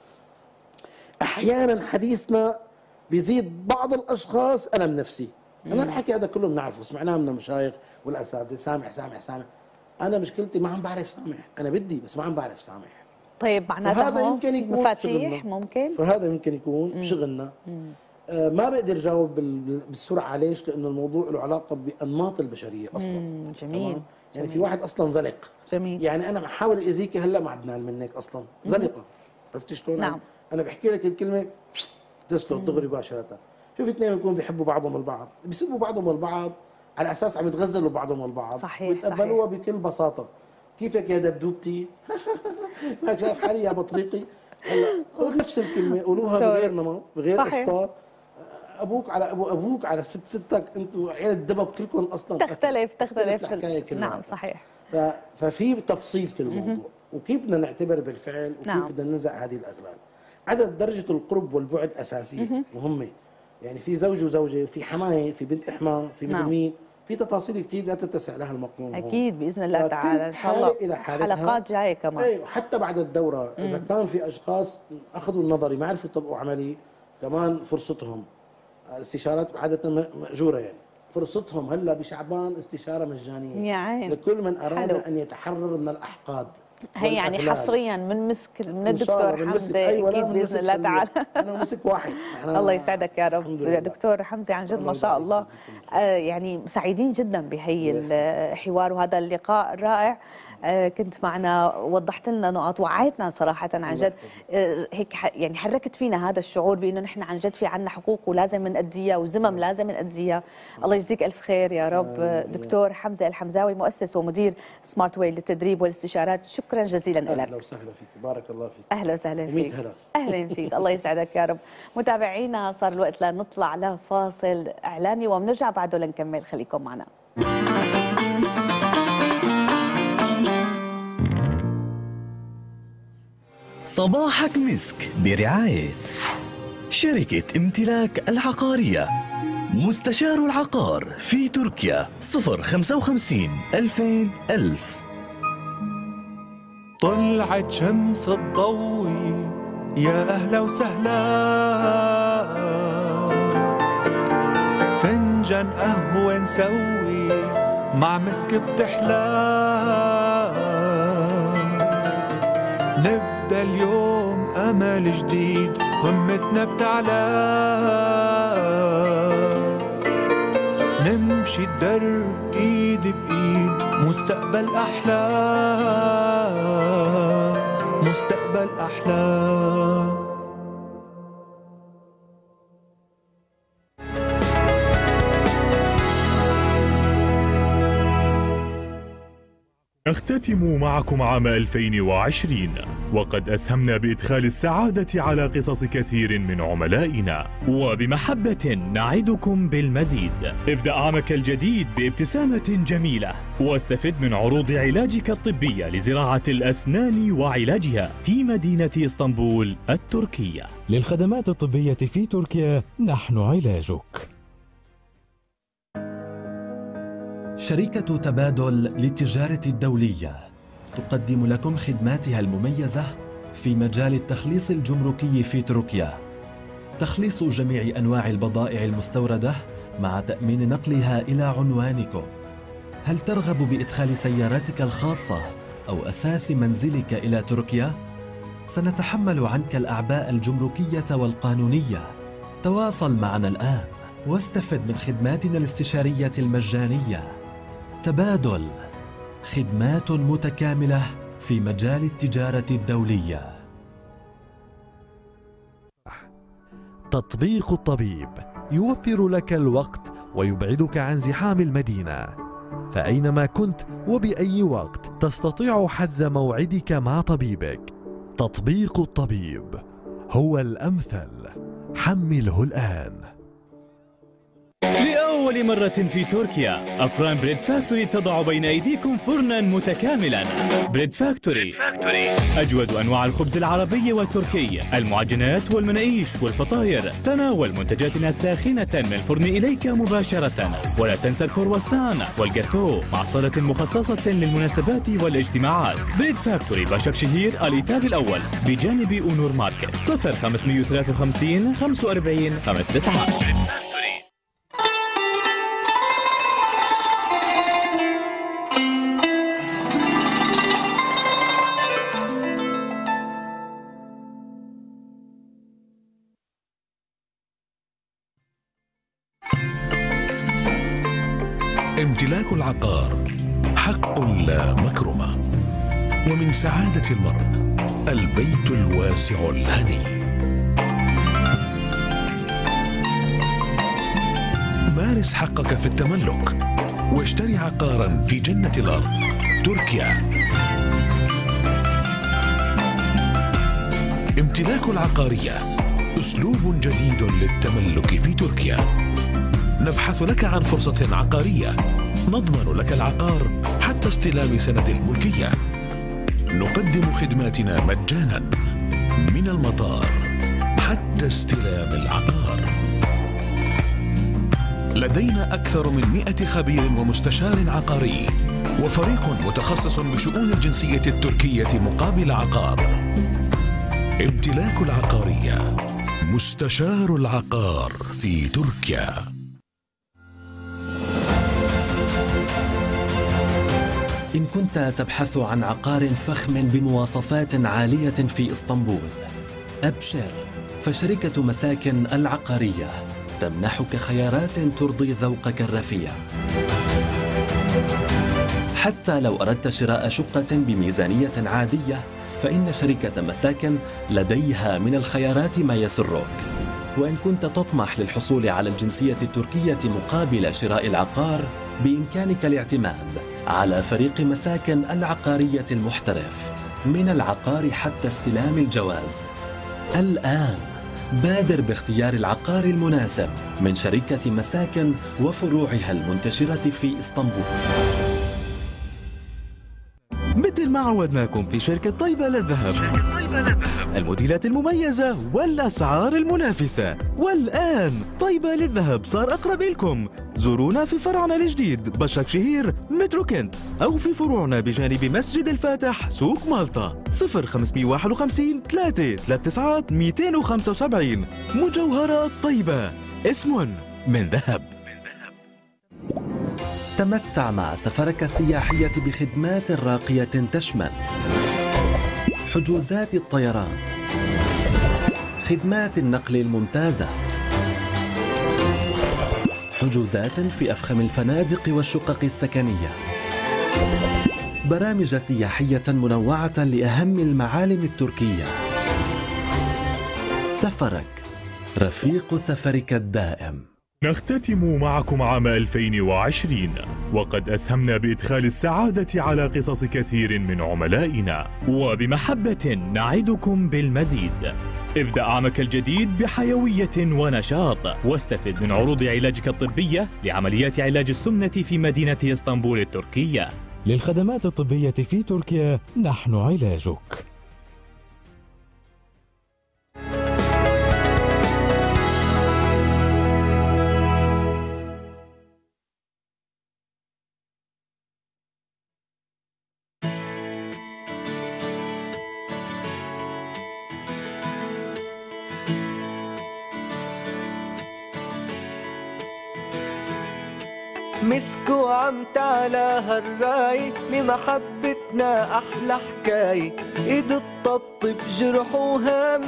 احيانا حديثنا بيزيد بعض الاشخاص الم نفسي. انا الحكي هذا كله بنعرفه، سمعناه من المشايخ والاساتذه، سامح سامح سامح. انا مشكلتي ما عم بعرف سامح، انا بدي بس ما عم بعرف سامح. طيب معناته هذا يمكن يكون مفاتيح ممكن؟ فهذا يمكن يكون شغلنا. ما بقدر جاوب بالسرعه. ليش؟ لانه الموضوع له علاقه بانماط البشريه اصلا. جميل. يعني في واحد اصلا زلق. جميل. يعني انا بحاول اذيكي هلا ما عدنان منك اصلا زلقه. عرفتي شلون؟ نعم. انا بحكي لك الكلمه تسلط دغري مباشره. شوف اثنين بيكونوا بيحبوا بعضهم البعض، بيسبوا بعضهم البعض على اساس عم يتغزلوا بعضهم البعض. صحيح. ويتقبلوها بكل بساطه. كيفك يا دبدوبتي؟ ما شايف حالي يا بطريقي؟ هلا نفس الكلمه قولوها بغير نمط، بغير قصه. ابوك على ابوك على ستك، انتم عيال الدبب كلكم اصلا تختلف الحكايه كلها. نعم صحيح. ففي تفصيل في الموضوع، وكيف بدنا نعتبر بالفعل، وكيف بدنا ننزع هذه الاغلال. عدد درجه القرب والبعد اساسيه مهمه. يعني في زوج وزوجه، في حمايه، في بنت احمى، في مدري مين، في تفاصيل كثير لا تتسع لها المقنون. اكيد باذن الله تعالى ان شاء الله إلى حلقات جايه كمان. ايوه حتى بعد الدوره اذا كان في اشخاص اخذوا النظري ما عرفوا يطبقوا عملي، كمان فرصتهم. الاستشارات عاده ماجوره، يعني فرصتهم هلا بشعبان استشاره مجانيه يعني لكل من اراد ان يتحرر من الاحقاد. هي يعني حصريا من الدكتور حمزه. اكيد باذن الله تعالى. انا مسك واحد. الله يسعدك يا رب دكتور حمزه، عن جد ما شاء الله. يعني سعيدين جدا بهي الحوار وهذا اللقاء الرائع. كنت معنا، وضحت لنا نقاط، وعيتنا صراحة عن جد. هيك يعني حركت فينا هذا الشعور بأنه نحن عن جد في عنا حقوق ولازم نأديها، وزمم لازم نأديها. الله يجزيك ألف خير يا رب. دكتور حمزة الحمزاوي، مؤسس ومدير سمارت واي للتدريب والاستشارات، شكرا جزيلا لك. أهلا وسهلا فيك، بارك الله فيك. أهلا وسهلا فيك. أهلا فيك. الله يسعدك يا رب. متابعينا صار الوقت لنطلع لفاصل إعلاني وبنرجع بعده لنكمل، خليكم معنا. صباحك مسك برعاية شركة امتلاك العقارية، مستشار العقار في تركيا 055 2000 1000. طل طلعت شمس الضوي يا أهلا وسهلا، فنجان قهوة نسوي مع مسك بتحلى، نبدأ اليوم أمل جديد همتنا بتعلى، نمشي الدرب إيد بإيد مستقبل أحلى، مستقبل أحلى. نختتم معكم عام 2020 وقد أسهمنا بإدخال السعادة على قصص كثير من عملائنا، وبمحبة نعدكم بالمزيد. ابدأ عامك الجديد بابتسامة جميلة، واستفد من عروض علاجك الطبية لزراعة الأسنان وعلاجها في مدينة اسطنبول التركية. للخدمات الطبية في تركيا نحن علاجك. شركة تبادل للتجارة الدولية تقدم لكم خدماتها المميزة في مجال التخليص الجمركي في تركيا. تخليص جميع أنواع البضائع المستوردة مع تأمين نقلها إلى عنوانكم. هل ترغب بإدخال سيارتك الخاصة أو أثاث منزلك إلى تركيا؟ سنتحمل عنك الأعباء الجمركية والقانونية. تواصل معنا الآن واستفد من خدماتنا الاستشارية المجانية. تبادل، خدمات متكاملة في مجال التجارة الدولية. تطبيق الطبيب يوفر لك الوقت ويبعدك عن زحام المدينة، فأينما كنت وبأي وقت تستطيع حجز موعدك مع طبيبك. تطبيق الطبيب هو الأمثل، حمله الآن. لأول مرة في تركيا أفران بريد فاكتوري تضع بين أيديكم فرنا متكاملا. بريد فاكتوري أجود أنواع الخبز العربي والتركي، المعجنات والمناقيش والفطاير. تناول منتجاتنا ساخنة من الفرن إليك مباشرة. ولا تنسى الكرواسان والجاتو مع صالة مخصصة للمناسبات والاجتماعات. بريد فاكتوري باشك شهير الإيتاب الأول بجانب أونور ماركت. 0553 45 59. امتلاك العقار حق لا مكرمة، ومن سعادة المرء البيت الواسع الهني. مارس حقك في التملك واشتري عقارا في جنة الأرض تركيا. امتلاك العقارية أسلوب جديد للتملك في تركيا. نبحث لك عن فرصة عقارية، نضمن لك العقار حتى استلام سند الملكية. نقدم خدماتنا مجانا من المطار حتى استلام العقار. لدينا أكثر من 100 خبير ومستشار عقاري وفريق متخصص بشؤون الجنسية التركية مقابل عقار. امتلاك العقارية، مستشار العقار في تركيا. إن كنت تبحث عن عقار فخم بمواصفات عالية في اسطنبول، أبشر، فشركة مساكن العقارية تمنحك خيارات ترضي ذوقك الرفيع. حتى لو أردت شراء شقة بميزانية عادية، فإن شركة مساكن لديها من الخيارات ما يسرك. وإن كنت تطمح للحصول على الجنسية التركية مقابل شراء العقار، بإمكانك الاعتماد على فريق مساكن العقارية المحترف، من العقار حتى استلام الجواز. الآن بادر باختيار العقار المناسب من شركة مساكن وفروعها المنتشرة في اسطنبول. مثل ما ما عودناكم في شركة طيبة للذهب، الموديلات المميزة والأسعار المنافسة. والآن طيبة للذهب صار أقرب لكم. زورونا في فرعنا الجديد بشك شهير مترو كنت، أو في فروعنا بجانب مسجد الفاتح سوق مالطا. 0551 339 275. مجوهرات طيبة، اسم من ذهب. تمتع مع سفرك السياحية بخدمات راقية تشمل حجوزات الطيران، خدمات النقل الممتازة، حجوزات في أفخم الفنادق والشقق السكنية، برامج سياحية منوعة لأهم المعالم التركية. سفرك رفيق سفرك الدائم. نختتم معكم عام 2020 وقد أسهمنا بإدخال السعادة على قصص كثير من عملائنا، وبمحبة نعدكم بالمزيد. ابدأ عامك الجديد بحيوية ونشاط، واستفد من عروض علاجك الطبية لعمليات علاج السمنة في مدينة اسطنبول التركية. للخدمات الطبية في تركيا نحن علاجك. مسك وعم تعلى هالراي لمحبتنا أحلى حكاية، إيد الطبطب جرح وهم،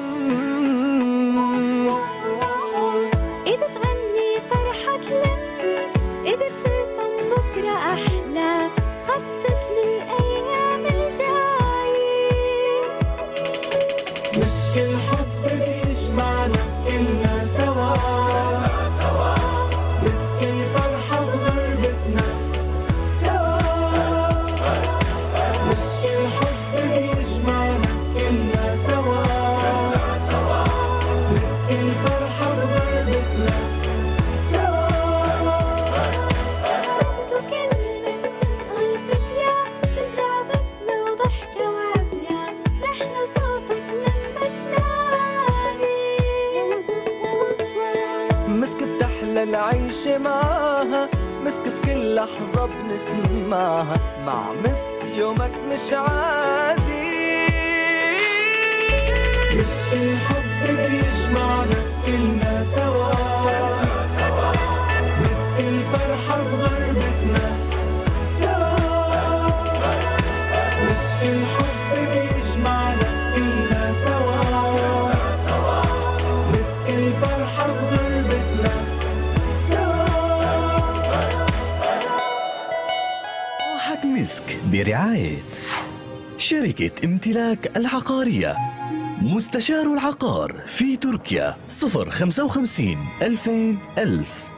إيد تغني فرحة تلم، إيد ترسم بكرة أحلى، خطط للأيام الجاية. مسك الحب بيجمعنا كلنا سوا، مسك الفرحة بغربتنا سوا، مسك الحب بيجمعنا كلنا سوا، مسك الفرحة بغربتنا سوا. مسك كلمة تنقل فكرة، تزرع بسمة وضحكة وعبرة، نحن صوتك لما تنادي. مسك بتحلى العيشة معاها، مسك بكل لحظة بنسمعها، مع مسك يومك مش عادي. مسك الحب بيجمعنا كلنا سوا، مسك الفرحة بغربتنا سوا، مسك الحب بيجمعنا كلنا سوا، مسك الفرحة بغربتنا صباحك مسك برعاية شركة امتلاك العقارية، مستشار العقار في تركيا. 055 2000 1000.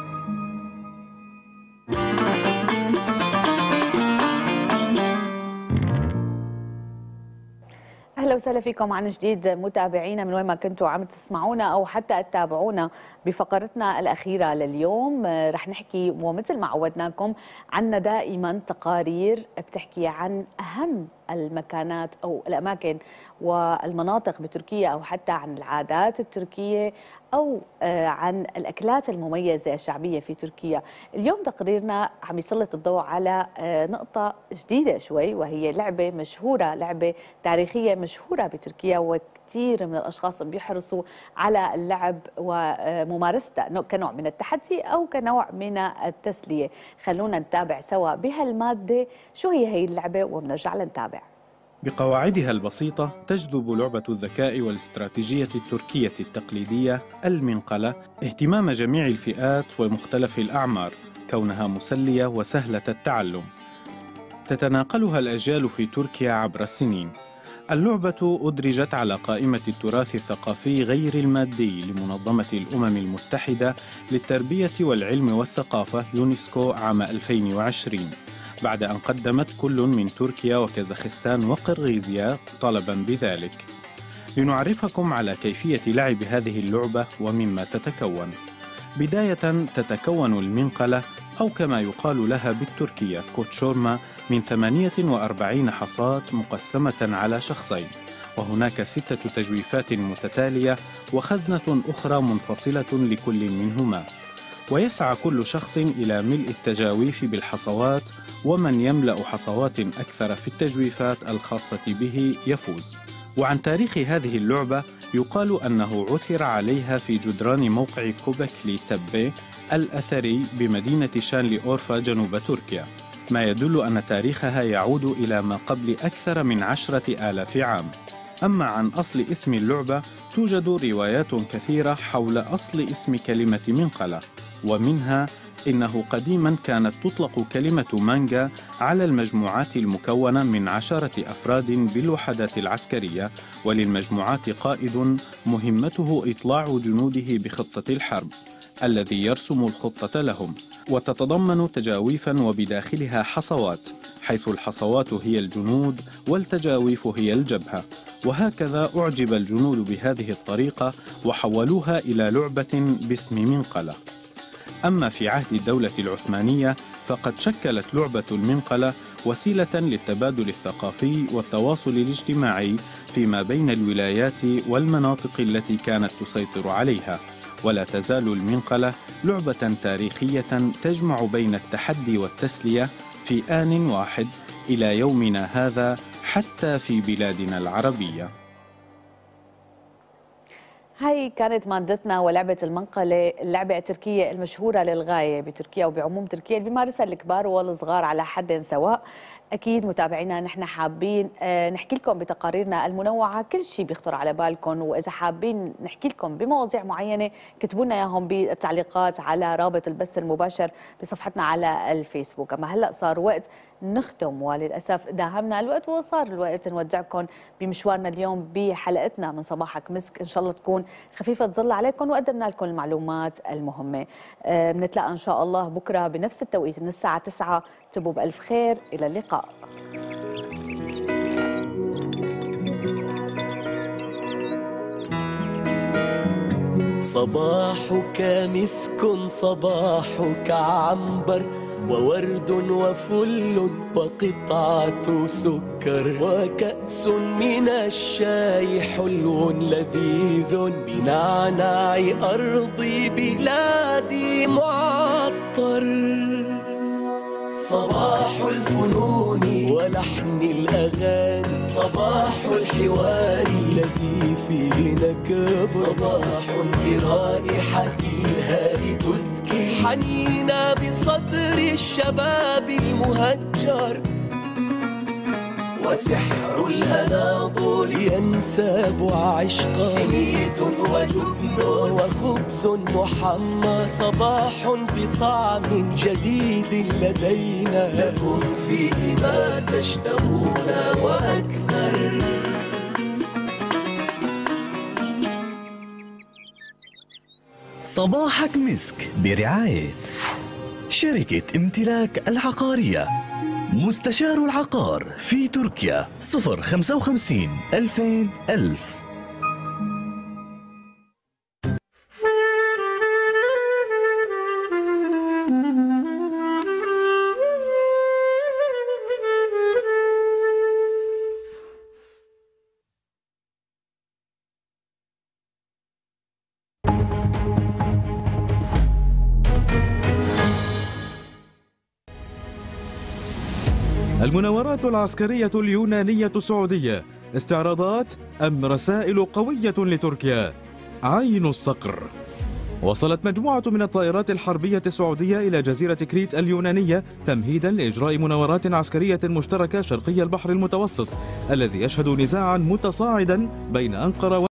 اهلا وسهلا فيكم عن جديد متابعينا من وين ما كنتوا عم تسمعونا او حتى تتابعونا بفقرتنا الاخيره لليوم. رح نحكي ومثل ما عودناكم عنا دائما تقارير بتحكي عن اهم المكانات او الاماكن والمناطق بتركيا، او حتى عن العادات التركيه او عن الاكلات المميزه الشعبيه في تركيا. اليوم تقريرنا عم يسلط الضوء على نقطه جديده شوي، وهي لعبه مشهوره، لعبه تاريخيه مشهوره بتركيا، وكثير من الاشخاص بيحرصوا على اللعب وممارسته كنوع من التحدي او كنوع من التسليه. خلونا نتابع سوا بهالماده شو هي اللعبه وبنرجع لنتابع. بقواعدها البسيطة تجذب لعبة الذكاء والاستراتيجية التركية التقليدية المنقلة اهتمام جميع الفئات ومختلف الأعمار، كونها مسلية وسهلة التعلم. تتناقلها الأجيال في تركيا عبر السنين. اللعبة أدرجت على قائمة التراث الثقافي غير المادي لمنظمة الأمم المتحدة للتربية والعلم والثقافة يونسكو عام 2020، بعد أن قدمت كل من تركيا وكازاخستان وقرغيزيا طلبا بذلك. لنعرفكم على كيفية لعب هذه اللعبة ومما تتكون. بداية تتكون المنقلة أو كما يقال لها بالتركية كوتشورما من 48 حصاة مقسمة على شخصين، وهناك 6 تجويفات متتالية وخزنة أخرى منفصلة لكل منهما. ويسعى كل شخص إلى ملء التجاويف بالحصوات، ومن يملأ حصوات أكثر في التجويفات الخاصة به يفوز. وعن تاريخ هذه اللعبة يقال أنه عثر عليها في جدران موقع كوبكلي تبي الأثري بمدينة شانلي أورفا جنوب تركيا، ما يدل أن تاريخها يعود إلى ما قبل أكثر من 10,000 عام. أما عن أصل اسم اللعبة توجد روايات كثيرة حول أصل اسم كلمة منقلة، ومنها إنه قديما كانت تطلق كلمة مانجا على المجموعات المكونة من 10 أفراد بالوحدات العسكرية، وللمجموعات قائد مهمته إطلاع جنوده بخطة الحرب الذي يرسم الخطة لهم، وتتضمن تجاويفا وبداخلها حصوات، حيث الحصوات هي الجنود والتجاويف هي الجبهة. وهكذا أعجب الجنود بهذه الطريقة وحولوها إلى لعبة باسم منقلة. أما في عهد الدولة العثمانية فقد شكلت لعبة المنقلة وسيلة للتبادل الثقافي والتواصل الاجتماعي فيما بين الولايات والمناطق التي كانت تسيطر عليها، ولا تزال المنقلة لعبة تاريخية تجمع بين التحدي والتسلية في آن واحد إلى يومنا هذا حتى في بلادنا العربية. هاي كانت مادتنا ولعبة المنقلة، اللعبة التركية المشهورة للغاية بتركيا وبعموم تركيا اللي بيمارسها الكبار والصغار على حد سواء. أكيد متابعينا نحن حابين نحكي لكم بتقاريرنا المنوعة كل شيء بيخطر على بالكم، وإذا حابين نحكي لكم بمواضيع معينة كتبوا لنا إياهم بالتعليقات على رابط البث المباشر بصفحتنا على الفيسبوك. أما هلأ صار وقت نختم، وللأسف داهمنا الوقت وصار الوقت نودعكم بمشوارنا اليوم بحلقتنا من صباحك مسك. إن شاء الله تكون خفيفة تظل عليكم وقدمنا لكم المعلومات المهمة. بنتلاقى إن شاء الله بكرة بنفس التوقيت من الساعة 9. تبوا بألف خير، إلى اللقاء. صباحك مسك صباحك عنبر وورد وفل وقطعة سكر وكأس من الشاي حلو لذيذ بنعناع أرضي بلادي معطر. صباح الفنون ولحن الأغاني، صباح الحوار الذي فيه نكب، صباح برائحة الهاء تذكي حنينا بصدر الشباب المهجر، وسحر الأناضول ينساب عشقا، سميت وجبن وخبز محمر، صباح بطعم جديد لدينا، لكم فيه ما تشتهون وأكثر. صباحك مسك برعاية شركة امتلاك العقارية، مستشار العقار في تركيا 055 2000 1000. المناورات العسكرية اليونانية السعودية استعراضات أم رسائل قوية لتركيا؟ عين الصقر. وصلت مجموعة من الطائرات الحربية السعودية إلى جزيرة كريت اليونانية تمهيدا لإجراء مناورات عسكرية مشتركة شرقي البحر المتوسط الذي يشهد نزاعا متصاعدا بين أنقرة